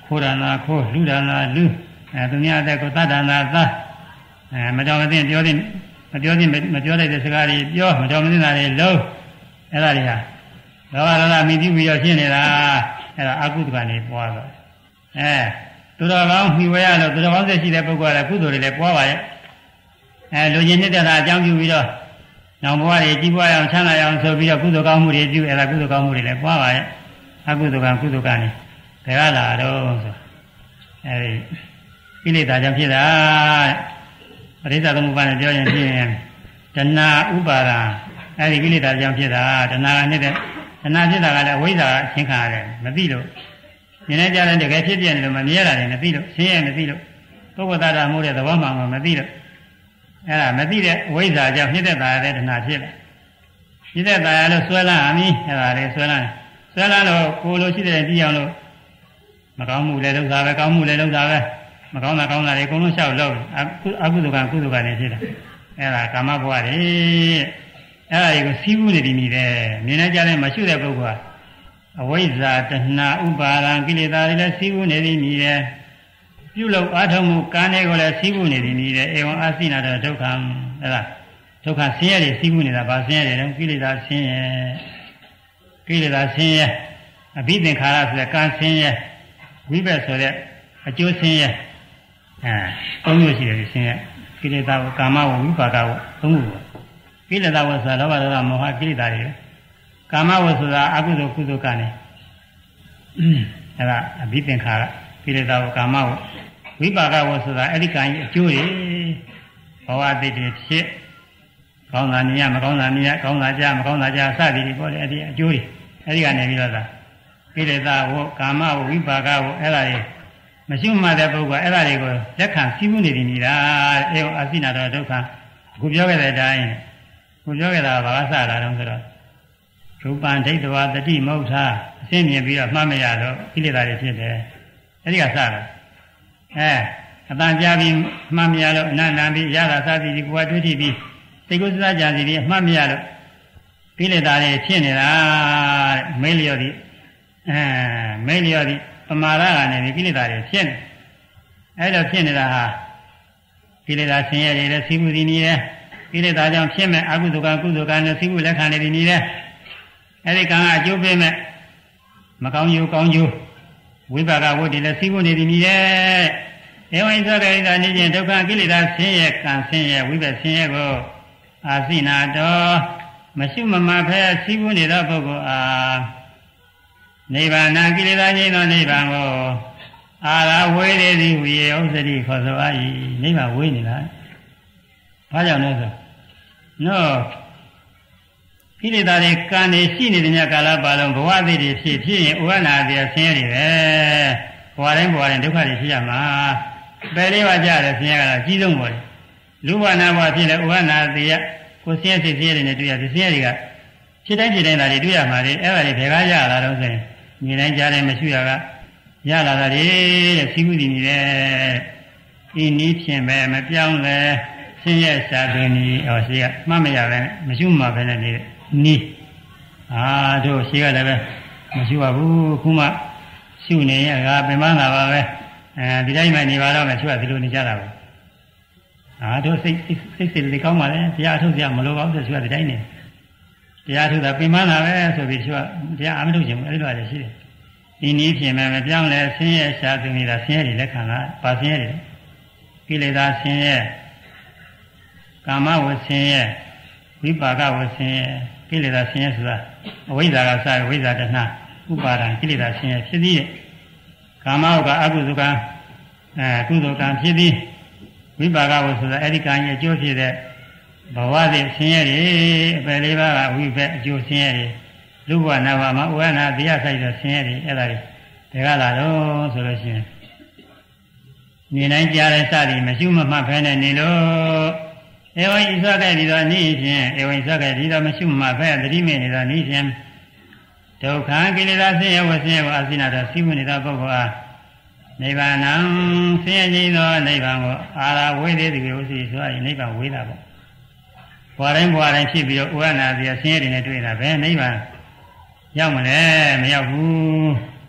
ခိုးဒါနာခိုးလူဒါနာလူအဲသူများတဲ့ကိုသတ္တနာသအဲမတော်မသိပြောတဲ့မပြောတဲ့မပြောတဲ့စကားတွေပြောမတော်မသိတာတွေလုံးအဲ့ဒါတွေဟာလောဘဒေါသမိတိပြီးတော့ရှင်းနေတာအဲ့ဒါအကုသကနေပွားတော့အဲသူတော်ကောင်းမှီဝဲရလို့သူတော်ကောင်းသက်ရှိတဲ့ပုဂ္ဂိုလ်ကလည်းကုသိုလ်တွေလည်းပွားပါရဲ့အဲလူချင်းနှစ်သက်တာအကြောင်းပြုပြီးတော့နောင်ဘဝတွေကြီးပွားအောင်ချမ်းသာအောင်ဆိုပြီးတော့ကုသိုလ်ကောင်းမှုတွေပြုအဲ့ဒါကုသိုလ်ကောင်းမှုတွေလည်းပွားပါရဲ့အကုသိုလ်ကကုသိုလ်ကနေဘယ်ကလာတော့ဆိုအဲဒီကိလေသာကြောင့်ဖြစ်တာပရိစ္ဆသမုပ္ပါဒ်နဲ့ပြောရင်ဖြစ်ရင်တဏှာဥပါဒာအဲဒီကိလေသာကြောင့်ဖြစ်တာတဏှာကနဲ့တဲ့တဏှာဖြစ်တာကလည်းအဝိဇ္ဇာအချင်းခါရတယ်မသိလို့မြင်နေကြတဲ့တကယ်ဖြစ်ပြနေလို့မမြဲတာလည်းမသိလို့ရှင်းရမသိလို့ပုဂ္ဂိုလ်သားတာမှုတဲ့သဘောမှန်မှမသိလို့အဲ့ဒါမသိတဲ့အဝိဇ္ဇာကြောင့်ဖြစ်တဲ့တာရတဲ့တဏှာဖြစ်တယ်ဖြစ်တဲ့တာရလို့ဆွဲလန်းအမီးအဲ့ဒါလေးဆွဲလန်းဆွဲလန်းလို့ကိုယ်လိုရှိတဲ့ကြည့်အောင်လို့မကောင်းမှုလည်းလုပ်တာပဲကောင်းမှုလည်းလုပ်တာပဲမကောင်းတာကောင်းတာတွေအကုန်လုံးလျှောက်လုပ်အကုသိုလ်ကကုသိုလ်ကနေဖြစ်တာအဲ့ဒါကာမဘဝတွေအဲ့ဒါတွေကိုစီးပူးနေပြီနေတယ်မြင်နေကြတဲ့မရှိတဲ့ပုဂ္ဂိုလ်ကအဝိဇ္ဇာတဏှာဥပါဒံကိလေသာတွေလည်းစီးပူးနေပြီနေတယ်ပြုလုပ်အားထုတ်မှုကံတွေကိုလည်းစီးပူးနေပြီနေတယ်ဧဝံအစိနာတဒုက္ခံအဲ့ဒါဒုက္ခဆင်းရဲတွေစီးပူးနေတာဗာဆင်းရဲတွေတော့ကိလေသာဆင်းရဲကိလေသာဆင်းရဲအဘိသင်္ခါရဆိုတဲ့ကံဆင်းရဲဝိဘက်ဆိုတဲ့အကျိုးဆင်းရဲအဲသုံးမျိုးရှိတယ်ဆင်းရဲကိလေသာဝကာမဝဝိပါကဝသုံးခုကိလေသာဝဆိုတာလောဘဒေါသမောဟကိလေသာတွေကာမဝဆိုတာအကုသိုလ်ကုသိုလ်ကနေအဲဒါအဘိသင်္ခါရကိလေသာဝကာမဝဝိပါကဝဆိုတာအဲ့ဒီကံကြီးအကျိုးတွေဘဝတည်တည်ဖြစ်ကောင်းတာနေရမကောင်းတာနေရကောင်းတာကြားမကောင်းတာကြားစသည်တွေပေါ့လေအဲ့ဒီအကျိုးတွေအဲ့ဒီကနေပြီးတော့သာကိလေသာဝကာမဝဝိပါကဝအဲ့ဒါတွေမရှိမှတဲ့ပုဂ္ဂိုလ်အဲ့ဒါတွေကိုလက်ခံစီးပူးနေပြီနေတာအေဝအစိနာတော်ဒုက္ခအခုပြောခဲ့တဲ့အတိုင်းအခုပြောခဲ့တာဘာကစတာတုန်းဆိုတော့ရူပံဒိဋ္ဌဝါတတိမௌထာအရှင်းမြင်ပြီးတော့မှတ်မရတော့ကိလေသာတွေဖြစ်တယ်အဲ့ဒီကစတာအဲအတန်ကြားပြီးမှတ်မရလို့အနန္တပြီးရတာစသည်ဒီကိုယ်တွေ့ထိပြီးစိတ်ကိုစစကြစီပြီးမှတ်မရလို့ကိလေသာတွေဖြစ်နေတာမိလျော်ဒီအဲမိလျော်ဒီပမာဒကနေဒီကိလေသာတွေဖြစ်နေအဲ့လိုဖြစ်နေတာဟာကိလေသာဆင်းရဲတွေလည်းစီးပူးနေနေတယ်ကိလေသာကြောင့်ဖြစ်မဲ့အကုသိုလ်ကကုသိုလ်ကနဲ့စီးပူးလက်ခံနေနေတယ်အဲ့ဒီကံကအကျိုးပေးမဲ့မကောင်းကျိုးကောင်းကျိုးဝိပါကဝတ္တိလည်းစီးပူးနေနေတယ်ဧဝံသက္ကိတာနေခြင်းဒုက္ခကိလေသာဆင်းရဲကံဆင်းရဲဝိဘက်ဆင်းရဲကိုအာစိနာတော်မရှိမမှဖဲစီးပူးနေသောပုဂ္ဂိုလ်အားနိဗ္ဗာန်ကိလေသာငြိမ်းသောနိဗ္ဗာန်ကိုအာရဝေရေသည်ဝိယေဥစ္စတိခေါ်ဆိုအား၏နိဗ္ဗာန်ဝေးနေလားဘာကြောင့်လဲဆိုနော်ကိလေသာတွေကံနေရှိနေတဲ့ညကာလပါလုံးဘဝအသေးတွေဖြစ်ဖြစ်ရင်ဥပ္ပနာတရားဆင်းရဲတွေပဲဘဝတိုင်းဘဝတိုင်းဒုက္ခတွေဖြစ်ရမှာပယ်လေးပါးကြတယ်ဆင်းရဲကတော့အကြီးဆုံးပေါ်တယ်လူဘဝနာဘဝဖြစ်လဲဥပ္ပနာတရားကိုဆင်းရဲစိတ်ဆင်းရဲတွေနဲ့တွေ့ရတယ်ဆင်းရဲတွေကဖြစ်တိုင်းဖြစ်တိုင်းဒါတွေတွေ့ရမှာလေအဲ့ဒါတွေဘယ်ကရလာတော့ဆိုရင်မြင်တိုင်းကြားတိုင်းမရှိရကရလာတာလေတဲ့စီးပူးတည်နေတယ်ဤနည်းဖြင့်ပဲမပြောင်းလဲဆင်းရဲရှားတွင်ဤဟောရှိကမှတ်မရပဲမရှိမှပဲနဲ့နေတဲ့နီးအာတို့ရှိကလည်းပဲမရှိပါဘူးခုမှရှုနေရကပင်မလာပါပဲအဲဒီတိုင်းမှနေပါတော့မယ်ရှုကဒီလိုနေကြတာပဲအာတို့စိတ်စိတ်စိတ်လေးကောင်းပါလေတရားအထုတ်ကြမလိုပါဘူးဆိုရှုကဒီတိုင်းနေတရားထုတ်တာပင်မလာပဲဆိုပြီးရှုကတရားအမထုတ်ခြင်းအဲ့လိုလည်းရှိတယ်ဒီနည်းဖြင့်ပဲမပြောင်းလဲဆင်းရဲရှားသူနေတာဆင်းရဲတွေလက်ခံတာပါဆင်းရဲတွေကိလေသာဆင်းရဲကာမဝဆင်းရဲဝိပါကဝဆင်းရဲကိလေသာဆင်းရဲဆိုတာအဝိဇ္ဇာကစဝိဇ္ဇာတဏှာဥပါဒံကိလေသာဆင်းရဲဖြစ်ပြီးကာမဝကအကုသိုလ်ကအဲကုသိုလ်ကံဖြစ်ပြီးဝိပါကဝဆိုတာအဲ့ဒီကံရဲ့အကျိုးဖြစ်တဲ့ဘဝတည်းဆင်းရဲတွေအပယ်လေးပါးကဝိဘက်အကျိုးဆင်းရဲတွေလူဘဝနာဘမှာဥဝနာတရားဆိုင်တဲ့ဆင်းရဲတွေအဲ့ဒါတွေဒါကလာတော့ဆိုလို့ရှိရင်နေတိုင်းကြားတဲ့စသည်မရှိမမှတ်ဖဲနဲ့နေလို့ဧဝံဤသောကဲ့ဒီသောနိဖြင့်ဧဝံဤသောကဲ့ဒီသောမရှိမမှတ်ဖဲသတိမေ့နေသောနိဖြင့်ဒုက္ခကိလေသာဆင်းရဲဝဆင်းရဲကိုအစိနာတော်စီးဝင်နေတဲ့ပုဂ္ဂိုလ်အားနိဗ္ဗာန်ဆင်းရဲခြင်းသောနိဗ္ဗာန်ကိုအာရဝေသေးသည်ကိုစီဆိုရင်နိဗ္ဗာန်ဝေးတာပေါ့ဘဝတိုင်းဘဝတိုင်းဖြစ်ပြီးတော့ဥဝနာတရားဆင်းရဲတွေနဲ့တွေ့တာပဲနိဗ္ဗာန်ရောက်မလဲမရောက်ဘူး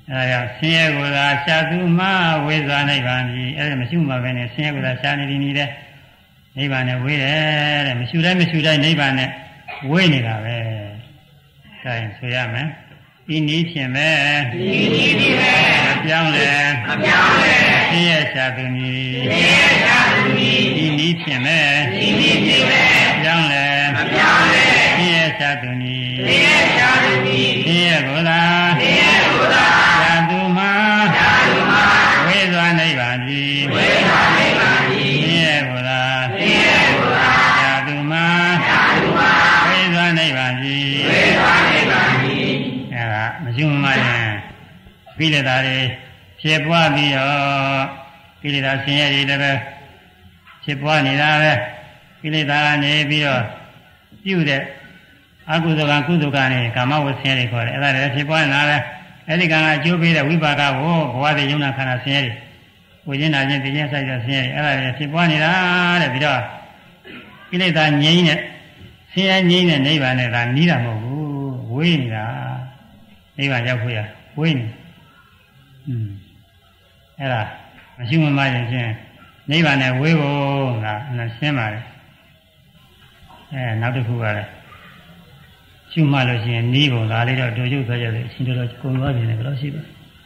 အဲဒါဆင်းရဲကိုယ်သာရှာသူမှဝေသွားနိဗ္ဗာန်ကြီးအဲ့ဒါမရှိမှပဲနဲ့ဆင်းရဲကိုယ်သာရှာနေနေတယ်နိဗ္ဗာန်နဲ့ဝေးတယ်တဲ့မရှိတိုင်းမရှိတိုင်းနိဗ္ဗာန်နဲ့ဝေးနေတာပဲဒါရင်ဆိုရမယ်ဤနည်းဖြင့်ပဲဤနည်းဖြင့်ပဲမပြောင်းလဲမပြောင်းလဲဆင်းရဲရှာသူမည်ဆင်းရဲရှာသူမည်ဤနည်းဖြင့်ပဲဤနည်းဖြင့်ပဲပြောင်းလဲမပြောင်းလဲဆင်းရဲရှာသူမည်ဆင်းရဲရှာသူမည်ဆင်းရဲကိုယ်သာဆင်းရဲကိုယ်သာရှာသူမှာရှာသူမှာဝေသွားနိဗ္ဗာန်ကြီးဝေသွားနိဗ္ဗာန်ကြီးဆင်းရဲကိုယ်သာဆင်းရဲကိုယ်သာရှာသူမှာရှာသူမှာဝေသွားနိဗ္ဗာန်ကြီးဝေသွားနိဗ္ဗာန်ကြီးအဲဒါမရှိမှရင်ကိလေသာတွေဖြစ်ပွားပြီးတော့ကိလေသာဆင်းရဲတွေလည်းပဲဖြစ်ပွားနေတာပဲကိလေသာကနေပြီးတော့ပြုတဲ့အကုသိုလ်ကကုသိုလ်ကနေကာမဝဆင်းရဲတွေခေါ်တယ်အဲ့ဒါလည်းဖြစ်ပွားနေတာပဲအဲ့ဒီကံကအကျိုးပေးတဲ့ဝိပါကကိုဘဝတည်ယုံနာခန္ဓာဆင်းရဲတွေဝိညာဉ်နာခြင်းသိခြင်းစိုက်တဲ့ဆင်းရဲတွေအဲ့ဒါလည်းဖြစ်ပွားနေတာတဲ့ပြီးတော့ကိလေသာငြိမ်းတဲ့ဆင်းရဲငြိမ်းတဲ့နိဗ္ဗာန်နဲ့ကနီးတာမဟုတ်ဘူးဝေးနေတာနိဗ္ဗာန်ရောက်ဖို့ရဝေးနေอืมအဲ့ဒါမရှိမမရင်ချင်းနိဗ္ဗာန်နဲ့ဝေးဖို့ကအဲ့ရှင်းပါလေအဲနောက်တစ်ခုကလည်းရှုမှလို့ရှိရင်နီးပုံဒါလေးတော့တို့ရုပ်ဆွဲရတယ်အရှင်တော်တော်ကုံသွားပြီလေဘယ်လိုရှိပါ့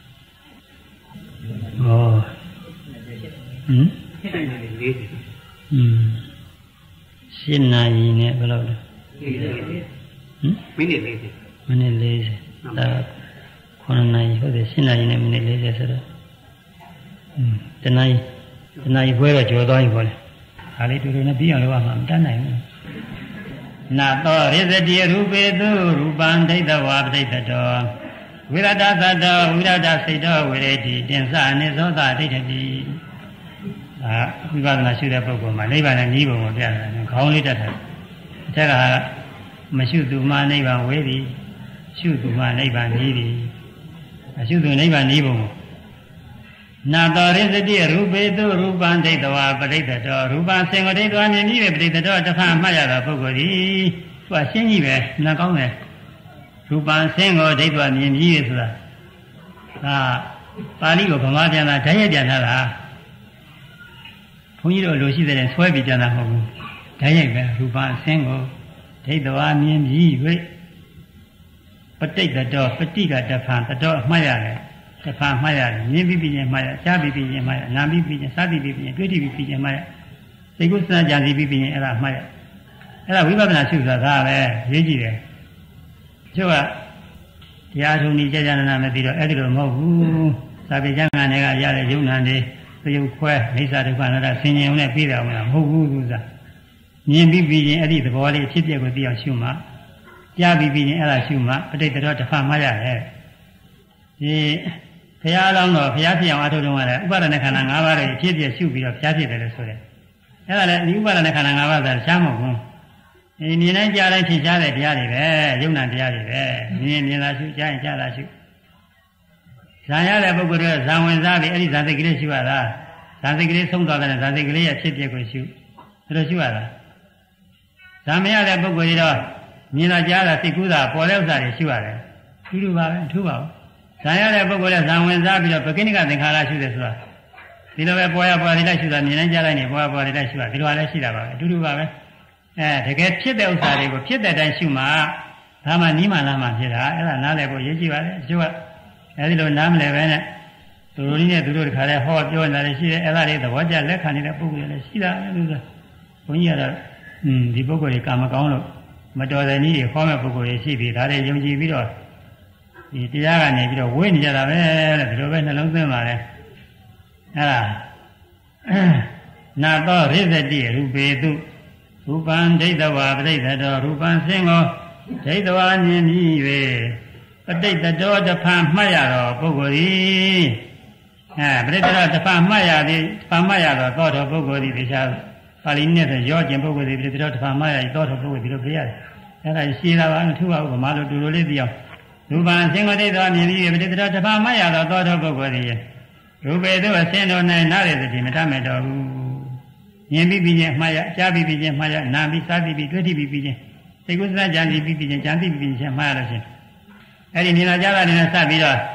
ဩဟမ်อืมရှင်းနာရီနဲ့ဘယ်လိုလဲဟမ်မိနစ်လေးဆယ်မိနစ်လေးဆယ်ဒါခုနှစ်နာရီဟုတ်တယ်ရှင်းနာရီနဲ့မိနစ်လေးဆယ်ဆိုတော့อืมတနာရီတနာရီခွဲတော့ကြော်သွားပြီပေါ့လေဒါလေးတူတူနဲ့ပြီးအောင်လုပ်ရမှာမတတ်နိုင်ဘူးနာတောရိသတိရူပေတုရူပံဒိဋ္ဌဝါပဋိဋ္ဌတောဝိရဒသတ္တဝိရဒစိတ်တောဝိရတိတင်္စအနိသောသဒိဋ္ဌတိအာဝိပဿနာရှုတဲ့ပုဂ္ဂိုလ်မှာနိဗ္ဗာန်နဲ့ဤဘုံကိုပြတယ်ခေါင်းလေးတက်တယ်အထက်ကမရှုသူမှနိဗ္ဗာန်ဝေးသည်ရှုသူမှနိဗ္ဗာန်ဤသည်အရှုသူနိဗ္ဗာန်ဤဘုံကိုနာတောရိသတိရူပေတုရူပံဒိဋ္ဌဝါပဋိဋ္ဌတောရူပံစင်္ဂဒိဋ္ဌဝါမြင်ပြီးပဲပဋိဋ္ဌတောတစ်ခါမှတ်ရတာပုဂ္ဂိုလ်ဒီသူကရှင်းကြီးပဲနားကောင်းတယ်ရူပံစင်္ဂဒိဋ္ဌဝါမြင်ပြီးဆိုတာဒါပါဠိကိုဗမာပြန်တာဓာတ်ရိုက်ပြန်တာလားဘုန်းကြီးတို့လိုရှိတဲ့ဆွဲပြီးပြန်တာမဟုတ်ဘူးဓာတ်ရိုက်ပဲရူပံစင်္ဂဒိဋ္ဌဝါမြင်ပြီးပဲပဋိဋ္ဌတောပฏิကတဖန်တတော်မှတ်ရတယ်တဖန်မှတ်ရတယ်မြင်ပြီးပြီးချင်းမှတ်ရကြားပြီးပြီးချင်းမှတ်ရနားပြီးပြီးချင်းစားပြီးပြီးချင်းတွေ့ပြီးပြီးချင်းမှတ်ရသိကုသနာကြံပြီးပြီးပြီးချင်းအဲ့ဒါမှတ်ရအဲ့ဒါဝိပဿနာရှုတာဒါပဲရေးကြည့်တယ်ကျို့ကတရားထုံကြီးကြာကြာနာနာမသိတော့အဲ့ဒီလိုမဟုတ်ဘူးသာပေကျမ်းဂန်တွေကရတဲ့ယုံနာတွေသရုပ်ခွဲမိစ္ဆာဒုက္ခနာတာဆင်ញင်ုံနဲ့ပြီးတာမလားမဟုတ်ဘူးသူစားမြင်ပြီးပြီးချင်းအဲ့ဒီသဘောလေးဖြစ်ပျက်ကိုသိအောင်ရှုမှကြားပြီးပြီးချင်းအဲ့ဒါရှုမှပဋိတ္တရောတစ်ခါမှရတယ်ဒီဘုရားလောင်းတော်ဘုရားဖြစ်အောင်အထုံးတော့ရတယ်ဥပါဒณะခန္ဓာ၅ပါးရဲ့ဖြစ်ဖြစ်ရှုပြီးတော့ဘုရားဖြစ်တယ်လို့ဆိုတယ်အဲ့ဒါလည်းဒီဥပါဒณะခန္ဓာ၅ပါးဆိုတာရှားမဟုတ်ဘူးဒီမြင်တိုင်းကြားတိုင်းထင်ရှားတဲ့တရားတွေပဲယုံနာတရားတွေပဲမြင်မြင်လာရှုကြားရင်ကြားလာရှုဇာရတဲ့ပုဂ္ဂိုလ်တွေကဇာဝင်စားပြီးအဲ့ဒီဇာစိတ်ကလေးရှုရတာဇာစိတ်ကလေးဆုံးသွားတဲ့ဇာစိတ်ကလေးရဲ့ဖြစ်ဖြစ်ကိုရှုဒါလိုရှုရတာဇာမရတဲ့ပုဂ္ဂိုလ်တွေတော့မြင်လာကြားလာစိတ်ကူးတာပေါ်တဲ့ဥစ္စာတွေရှုရတယ်ဒီလိုပါပဲထူးပါဘူးဇာရတဲ့ပုဂ္ဂိုလ်ကဇာဝင်စားပြီးတော့ပကိနိကသင်္ခါရရှုတယ်ဆိုတာဒီလိုပဲပေါ်ရပေါ်လေးလိုက်ရှုတာမြင်နိုင်ကြလိုက်နေပေါ်ရပေါ်လေးလိုက်ရှုတာဒီလိုလည်းရှိတာပါပဲအတူတူပါပဲအဲတကယ်ဖြစ်တဲ့ဥစ္စာတွေကိုဖြစ်တဲ့အတိုင်းရှုမှဒါမှနီးမှလားမှဖြစ်တာအဲ့ဒါနားလည်ဖို့ရည်ကြည့်ပါလေအကျိုးကအဲဒီလိုနားမလည်ပဲနဲ့သူတို့ကြီးနဲ့သူတို့တခါလဲဟောပြောနေတာလည်းရှိတယ်အဲ့ဒါတွေသဘောကျလက်ခံနေတဲ့ပုဂ္ဂိုလ်တွေလည်းရှိတာလို့ဆိုဘုန်းကြီးကတော့อืมဒီပုဂ္ဂိုလ်တွေကာမကောင်းလို့မတော်တဲ့နည်းတွေဟောမဲ့ပုဂ္ဂိုလ်တွေရှိပြီဒါတွေယုံကြည်ပြီးတော့ဒီတရားကနေပြီးတော့ဝိနေကြတာပဲတဲ့ဒီလိုပဲနှလုံးသွင်းပါလေအဲ့ဒါနာတောရိသတိရူပေတုရူပံဒိဋ္ဌဝါပဋိဋ္ဌတောရူပံစင်္ဂောဒိဋ္ဌဝါမြင်ပြီး၍ပဋိဋ္ဌတောတဖန်မှတ်ရတော့ပုဂ္ဂိုလ်သည်အဲပဋိဋ္ဌတောတဖန်မှတ်ရသည်တဖန်မှတ်ရတော့သောတော်ပုဂ္ဂိုလ်သည်တရားပါဠိနဲ့ဆိုရောကျင်ပုဂ္ဂိုလ်သည်ပဋိဋ္ဌတောတဖန်မှတ်ရသောတော်ပုဂ္ဂိုလ်ဒီလိုပြရတယ်အဲ့ဒါရှင်းလာပါမထူပါဘူးဗမာလိုတူလိုလေးသိအောင်ရူပံစင်္ဂောဒိဋ္ဌဝါမြင်ပြီးပဋိဋ္ဌတောတဖန်မှတ်ရတော့သောတော်ပုဂ္ဂိုလ်သည်ရူပေသူအစင်တော်၌နားရသည်မတတ်မဲ့တော်ဘူးမြင်ပြီးပြီးချင်းမှားရကြားပြီးပြီးချင်းမှားရနာပြီးစားပြီးပြီးတွေ့ပြီးပြီးချင်းသိကုသနာကြံပြီးပြီးပြီးချင်းကြံပြီးပြီးချင်းမှားရလို့ချင်းအဲ့ဒီမြင်လာကြတာနဲ့စပြီးတော့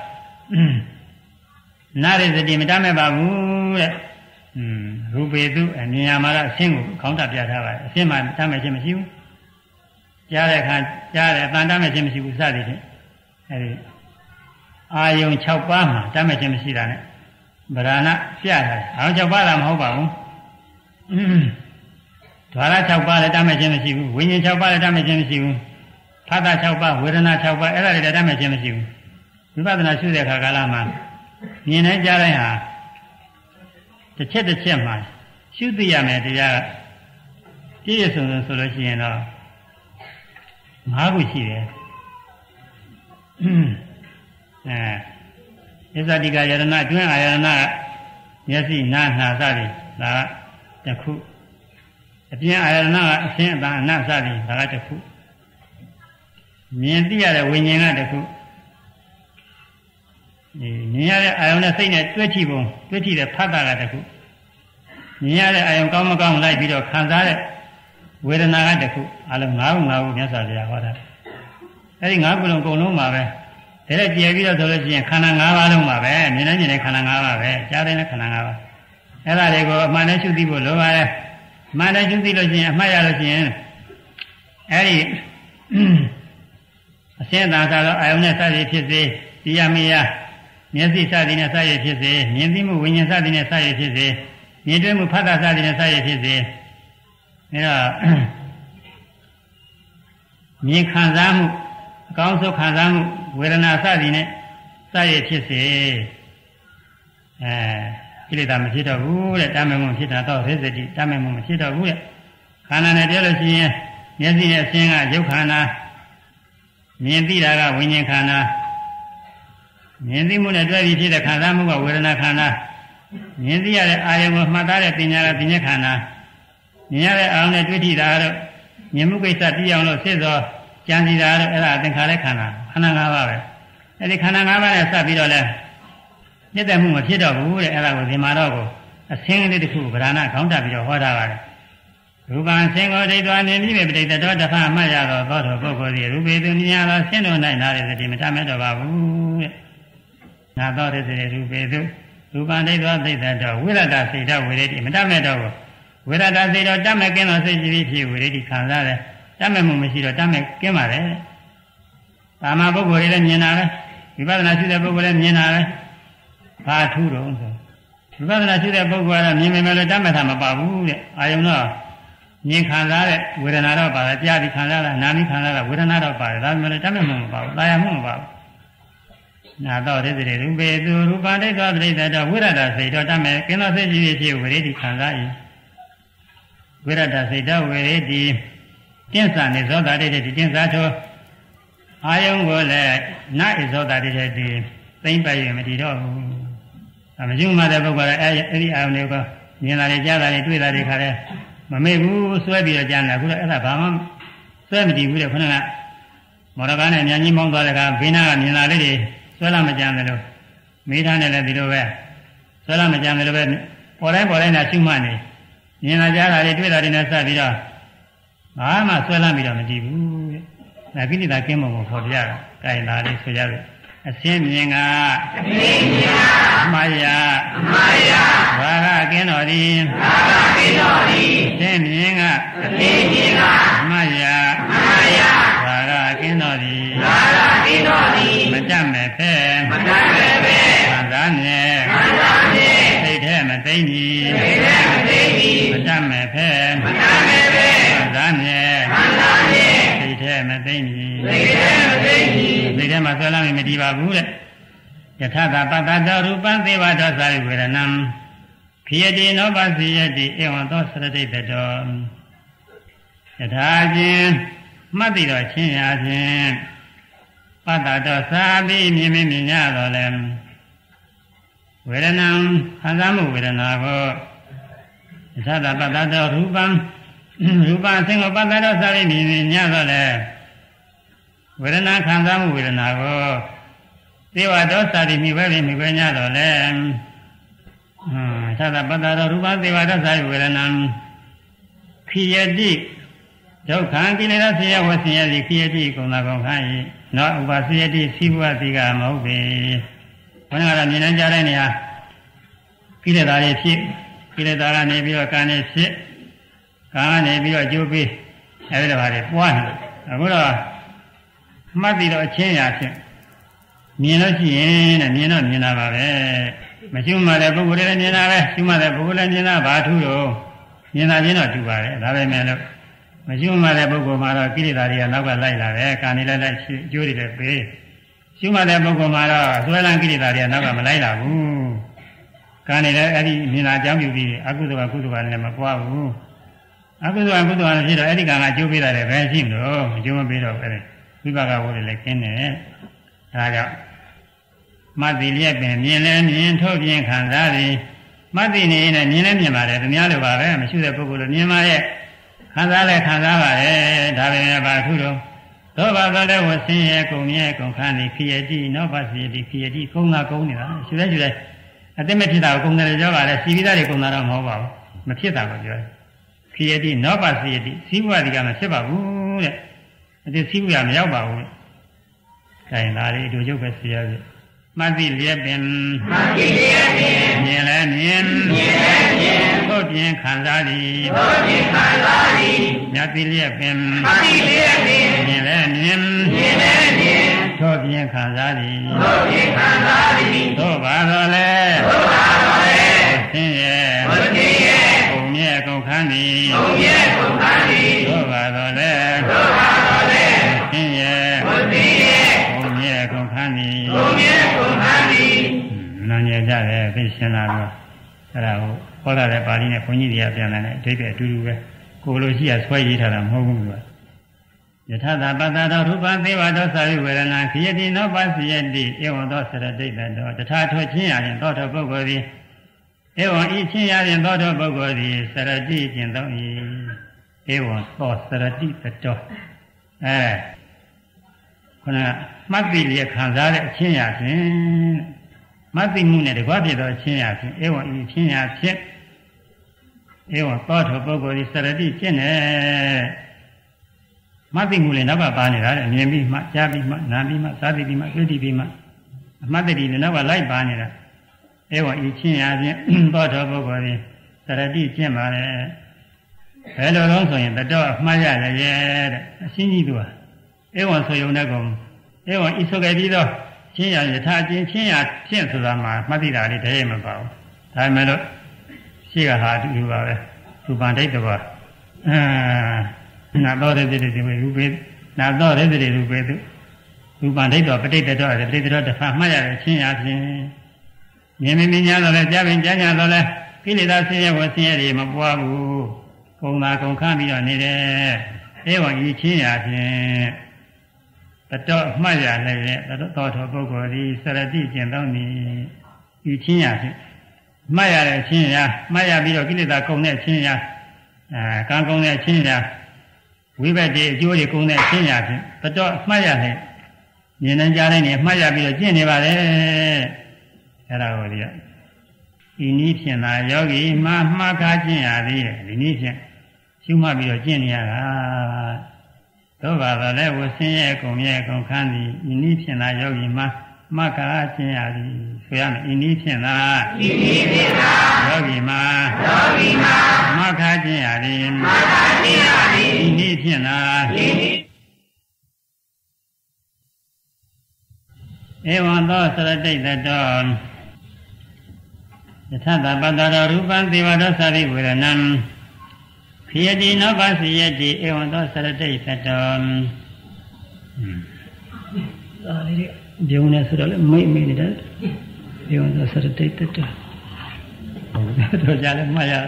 နာရစတိမတတ်မဲ့ပါဘူးတဲ့อืมရူပေတုအမြင်ရမှာကအဆင်းကိုခေါင်းတပြထားပါတယ်အဆင်းမှာတတ်မဲ့ခြင်းမရှိဘူးကြားတဲ့အခါကြားတယ်အတန်တတ်မဲ့ခြင်းမရှိဘူးစသည်ဖြင့်အဲဒီအာယုံ၆ပါးမှာတတ်မဲ့ခြင်းမရှိတာနဲ့ဗရဏပြထားတယ်အာယုံ၆ပါးလားမဟုတ်ပါဘူးဓာရ၆ပါးလည်းတတ်မဲ့ခြင်းမရှိဘူးဝိညာဉ်၆ပါးလည်းတတ်မဲ့ခြင်းမရှိဘူးဖသ၆ပါးဝေဒနာ၆ပါးအဲ့ဒါတွေလည်းတတ်မဲ့ခြင်းမရှိဘူးဝိပဿနာရှုတဲ့အခါကာလမှာမြင်နိုင်ကြတဲ့ဟာတစ်ချက်တစ်ချက်မှာရှုသိရမယ်တရားပြည့်စုံစုံဆိုလို့ရှိရင်တော့ငါးခုရှိတယ်အဲဣဇတိကယရဏကျွမ်းအာယရဏမျက်စိနားနှာစသည်ဒါကတစ်ခုအပြင်အာယရဏကအရှင်းအတန်အနတ်စသည်ဒါကတစ်ခုမြင်သိရတဲ့ဝိညာဉ်ကတစ်ခုဒီမြင်ရတဲ့အာယုံနဲ့စိတ်နဲ့တွဲကြည့်ပုံတွဲကြည့်တဲ့ဖတ်တာကတစ်ခုမြင်ရတဲ့အာယုံကောင်းမကောင်းလိုက်ပြီးတော့ခံစားတဲ့ဝေဒနာကတစ်ခုအလုံး၅ခု၅ခုမြတ်စွာဘုရားဟောတာအဲဒီ၅ခုလုံးအကုန်လုံးပါပဲဒါနဲ့ကြည့်ပြီးတော့ဆိုလို့ရှိရင်ခန္ဓာ၅ပါးလုံးပါပဲမြင်နေမြင်နေခန္ဓာ၅ပါးပဲကြားတဲ့ခန္ဓာ၅ပါးအဲ့ဒါတွေကိုအမှန်နဲ့ရှုသိဖို့လိုပါတယ်အမှန်နဲ့ရှုသိလို့ရှိရင်အမှတ်ရလို့ရှိရင်အဲဒီအရှင်းသာသာသောအာယုံနဲ့စသည်ဖြစ်စေသိရမရမျက်စိစသည်နဲ့စရဖြစ်စေမြင်သိမှုဝိညာဉ်စသည်နဲ့စရဖြစ်စေမြင်တွေ့မှုဖတ်တာစသည်နဲ့စရဖြစ်စေအဲဒါမြင်ခံစားမှုအကောင်းဆုံးခံစားမှုဝေဒနာစသည်နဲ့စရဖြစ်စေအဲကိလေသာမဖြစ်တော့ဘူးတဲ့တာမန်မှုဖြစ်တာတော့ရစ္စတိတာမန်မှုမဖြစ်တော့ဘူးတဲ့ခန္ဓာနဲ့ပြောလို့ရှိရင်မျက်စိနဲ့အရှင်းကရုပ်ခန္ဓာမြင်သိတာကဝိညာဉ်ခန္ဓာမြင်သိမှုနဲ့တွဲပြီးဖြစ်တဲ့ခံစားမှုကဝေဒနာခန္ဓာမြင်သိရတဲ့အာယုံကိုမှတ်သားတဲ့ပညာကပညာခန္ဓာမြင်ရတဲ့အာယုံနဲ့တွေ့ထိတာတော့မြင်မှုကိစ္စသိအောင်လို့စစ်သောကြံစီတာတော့အဲ့ဒါသင်္ခါရခန္ဓာခန္ဓာ၅ပါးပဲအဲ့ဒီခန္ဓာ၅ပါးနဲ့စပ်ပြီးတော့လဲမြတ်တဲ့မှုမဖြစ်တော့ဘူးတဲ့အဲ့ဒါကိုဒီမှာတော့ကိုအစင်းကလေးတစ်ခုဗရဏခေါင်းတက်ပြီးတော့ဟောထားပါတယ်ရူပံစင်ကိုဒိဋ္ဌာနေပြီးပဲပဋိတ္တောတဖအမှတ်ရတော့သောတော်ပုဂ္ဂိုလ်သည်ရူပေသူမြင်ရသောဆင်းတော်၌နာရသတိမတတ်မဲ့တော့ပါဘူးတဲ့နာတော်ရစေရူပေသူရူပံဒိဋ္ဌောသိတ္တောဝိရဒစိတ်တော်ဝိရတိမတတ်မဲ့တော့ဘူးဝိရဒစိတ်တော်တတ်မဲ့ကင်းသောစိတ်ကြီးဖြစ်ဝိရတိခံစားတယ်တတ်မဲ့မှုမရှိတော့တတ်မဲ့ကင်းပါလေသာမပုဂ္ဂိုလ်တွေလည်းမြင်တာပဲဝိပဿနာရှိတဲ့ပုဂ္ဂိုလ်လည်းမြင်တာပဲဘာထူးတော့ဆိုဝိပဿနာရှိတဲ့ပုဂ္ဂိုလ်ကမြင်မြင်မယ်လို့တတ်မဲ့တာမပါဘူးတဲ့အာယုံတော့မြင်ခံစားတဲ့ဝေဒနာတော့ပါတယ်ကြားပြီးခံစားတာနားပြီးခံစားတာဝေဒနာတော့ပါတယ်ဒါပေမဲ့တတ်မဲ့မှုမပါဘူးတာယာမှုမပါဘူးနာတော့ရစေရူပေသူရူပံဒိဋ္ဌောပဋိတ္တောဝိရဒစိတ်တော်တတ်မဲ့ကင်းသောစိတ်ကြီးဖြစ်ဝိရတိခံစား၏ဝိရဒစိတ်တော်ဝိရတိတင်းစာနေသောတာတိတိတင်းစာသောအာယုံကိုလည်းနာဣဇောတာတိတိသိမ့်ပိုက်ရမတည်တော့ဘူးအမယုံမှတဲ့ပုဂ္ဂိုလ်ကအဲ့ဒီအာယုံတွေကိုမြင်တာတွေကြားတာတွေတွေ့တာတွေခါလဲမမေ့ဘူးဆွဲပြီးတော့ကြားနေတာခုတော့အဲ့ဒါဘာမှဆွဲမတည်ဘူးတဲ့ခဏကမော်ရကားနဲ့ညံကြီးမောင်းသွားတဲ့အခါဘေးနားကမြင်လာလေးတွေဆွဲလာမကြမ်းတယ်လို့မိသားနဲ့လည်းဒီလိုပဲဆွဲလာမကြမ်းတယ်လို့ပဲပေါ်တိုင်းပေါ်တိုင်းသာရှုမှတ်နေမြင်လာကြားတာတွေတွေ့တာတွေနဲ့စပ်ပြီးတော့ဘာမှဆွဲလာပြီးတော့မတည်ဘူးတဲ့ဒါကိလေသာကင်းမှုကိုဖော်ပြတာ။ဒါရင်ဒါလေးဆိုကြပြီ။အစင်းမြင်ကအစင်းမြင်ကအမှားရအမှားရဘာကကင်းတော်သည်ဘာကကင်းတော်သည်အစင်းမြင်ကအစင်းမြင်ကအမှားရအမှားရဘာကကင်းတော်သည်ဘာကကင်းတော်သည်မတတ်မဲ့ဖဲမတတ်မဲ့ဖဲခံစားနေခံစားနေစိတ်ထဲမသိမီစိတ်ထဲမသိမီမတတ်မဲ့ဖဲမတတ်မဲ့ဖဲခံစားနေခံစားနေစိတ်ထဲမသိမီစိတ်ထဲမသိမီစိတ်ထဲမှာဆွဲလာမိမတည်ပါဘူးတဲ့ယထာတပတ္တတောရူပံသေဝတောသာရိဝေရဏံခိယတိနောပစီယတိဧဝံသောသရတိတတောယထာချင်းမှတ်သိတော်ချင်းရာချင်းပတ္တတောသာပြီးမြင်မြင်မြင်ရတော်လဲဝေဒနာခံစားမှုဝေဒနာကိုယထာတပတ္တတောရူပံရူပံသင်္ဃပတ္တတောသာရိမြင်မြင်ရတော်လဲဝေဒနာခံစားမှုဝေဒနာကိုသေဝတောသာရိမိဘဲမိဘဲညတော်လဲဟွန်းသာသပတ္တရောရူပသေဝတောသာရိဝေဒနာခိယတိဒုက္ခံကိလေသာဆရာဝဆင်ယတိခိယတိကုံသာကုံခံ၏နောဥပဆယတိစိဘဝတိကမဟုတ်ပေခဏကတော့မြင်နိုင်ကြတဲ့နေရာကိလေသာတွေဖြစ်ကိလေသာကနေပြီးတော့ကံနဲ့ဖြစ်ကံကနေပြီးတော့အကျိုးပေးအဲဒီလိုပါလေပွားနေအခုတော့မှတ်ပြီးတော့အချင်းရာဖြစ်မြင်လို့ရှိရင်တဲ့မြင်တော့မြင်တာပါပဲမရှိမှလည်းပုဂ္ဂိုလ်လည်းမြင်တာပဲရှိမှလည်းပုဂ္ဂိုလ်လည်းမြင်တာဘာထူးတော့မြင်တာချင်းတော့တူပါတယ်ဒါပဲမဲ့လို့မရှိမှလည်းပုဂ္ဂိုလ်မှာတော့ကိလေသာတွေကနောက်ကလိုက်လာတယ်ကံနေလည်းလိုက်ရှိအကျိုးတွေလည်းပေးရှိမှလည်းပုဂ္ဂိုလ်မှာတော့ဆွဲလန်းကိလေသာတွေကနောက်ကမလိုက်လာဘူးကံနေလည်းအဲ့ဒီမြင်တာအကြောင်းပြုပြီးအကုသိုလ်ကကုသိုလ်ကလည်းမပွားဘူးအကုသိုလ်ကကုသိုလ်ကဖြစ်တော့အဲ့ဒီကံကအကျိုးပေးတာလည်းပဲရှိမလို့အကျိုးမပေးတော့အဲ့ဒီဝိပါကဘုရားလည်းကျင်းတယ်ဒါကြောင့်မတ်တိလျက်ပင်မြင်လဲမြင်ထုတ်ပြင်ခံစားသည်မတ်တိနေနဲ့မြင်လဲမြင်ပါတယ်သူများလိုပါပဲမရှိတဲ့ပုဂ္ဂိုလ်လိုမြင်ပါရဲ့ခံစားလဲခံစားပါရဲ့ဒါပဲဘာထူးတော့သောဘာကလည်းဝဆင်းရဲကုန်ရဲကုန်ခန်းသည်ခရတိနောပစီတိခရတိကုန်းသာကုန်းနေတာရှိလဲရှိလဲအတိမဖြစ်တာကိုကုန်းတယ်ပြောပါလေစီပိသားတွေကုန်းတာတော့မဟုတ်ပါဘူးမဖြစ်တာကိုပြောတယ်ခရတိနောပစီတိစီးပွားဒီကမဖြစ်ပါဘူးတဲ့အတိစီးပွားမရောက်ပါဘူးခိုင်လာလေတို့ရုပ်ပဲစီရပြီမသိလျက်ပင်မသိလျက်ပင်မြင်လဲမြင်မြင်လဲမြင်သို့ပြင်ခံစားသည်သို့ပြင်ခံစားသည်မြတ်သိလျက်ပင်မသိလျက်ပင်မြင်လဲမြင်မြင်လဲမြင်သို့ပြင်ခံစားသည်သို့ပြင်ခံစားသည်သို့ပါတော့လေသို့ပါတော့လေဆင်းရဲဝိသေယကုန်မြဲကုန်ခန်းသည်ကုန်မြဲကုန်ခန်းသည်သို့ပါတော့လေသို့ပါတော့လေဆင်းရဲဝိသေယကုန်မြဲကုန်ခန်းသည်ကုန်မြဲကုန်ခန်းသည်နာညကြတယ်သိရှင်းလာတော့အဲ့ဒါကိုဟောတာတဲ့ပါဠိနဲ့ဘုန်းကြီးတွေကပြန်လာတယ်အဓိပ္ပာယ်အတူတူပဲကိုလိုရှိရဆွဲရေးထားတာမဟုတ်ဘူးကွာယထာတာပတ္တတော်ရူပသေဝတောသာရိဝေရဏခယတိနောပစီယတိဧဝံသောစရတိတ္တတော်တထာထွချင်းရရင်သောတော်ပုဂ္ဂိုလ်သည်ဧဝံဤချင်းရရင်သောတော်ပုဂ္ဂိုလ်သည်စရတိကျင့်သော၏ဧဝံသောစရတိတ္တတော်အဲခုနကမှတ်သိလျက်ခံစားတဲ့အချင်းရဖြင့်မသိမှုနဲ့တကွဖြစ်သောအချင်းရဖြင့်ဧဝံဤချင်းရဖြင့်ဧဝံသောတော်ပုဂ္ဂိုလ်သည်စရတိကျင့်တယ်မသိမှုလည်းနောက်ကပါနေတာလေမြင်ပြီးမှကြားပြီးမှနားပြီးမှစားပြီးမှတွေ့ပြီးမှအမှတ်တရလည်းနောက်ကလိုက်ပါနေတာဧဝံဤချင်းရာဖြင့်သောတော်ပုဂ္ဂိုလ်သည်သရတိကျင့်ပါလေဘယ်လိုလုံးဆိုရင်တတော်အမှားရလည်းရဲ့တဲ့အရှင်းကြီးသူဟာဧဝံဆိုယုံတဲ့ကောင်ဧဝံဤဆိုခဲ့ပြီးတော့ချင်းရာယထာချင်းချင်းရာဖြင့်ဆိုတာမှာမှတ်သိတာလေးတည်းမပါဘူးဒါပေမဲ့လို့ရှိကဟာအတူတူပါပဲသူပန်ဒိတ်တော်အာနာတော်တဲ့တည်းဒီဝေရုပေနာတော်တဲ့တည်းရူပေသူရူပန်ဒိတ်တော်ပဋိတ္တတော်ပဋိတ္တတော်တစ်ခါမှတ်ရတဲ့ချင်းရာဖြင့်မြင်မြင်ညာတော့လဲကြားပင်ကြားညာတော့လဲကိလေသာဆင်းရဲဝဆင်းရဲတွေမပွားဘူးကုံသာကုံခန့်ပြီးတော့နေတယ်အဲဝံဤချင်းရာဖြင့်တတော်မှတ်ရလည်းတော်တော်ပုဂ္ဂိုလ်ဒီစရတိကျင့်တော့နေဤချင်းရာဖြင့်မှတ်ရတဲ့ချင်းရာမှတ်ရပြီးတော့ကိလေသာကုံတဲ့ချင်းရာအဲကံကုံတဲ့ချင်းရာဝိဘတ်တွေအကျိုးတွေကုံတဲ့ချင်းရာဖြင့်တတော်မှတ်ရလည်းမြင်နိုင်ကြတဲ့နေမှတ်ရပြီးတော့ကျင့်နေပါလေအဲ့ဒါကိုဒီကဒီနည်းဖြင့်သာယောဂီမှာမှားခါကျင့်ရသေးတယ်ဒီနည်းဖြင့်ရှုမှတ်ပြီးတော့ကျင့်နေရတာသို့ပါတော့လည်းဝဆင်းရဲကုန်ရဲကုန်ခန်းသည်ဒီနည်းဖြင့်သာယောဂီမှာမှားခါကျင့်ရသည်ဆိုရမယ်ဒီနည်းဖြင့်သာဒီနည်းဖြင့်သာယောဂီမှာယောဂီမှာမှားခါကျင့်ရသည်မှားခါကျင့်ရသည်ဒီနည်းဖြင့်သာဒီနည်းဧဝံသောစရတိတ္တတော်ယထာတပတ္တရရူပံသေဝတောသာရိဝေရဏံခယတိနောပစီယတိဧဝံသောစရတိတ္တတော်ဒါလေးဒီုံနဲ့ဆိုတော့လည်းမိတ်မိတ်နေတယ်ဧဝံသောစရတိတ္တတော်ဟုတ်တော့ကြလည်းမှတ်ရ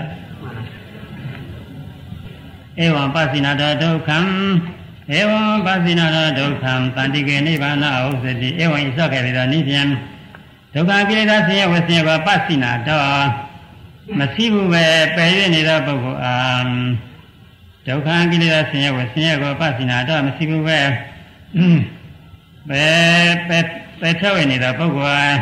ဧဝံပစိနာတောဒုက္ခံဧဝံပစိနာတောဒုက္ခံတန္တိကေနိဗ္ဗာနဥစ္စတိဧဝံဤသောခဲ့ပြီးတော့နိဗ္ဗာန်ဒုက္ခကိလေသာဆင်းရဲဝဆင်းရဲပစိနာတောမရှိဘူးပဲပယ်ရနေတဲ့ပုဂ္ဂိုလ်အာဒုက္ခကိလေသာဆင်းရဲဝဆင်းရဲကိုပစိနာတောမရှိဘူးပဲပဲပဲပဲဖြောက်ရနေတဲ့ပုဂ္ဂိုလ်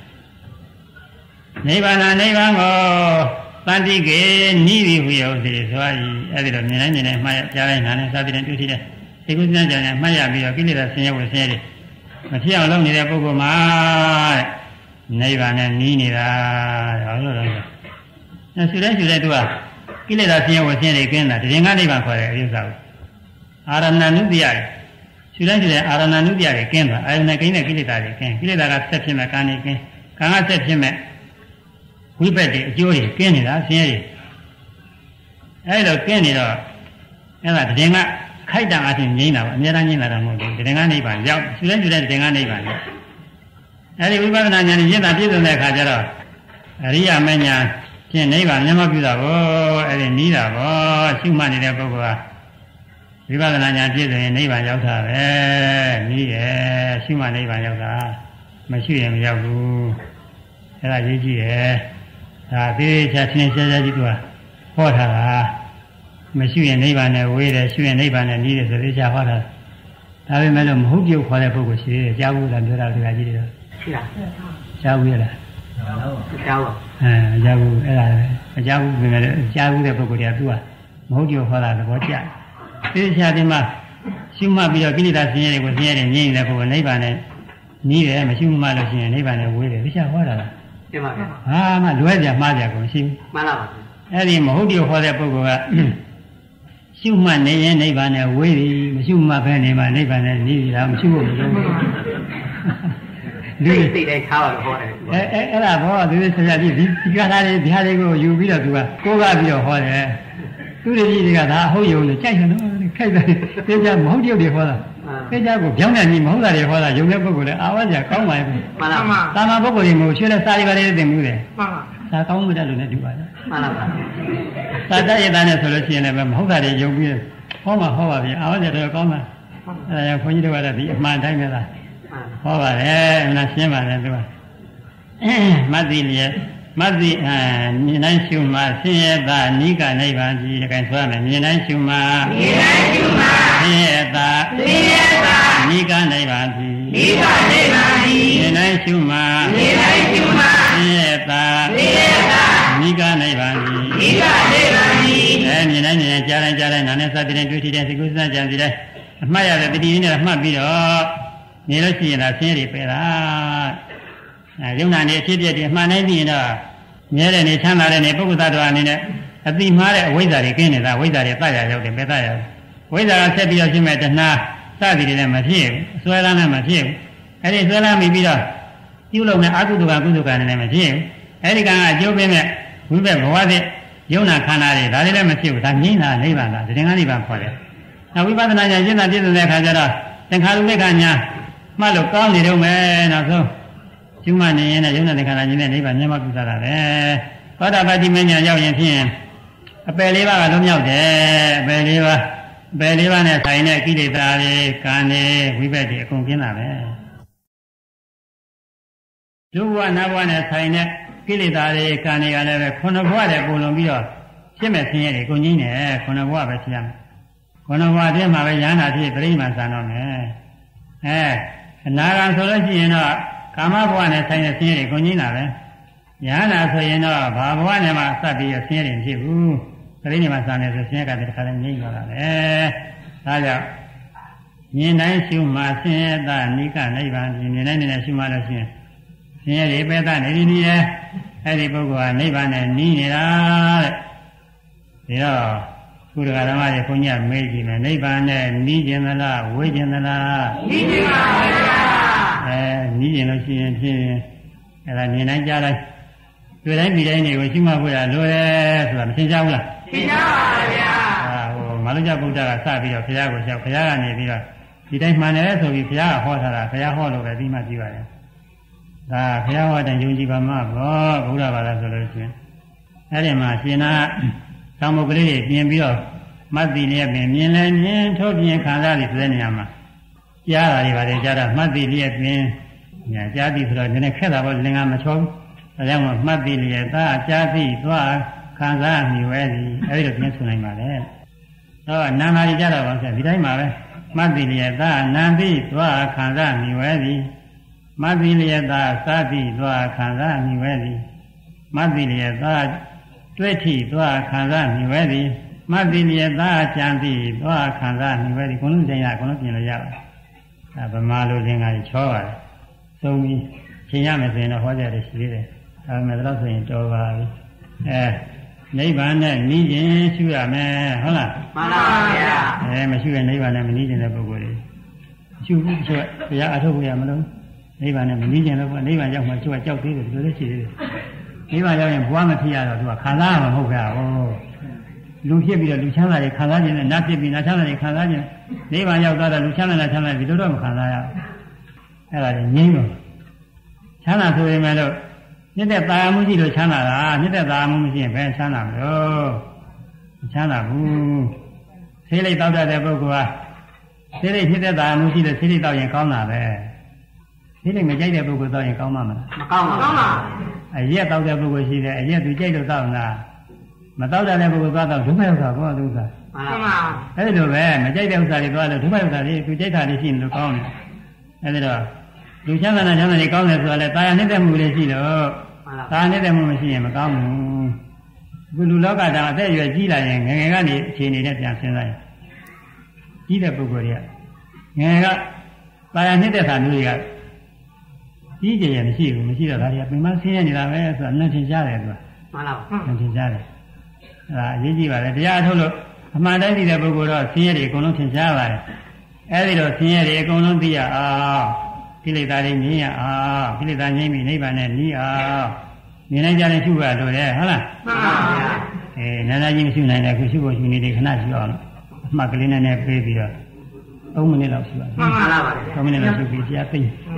နိဗ္ဗာန်နိဗ္ဗာန်ကိုတန်တိကေနိဗ္ဗိဟုယောစီဆိုရည်အဲ့ဒီတော့မြင်နိုင်မြင်နိုင်မှတ်ကြားလိုက်နားနဲ့စသည်နဲ့တွေ့ထိတဲ့ဒီကုသနာကြံနဲ့မှတ်ရပြီးတော့ကိလေသာဆင်းရဲဝဆင်းရဲတွေမဖြစ်အောင်လုပ်နေတဲ့ပုဂ္ဂိုလ်မှာနိဗ္ဗာန်နဲ့နီးနေတာဟောလို့တော့အဲဆူတဲ့ဆူတဲ့သူကကိလေသာဆင်းရဲဝဆင်းရဲကင်းတာတရင်ကနိဗ္ဗာန်ခေါ်တယ်အရိစ္ဆာကိုအာရဏနုတ္တိယဆူတဲ့ဆူတဲ့အာရဏနုတ္တိယကင်းတာအာရဏကင်းတဲ့ကိလေသာတွေကင်းကိလေသာကဆက်ဖြစ်မဲ့ကာနေကင်းကာကဆက်ဖြစ်မဲ့ဝိပက်တွေအကျိုးတွေကင်းနေတာဆင်းရဲတွေအဲလိုကင်းနေတော့အဲ့ဒါတရင်ကခိုက်တံအချင်းငြိမ်းတာပေါ့အများအားငြိမ်းလာတာမဟုတ်ဘူးတရင်ကနိဗ္ဗာန်ရောက်ဆူတဲ့ဆူတဲ့တရင်ကနိဗ္ဗာန်ရောက်အဲဒီဝိပဿနာဉာဏ်နဲ့ရင့်တာပြည့်စုံတဲ့အခါကျတော့အရိယာမဉာဏ်ဖြင့်နိဗ္ဗာန်မျက်မှောက်ပြုတာကိုအဲဒီနီးတာပေါ့ရှုမှတ်နေတဲ့ပုဂ္ဂိုလ်ကဝိပဿနာဉာဏ်ပြည့်စုံရင်နိဗ္ဗာန်ရောက်တာပဲနီးတယ်ရှုမှတ်နိဗ္ဗာန်ရောက်တာမရှိရင်မရောက်ဘူးအဲဒါရေးကြည့်တယ်ဒါသေးချာသင်ရှားရှားကြီးကဟောထားတာမရှိရင်နိဗ္ဗာန်နဲ့ဝေးတယ်ရှုရင်နိဗ္ဗာန်နဲ့နီးတယ်ဆိုသေးချာဟောတာဒါပေမဲ့လို့မဟုတ်ပြုတ်ခေါ်တဲ့ပုဂ္ဂိုလ်ရှိတယ်ကြားဘူးလားပြောတာတရားကြီးတွေရှိလားကြားဘူးရလားကြားဘူးအဲကြားဘူးအဲ့ဒါအကြားဘူးပြင်တယ်ကြားဘူးတဲ့ပုဂ္ဂိုလ်တွေကသူကမဟုတ်ပြုတ်ခေါ်တာသဘောကျသေချာဒီမှာရှုမှတ်ပြီးတော့ကိလေသာဆင်းရဲတွေကိုဆင်းရဲနေငြိမ့်နေတဲ့ပုဂ္ဂိုလ်နိဗ္ဗာန်နဲ့နီးတယ်မရှုမှတ်လို့ရှိရင်နိဗ္ဗာန်နဲ့ဝေးတယ်သေချာဟောတာလားပြပါဗျာဟာမှလွဲကြမှားကြကုန်ရှိဘူးမှန်ပါပါအဲ့ဒီမဟုတ်ပြုတ်ခေါ်တဲ့ပုဂ္ဂိုလ်ကရှုမှတ်နေရင်နိဗ္ဗာန်နဲ့ဝေးပြီမရှုမှတ်ဘဲနေမှနိဗ္ဗာန်နဲ့နီးပြီလားမရှုဖို့မလိုဘူးလူစိတ်တိုင်းထားပါတော့ဟောတယ်အဲအဲအဲ့ဒါဘောသူဆရာကြီးဒီဒီကလာတွေဗျာတွေကိုယူပြီးတော့သူကကိုးကားပြီးတော့ဟောတယ်သူတွေကြီးတွေကဒါအဟုတ်ယုံနဲ့ကြိုက်တယ်နော်ခိုက်တယ်သိကြမဟုတ်တယောက်တွေဟောတာသိကြကိုပြောင်းတယ်ကြီးမဟုတ်တာတွေဟောတာယုံတဲ့ပုဂ္ဂိုလ်လည်းအာဝဇ္ဇာကောင်းပါရဲ့မှန်ပါပါသာမန်ပုဂ္ဂိုလ်တွေမဟုတ်ရွှေနဲ့စာရီပါလေးသင်မှုတယ်မှန်ပါသာကောင်းမှုတဲ့လူနဲ့တူပါလားမှန်ပါပါသာတရတဲ့နဲ့ဆိုလို့ရှိရင်လည်းမဟုတ်တာတွေယုံပြီးဟောမှာဟောပါပြီအာဝဇ္ဇာတော့ကောင်းတာအဲဒါကြောင့်ခွန်ကြီးတို့ကတော့ဒီအမှန်တိုင်းပဲလားဟောပါတယ်မလားရှင်းပါတယ်သူကမတ်တိလျက်မတ်တိအာမြင်တိုင်းရှုမှဆင်းရဲတာနိကနိဗ္ဗာန်ကြီးတကယ်ဆိုရမယ်မြင်တိုင်းရှုမှမြင်တိုင်းရှုမှဆင်းရဲတာဆင်းရဲတာနိကနိဗ္ဗာန်ကြီးနိကနိဗ္ဗာန်ကြီးမြင်တိုင်းရှုမှမြင်တိုင်းရှုမှဆင်းရဲတာဆင်းရဲတာနိကနိဗ္ဗာန်ကြီးနိကနိဗ္ဗာန်ကြီးအဲမြင်တိုင်းမြင်တိုင်းကြားတိုင်းကြားတိုင်းနာနဲ့စသည်နဲ့တွေ့ထိတဲ့စိတ်ကူးစမ်းကြံစီတဲ့အမှတ်ရတဲ့တတိယနဲ့မှတ်ပြီးတော့နေလို့ရှိရင်ဒါဆင်းရဲတွေပဲလားအဲယုံနာနေအဖြစ်ပြည့်တွေမှန်နေပြီးရင်တော့မြဲတဲ့နေချမ်းသာတဲ့နေပုဂ္ဂိုလ်သတ္တဝါအနေနဲ့အတိမှားတဲ့အဝိဇ္ဇာတွေကင်းနေတာဝိဇ္ဇာတွေတတ်ရရောက်တယ်ပဲတတ်ရဝိဇ္ဇာကဆက်ပြီးတော့ရှင်းမဲ့တဏှာစသည်တွေလည်းမဖြစ်ဘူးအစွဲလန်းလည်းမဖြစ်ဘူးအဲဒီစွဲလန်းပြီးပြီးတော့ပြုလုပ်နေအကုသိုလ်ကကုသိုလ်ကလည်းမဖြစ်ဘူးအဲဒီကံကအကျိုးပေးမဲ့ဝိဘက်ဘဝတဲ့ယုံနာခန္ဓာတွေဒါတွေလည်းမဖြစ်ဘူးဒါငြိမ်းတာနိဗ္ဗာန်လားတည်ငါနိဗ္ဗာန်ခေါ်တယ်နောက်ဝိပဿနာဉာဏ်ရှင်းတာပြည့်စုံတဲ့အခါကျတော့သင်္ခါရုပ္ပကညာမှတ်လို့ကောင်းနေတော့မယ်နောက်ဆုံးကျူးမနေရင်လည်းယုံနာသင်္ခါရကြီးနဲ့နိဗ္ဗာန်မျက်မှောက်ပြုတာပဲသောတာပတိမဉ္ဇဉ်ရောက်ရင်ဖြင့်အပယ်လေးပါးကလုံးမြောက်တယ်အပယ်လေးပါးအပယ်လေးပါးနဲ့ဆိုင်တဲ့ကိလေသာတွေကံတွေဝိဘက်တွေအကုန်ကျင်းတာပဲလူဘဝနတ်ဘဝနဲ့ဆိုင်တဲ့ကိလေသာတွေကံတွေကလည်းပဲခုနှစ်ဘဝတည်းပုံလုံးပြီးတော့ဖြစ်မဲ့ဆင်းရဲတွေကုန်ကြီးနေခုနှစ်ဘဝပဲဖြစ်ရမယ်ခုနှစ်ဘဝတည်းမှာပဲယန္တာဖြစ်ပြိမှန်ဆန်တော့မယ်အဲအနာဂံဆိုလို့ရှိရင်တော့ကာမဘဝနဲ့ဆိုင်တဲ့ဆင်းရဲတွေကုန်ကြီးတာပဲယန္တာဆိုရင်တော့ဘာဘဝနဲ့မှစပ်ပြီးဆင်းရဲတွေဖြစ်ဘူးပြိမှန်ဆန်တယ်ဆိုဆင်းရဲကတည်းကလည်းငြိမ့်သွားတာပဲဒါကြောင့်မြင်တိုင်းရှုမှဆင်းရဲတာနိကနိဗ္ဗာန်မြင်တိုင်းနဲ့ရှုမှလို့ရှိရင်ဆင်းရဲတွေပဲတာနေနေနေတယ်အဲ့ဒီပုဂ္ဂိုလ်ကနိဗ္ဗာန်နဲ့နီးနေတာတဲ့ဒါတော့ကုသကဓမ္မတွေခွန်ကြီးမေးကြည့်မယ်နိဗ္ဗာန်နဲ့နီးခြင်းသလားဝေးခြင်းသလားနီးခြင်းပါဗျာအဲနီးခြင်းလို့ရှိရင်ဖြင့်အဲ့ဒါမြင်တိုင်းကြားတိုင်းတွေ့တိုင်းပြီးတိုင်းတွေကိုရှိမှဖို့ရလိုတယ်ဆိုတာမသိကြဘူးလားသိကြပါဗျာဟာဟိုမလုကျဗုဒ္ဓကစပြီးတော့ဘုရားကိုလျှောက်ဘုရားကနေပြီးတော့ဒီတိုင်းမှန်တယ်ဆိုပြီးဘုရားကဟောထားတာဘုရားဟောလို့ပဲဒီမှကြည့်ပါရဲ့ဒါဘုရားဟောတဲ့ယုံကြည်ပါမှာဘောဘုရားဘာသာဆိုလို့ရှိရင်အဲ့ဒီမှာရှင်နာသံဃာကလေးတွေပြင်ပြီးတော့မတ်တိလျက်ပင်မြင်လဲမြင်ထုတ်ပြင်ခံစားပြီးဆိုတဲ့နေရာမှာကြားတာတွေပါတယ်ကြားတာမတ်တိလျက်ပင်ညာကြားပြီဆိုတော့နည်းနည်းခက်တာပေါ့လင်္ကာမချောဘူးဒါကြောင့်မတ်တိလျက်သာကြားပြီသွားခံစားမိဝဲသည်အဲ့ဒီလိုပြင်ဆိုနိုင်ပါလေတော့နာမကြီးကြတော့ပါဆက်ဒီတိုင်းမှာပဲမတ်တိလျက်သာနာပြီသွားခံစားမိဝဲသည်မတ်တိလျက်သာစားပြီသွားခံစားမိဝဲသည်မတ်တိလျက်သာတွေ့ထိသွားခံစားမိဝဲသည်မတ်တိလျက်သာကြံပြီသွားခံစားမိဝဲသည်ကိုလုံးတင်ရကိုလုံးပြင်လို့ရပါတယ်အဲဗမာလိုသင်္ကာကြီးချောပါတယ်သုံးပြီးချင်းရမယ်ဆိုရင်တော့ဟောကြတယ်ရှိသေးတယ်ဒါပေမဲ့တော့ဆိုရင်တော်ပါပြီအဲနိဗ္ဗာန်နဲ့နီးခြင်းရှုရမယ်ဟုတ်လားမှန်ပါဗျာအဲမရှိရင်နိဗ္ဗာန်နဲ့မနီးခြင်းတဲ့ပုဂ္ဂိုလ်တွေရှုဖို့ဆိုတရားအထုတ်ဖို့ရမလို့နိဗ္ဗာန်နဲ့မနီးခြင်းတော့နိဗ္ဗာန်ရောက်မှသူကကြောက်သေးတယ်ဒီလိုလေးရှိသေးတယ်နိဗ္ဗာန်ရောက်ရင်ဘဝမဖြစ်ရတော့သူကခံစားရမှာမဟုတ်ကြဘူးလူဖြစ်ပြီးတော့လူချမ်းသာတွေခံစားခြင်းနဲ့နတ်ဖြစ်ပြီးနတ်ချမ်းသာတွေခံစားခြင်းနိဗ္ဗာန်ရောက်သွားတော့လူချမ်းသာနဲ့ချမ်းသာဒီလိုတော့မခံစားရဘူးအဲ့ဒါကြီးငြိမ်းလို့ချမ်းသာဆိုရင်လည်းမြင့်တဲ့တာယာမှုရှိလို့ချမ်းသာတာမြင့်တဲ့တာယာမှုမရှိရင်ဘယ်ချမ်းသာမလို့ချမ်းသာဘူးဆေးလိပ်တောက်တဲ့ပုဂ္ဂိုလ်ဟာဆေးလိပ်ဖြစ်တဲ့တာယာမှုရှိလို့ဆေးလိပ်တောက်ရင်ကောင်းတာပဲဆေးလိပ်မကြိုက်တဲ့ပုဂ္ဂိုလ်တောက်ရင်ကောင်းမှာမလားမကောင်းပါဘူးအရက်တောက်တဲ့ပုဂ္ဂိုလ်ရှိတယ်အရက်သူကြိုက်လို့တောက်တာမတောက်တဲ့ပုဂ္ဂိုလ်သွားတော့ဒုက္ခရောက်တာဘောဒုက္ခမှန်ပါအဲ့ဒီလိုပဲမကြိုက်တဲ့ဥစ္စာတွေသွားလို့ဒုက္ခရောက်တာလေသူကြိုက်တာလေးရှိရင်လို့ကောင်းတယ်အဲ့ဒါတော့လူချမ်းသာတဲ့ချမ်းသာတွေကောင်းတယ်ဆိုတာလေတာယာနှိမ့်တဲ့မှုလေးရှိတော့တာယာနှိမ့်တဲ့မှုမရှိရင်မကောင်းဘူးအခုလူလောကတာအသက်အရွယ်ကြီးလာရင်ငယ်ငယ်ကနေအခြေအနေနဲ့ပြန်ဆင်းလိုက်ကြီးတဲ့ပုဂ္ဂိုလ်တွေကငယ်ကတာယာနှိမ့်တဲ့သာမျိုးတွေကကြီးကြရမရှိဘူးမရှိတော့ဒါတွေကပင်မဆင်းရဲနေတာပဲဆိုတာနှံ့ထင်ရှားတယ်ဆိုတာမှန်ပါဘူးနှံ့ထင်ရှားတယ်အဲ့ဒါအရေးကြီးပါတယ်တရားထုတ်လို့အမှန်တိုင်းသိတဲ့ပုဂ္ဂိုလ်တော့ဆင်းရဲတွေအကုန်လုံးထင်ရှားပါတယ်အဲ့ဒီတော့ဆင်းရဲတွေအကုန်လုံးသိရအောင်ကိလေသာတွေငြိမ်းရအောင်ကိလေသာငြိမ်းပြီးနိဗ္ဗာန်နဲ့နီးအောင်မြင်နိုင်ကြတဲ့ရှုရလို့လေဟုတ်လားမှန်ပါဗျာအဲနာနာကြီးမရှုနိုင်တဲ့ခုရှုဖို့ရှုနေတယ်ခဏရှုအောင်အမှတ်ကလေးနဲ့နဲ့ပေးပြီးတော့သုံးမိနစ်လောက်ရှုရအောင်မှန်ပါပါသုံးမိနစ်လောက်ရှုပြီးတရားသိ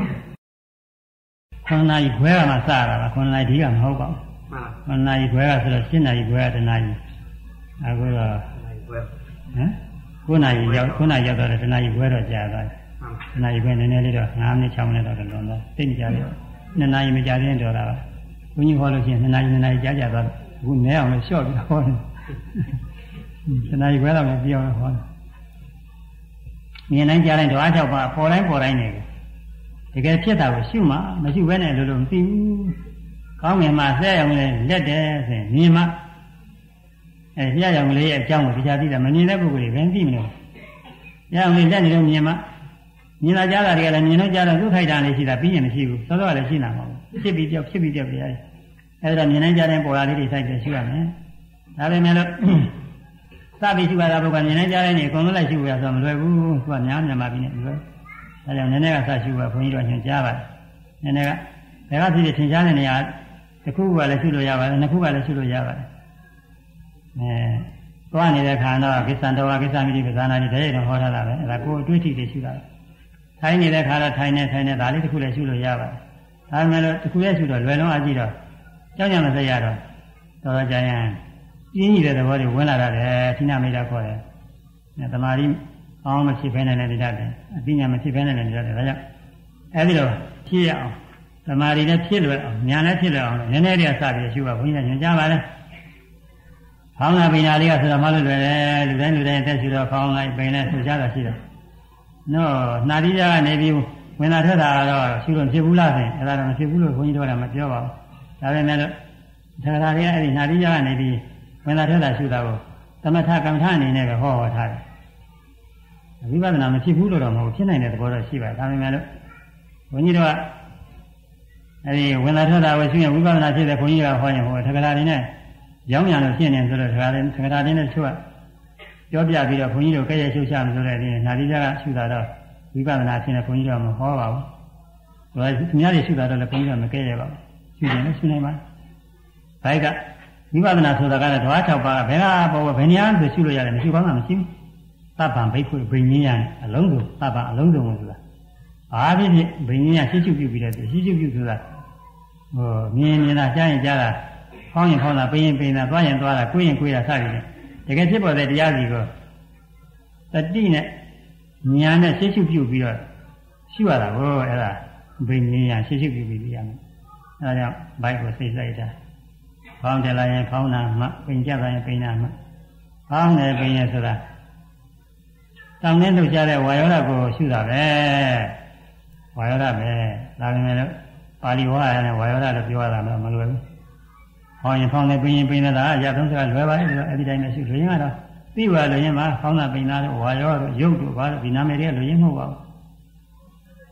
ခဏနာရီခွဲကမှစတာပါခဏနာရီဒီကမဟုတ်ပါဘူးခဏနာရီခွဲကဆိုတော့ရှင်းနာရီခွဲကတနာရီအခုတော့ဟမ်ခုနာရီရောက်ခုနာရီရောက်တော့တနာရီခွဲတော့ကြာသွားတယ်တနာရီခွဲနည်းနည်းလေးတော့၅မိနစ်၆မိနစ်တော့လွန်သွားသိမကြဘူးနှစ်နာရီမကြာသေးတော့တာပါဘုန်းကြီးဟောလို့ရှိရင်နှစ်နာရီနှစ်နာရီကြာကြာသွားအခုနဲအောင်လို့လျှော့ပြီးဟောတယ်တနာရီခွဲတော့လည်းပြောင်းဟောတယ်မြင်တိုင်းကြားတိုင်းဓဝါ၆ပါးပေါ်တိုင်းပေါ်တိုင်းနေတယ်တကယ်ဖြစ်တာကိုရှုမှမရှိဘဲနဲ့လို့လို့မသိဘူးကောင်းငင်မှာဆက်အောင်လဲလက်တယ်ဆိုရင်မြင်မှအဲပြရအောင်လေးရဲ့အကြောင်းကိုတရားသိတာမမြင်တဲ့ပုဂ္ဂိုလ်တွေဘယ်သိမလို့ရအောင်လေးလက်နေလို့မြင်မှမြင်လာကြတာတွေကလည်းမြင်တော့ကြတော့သူ့ထိုက်တာလေးရှိတာပြီးရင်မရှိဘူးသောတော့လည်းရှိနေမှာပေါ့ဖြစ်ပြီးပြောက်ဖြစ်ပြီးပြောက်ပြရတယ်အဲဒါမြင်နိုင်ကြတဲ့ပေါ်လာလေးတွေစိုက်တယ်ရှုရမယ်ဒါပေမဲ့လို့စပြီးရှုရတာဘုရားမြင်နိုင်ကြတဲ့နေအကုန်လုံးလိုက်ရှုရဆိုမလွယ်ဘူးသူကများမြန်မာပြည်နဲ့လွယ်ဒါကြောင့်နည်းနည်းကစရှုရဘုန်းကြီးတို့ညွှန်ကြားပါတယ်နည်းနည်းကဘယ်ကဖြစ်ဖြစ်ထင်ရှားတဲ့နေရာတစ်ခုကလည်းရှုလို့ရပါတယ်နှစ်ခုကလည်းရှုလို့ရပါတယ်အဲသွားနေတဲ့ခါတော့ကိစ္စံတော်ကိစ္စမိတိပဇာနာတိတည်းတော့ဟောထားတာပဲအဲဒါကိုယ်အတွေ့အထိတွေရှုတာထိုင်နေတဲ့ခါတော့ထိုင်နေထိုင်နေဒါလေးတစ်ခုလည်းရှုလို့ရပါတယ်ဒါပေမဲ့လို့တစ်ခုလည်းရှုတော့လွယ်လုံးအကြည့်တော့ကြောက်ကြမစရတော့တော်တော်ကြာရင်ပြင်းကြီးတဲ့သဘောတွေဝင်လာတာလေသီနာမိတာခေါ်တယ်အဲတမာရီအောင်းမဖြစ်ဖဲနေတယ်တတ်တယ်အပညာမဖြစ်ဖဲနေတယ်တတ်တယ်ဒါကြောင့်အဲဒီတော့ဖြစ်ရအောင်တမာရီနဲ့ဖြစ်လွယ်အောင်ညာနဲ့ဖြစ်လွယ်အောင်နည်းနည်းလေးစပြီးရှုပါဘုန်းကြီးကညွှန်ကြားပါလေဖောင်းလာပိနာလေးကဆိုတော့မလို့လွယ်တယ်လူတိုင်းလူတိုင်းတက်ရှုတော့ဖောင်းလိုက်ပိန်လိုက်ဆူကြတာရှိတယ်နော်နှာတိကြကနေပြီးဝင်လာထက်တာတော့ရှုလို့ဖြစ်ဘူးလားဆိုရင်အဲ့ဒါတော့မဖြစ်ဘူးလို့ဘုန်းကြီးတို့ကမပြောပါဘူးဒါပေမဲ့လို့သက္ကရာတွေကအဲ့ဒီနှာတိကြကနေပြီးဝင်လာထက်တာရှုတာကိုသမထကမ္မထအနေနဲ့ပဲဟောဟောထားတယ်ဝိပဿနာမဖြစ်ဘူးလို့တော့မဟုတ်ဖြစ်နိုင်တဲ့သဘောတော့ရှိပါတယ်ဒါပေမဲ့လို့ဘုန်းကြီးတို့ကအဲ့ဒီဝင်လာထက်တာကိုရှုရင်ဝိပဿနာဖြစ်တဲ့ဘုန်းကြီးကဟောရင်ဟောသက္ကရာတွေနဲ့ရောင်းရလို့ဖြစ်နေဆိုတော့သက္ကရာတွေသက္ကရာတွေနဲ့ချုပ်ပြောပြပြီးတော့ဘုန်းကြီးတို့ကဲ့ရဲ့ရှုချမယ်ဆိုတဲ့ဒီနာတိကြကရှုတာတော့ဝိပဿနာဖြစ်နေဘုန်းကြီးတို့မဟောပါဘူး။ဒါသူများတွေရှုတာတော့လည်းဘုန်းကြီးတို့မကဲ့ရဲ့ပါဘူး။ရှုတယ်လည်းရှုနိုင်ပါ။ဘိုက်ကဝိပဿနာဆိုတာကလည်းဓဝါ၆ပါးဘယ်ကပေါ်ဘယ်နေရာဆိုရှုလို့ရတယ်မရှိပါမှမရှိဘူး။သဗ္ဗံဘိက္ခုဘိညာဉ်ရအလုံးစုံသဗ္ဗံအလုံးစုံလို့ဆိုတာ။ဘာဖြစ်ဖြစ်ဘိညာဉ်ရရှိရှုပြုပြီးတော့ရှိရှုပြုဆိုတာဟိုမြင်မြင်တာကြားရင်ကြားတာဖောင်းရင်ဖောင်းတာပိရင်ပိရင်တာသွားရင်သွားတာကိုယ်ရင်ကိုယ်တာစသည်ဖြင့်တကယ်ဖြစ်ပေါ်တဲ့တရားစီကိုတတိနဲ့ဉာဏ်နဲ့ရှင်းရှုပြုပြီးတော့ရှုရတာကိုအဲ့ဒါဘိညာဉ်ရရှင်းရှုပြုပြီးရမယ်အဲဒါကြောင့်ဘိုက်ကိုစိတ်လိုက်တာဖောင်းတယ်လာရင်ဖောင်းတာမှပိန်ကြတာရင်ပိန်တာမှဖောင်းတယ်ပိန်ရဆိုတာတောင်းနေလို့ကြားတဲ့ဝါယောဓကိုရှုတာပဲဝါယောဓပဲဒါပေမဲ့ပါဠိဝါရနဲ့ဝါယောဓလို့ပြောရတာမလွယ်ဘူးဟောရင်ဖောင်းတယ်ပိန်ရင်ပိန်တာအရာသုံးစကားလွယ်ပါလေအဲ့ဒီတိုင်းနဲ့ရှုလို့ရင်ကတော့သိပါလို့ရင်မှာဖောင်းတာပိန်တာတို့ဝါရောတို့ရုပ်တို့ဘာလို့ဒီနာမည်တွေကလူရင်းမဟုတ်ပါဘူး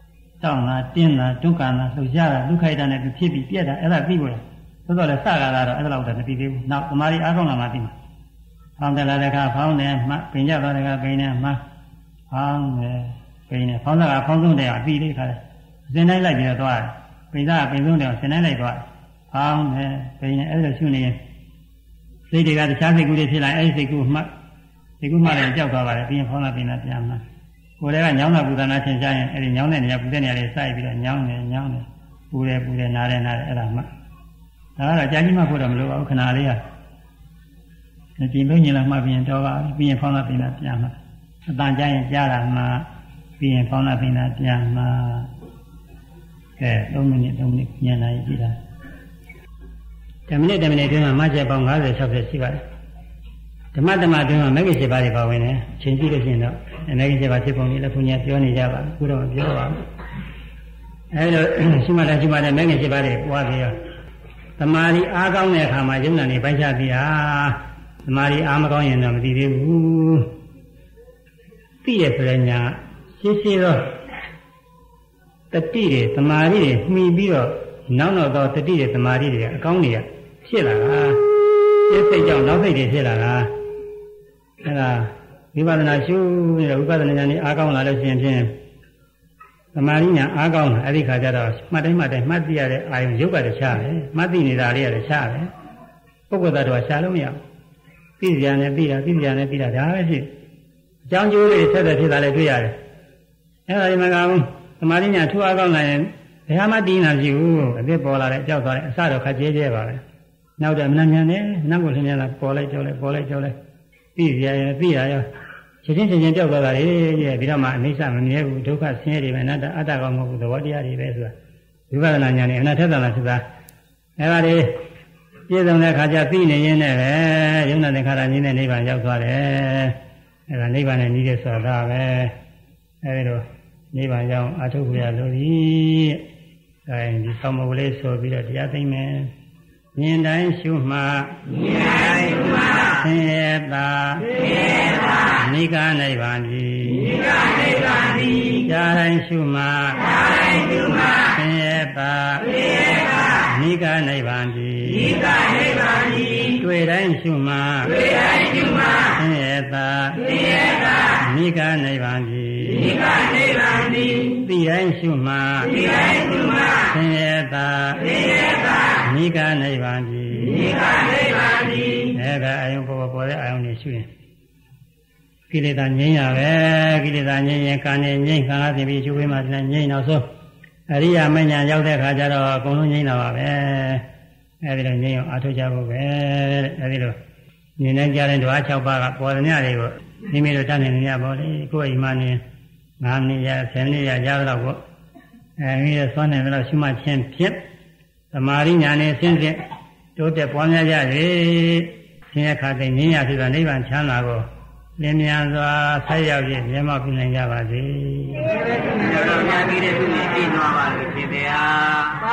တောင်းတာတင်းတာဒုက္ခနာလှုပ်ရှားတာဒုက္ခိတနဲ့ဖြစ်ပြီးပြက်တာအဲ့ဒါပြီးပေါ်တယ်သို့တော်လည်းစကားကတော့အဲ့ဒါတော့မပြီးသေးဘူးနောက်သမာဓိအားကောင်းလာမှပြီးမှာဖောင်းတယ်လာတဲ့အခါဖောင်းတယ်မှပင်ကြသွားတဲ့အခါပင်တယ်မှဖောင်းတယ်ပင်တယ်ဖောင်းတာကဖောင်းဆုံးတယ်အပြီးလေးခါတယ်စင်တိုင်းလိုက်ပြီးတော့သွားတယ်ပင်သားကပင်ဆုံးတယ်စင်တိုင်းလိုက်သွားတယ်ဖောင်းတယ်ပင်တယ်အဲ့ဒါရှုနေရင်စိတ်တွေကတခြားစိတ်ကူးတွေဖြစ်လာအဲ့ဒီစိတ်ကူးမှစိတ်ကူးမှလည်းကြောက်သွားပါတယ်ပြီးရင်ဖောင်းလာပင်တာပြန်မှကိုယ်တည်းကညောင်းတာပူတာနာထင်ရှားရင်အဲ့ဒီညောင်းတဲ့နေရာပူတဲ့နေရာလေးစိုက်ပြီးတော့ညောင်းတယ်ညောင်းတယ်ပူတယ်ပူတယ်နားတယ်နားတယ်အဲ့ဒါမှဒါကတော့ကြာကြီးမှဖို့တော့မလိုပါဘူးခဏလေးကကြည်လုံးညင်လာမှပြီးရင်တော့ပါပြီးရင်ဖောင်းလာပင်တာပြန်မှအတန်ကြာရင်ကြားတာမှပြီးရင်ဖောင်းလာပင်တာပြန်မှကဲသုံးမိနစ်သုံးမိနစ်ညံလာကြည့်တာတမိနစ်တမိနစ်တွင်းမှာမှချက်ပေါင်း၅၀ ၆၀ရှိပါတယ်ဓမ္မဓမ္မတွင်းမှာမဂ္ဂင်၈ပါးတွေပါဝင်တယ်အချိန်ကြည့်လို့ရှိရင်တော့မဂ္ဂင်၈ပါးဖြစ်ပုံကြီးလည်းဘုရားပြောနေကြပါဘူးတော့ပြောပါဘူးအဲလိုရှိမှလည်းရှိမှလည်းမဂ္ဂင်၈ပါးတွေပွားပြီးတော့သမာဓိအားကောင်းတဲ့အခါမှာယုံနာနေပိုက်ချပြီးဟာသမာဓိအားမကောင်းရင်တော့မသိသေးဘူးသိရဆိုတဲ့ညာရှင်းရှင်းတော့တတိတွေသမာဓိတွေမှီပြီးတော့နောက်နောက်တော့တတိတွေသမာဓိတွေအကောင်းတွေကဖြစ်လာတာစိတ်စိတ်ကြောင့်နောက်စိတ်တွေဖြစ်လာတာအဲဒါဝိပဿနာရှုနေတဲ့ဝိပဿနာဉာဏ်นี่အားကောင်းလာလို့ရှိရင်ဖြင့်သမာဓိညာအားကောင်းလာအဲ့ဒီခါကျတော့မှတ်တိုင်းမှတ်တိုင်းမှတ်သိရတဲ့အာယုံရုပ်ကတခြားပဲမှတ်သိနေတာလေးကတခြားပဲပုဂ္ဂိုလ်သားတော်ရှားလို့မရဘူးသိကြတယ်သိတာသိကြတယ်သိတာဒါပဲရှိအကြောင်းကျိုးတွေဆက်ဆက်ဖြစ်တာလည်းတွေ့ရတယ်အဲ့ဒါဒီမှာကောင်သမာဓိညာထူအားကောင်းလာရင်ဘယ်မှတည်နေတာမရှိဘူးအသက်ပေါ်လာတဲ့အကြောက်သွားတဲ့အစတော့ခက်ကျဲကျဲပါပဲနောက်တော့မနှမြန်နဲ့နောက်ကိုလင်းမြန်လာပေါ်လိုက်ကြောက်လိုက်ပေါ်လိုက်ကြောက်လိုက်သိရရင်သိရရောချက်ချင်းချက်ချင်းကြောက်သွားတာလေပြီးတော့မှအနိစ္စမမြဲဘူးဒုက္ခဆင်းရဲတွေပဲအနတ္တအတ္တကောင်းမဟုတ်ဘူးသဘောတရားတွေပဲဆိုတာဝိပဿနာဉာဏ်နဲ့အနတ္ထသနာဆိုတာအဲဒါတွေပြည့်စုံတဲ့အခါကျသိနေရင်းနဲ့ပဲယုံနာသင်္ခါရကြီးနဲ့နိဗ္ဗာန်ရောက်သွားတယ်အဲဒါနိဗ္ဗာန်နဲ့ကြီးတဲ့ဆိုတာပဲအဲဒီလိုနိဗ္ဗာန်ရောက်အထုပ်ရလို့ဒီအဲဒီဆောင်းမကလေးဆိုပြီးတော့တရားသိမ့်မယ်မြင်တိုင်းရှုမှမြင်တိုင်းရှုမှသင်ရတာသင်ရတာနိဂနိဗ္ဗာန်ကြီးနိဂနိဗ္ဗာန်ကြီးကြားတိုင်းရှုမှကြားတိုင်းရှုမှသင်ရတာသင်ရတာနိဂနိဗ္ဗာန်ကြီးနိဂနိဗ္ဗာန်ကြီးတွေ့တိုင်းရှုမှတွေ့တိုင်းရှုမှသင်ရတာသင်ရတာနိဂနိဗ္ဗာန်ကြီးနိဂနိဗ္ဗာန်ကြီးသိတိုင်းရှုမှသိတိုင်းရှုမှသင်ရတာသင်ရတာနိဂနိဗ္ဗာန်ကြီးနိဂနိဗ္ဗာန်ကြီးအဲဒါအယုံပေါ်ပေါ်တဲ့အာယုံတွေရှုရင်ကိလေသာငြိမ်းရပဲကိလေသာငြိမ်းရင်ကာနေငြိမ်းခံရသည်ပြီးရှုဝေးမှလည်းငြိမ်းတော့ဆိုအရိယာမဉ္ဇဉ်ရောက်တဲ့ခါကျတော့အကုန်လုံးငြိမ်းတာပါပဲအဲဒီလိုငြိမ်းအောင်အားထုတ်ကြဖို့ပဲအဲဒီလိုဉာဏ်နဲ့ကြားတဲ့ဓဝါ၆ပါးကပေါ်တဲ့ညတွေကိုမိမိတို့တတ်နေနေရပါလေကိုယ်အိမ်မှာနေ၅မိနစ်ရဆယ်မိနစ်ရကြားတော့ပေါ့အဲဒီလိုဆွမ်းနေတော့ရှုမှတ်ခြင်းဖြင့်သမာဓိဉာဏ်နဲ့ဆင်းဆင်းတိုးတက်ပွားများကြစေဆင်းရဲခါသိငြိမ်းရဖြစ်သောနိဗ္ဗာန်ချမ်းသာကိုလင်းမြန်စွာဆက်ရောက်ခြင်းမျက်မှောက်ပြုနိုင်ကြပါစေ။ကျေးဇူးတော်များကြီးတဲ့သူကြီးပြည့်သွားပါလို့ရှင်ဗျာ။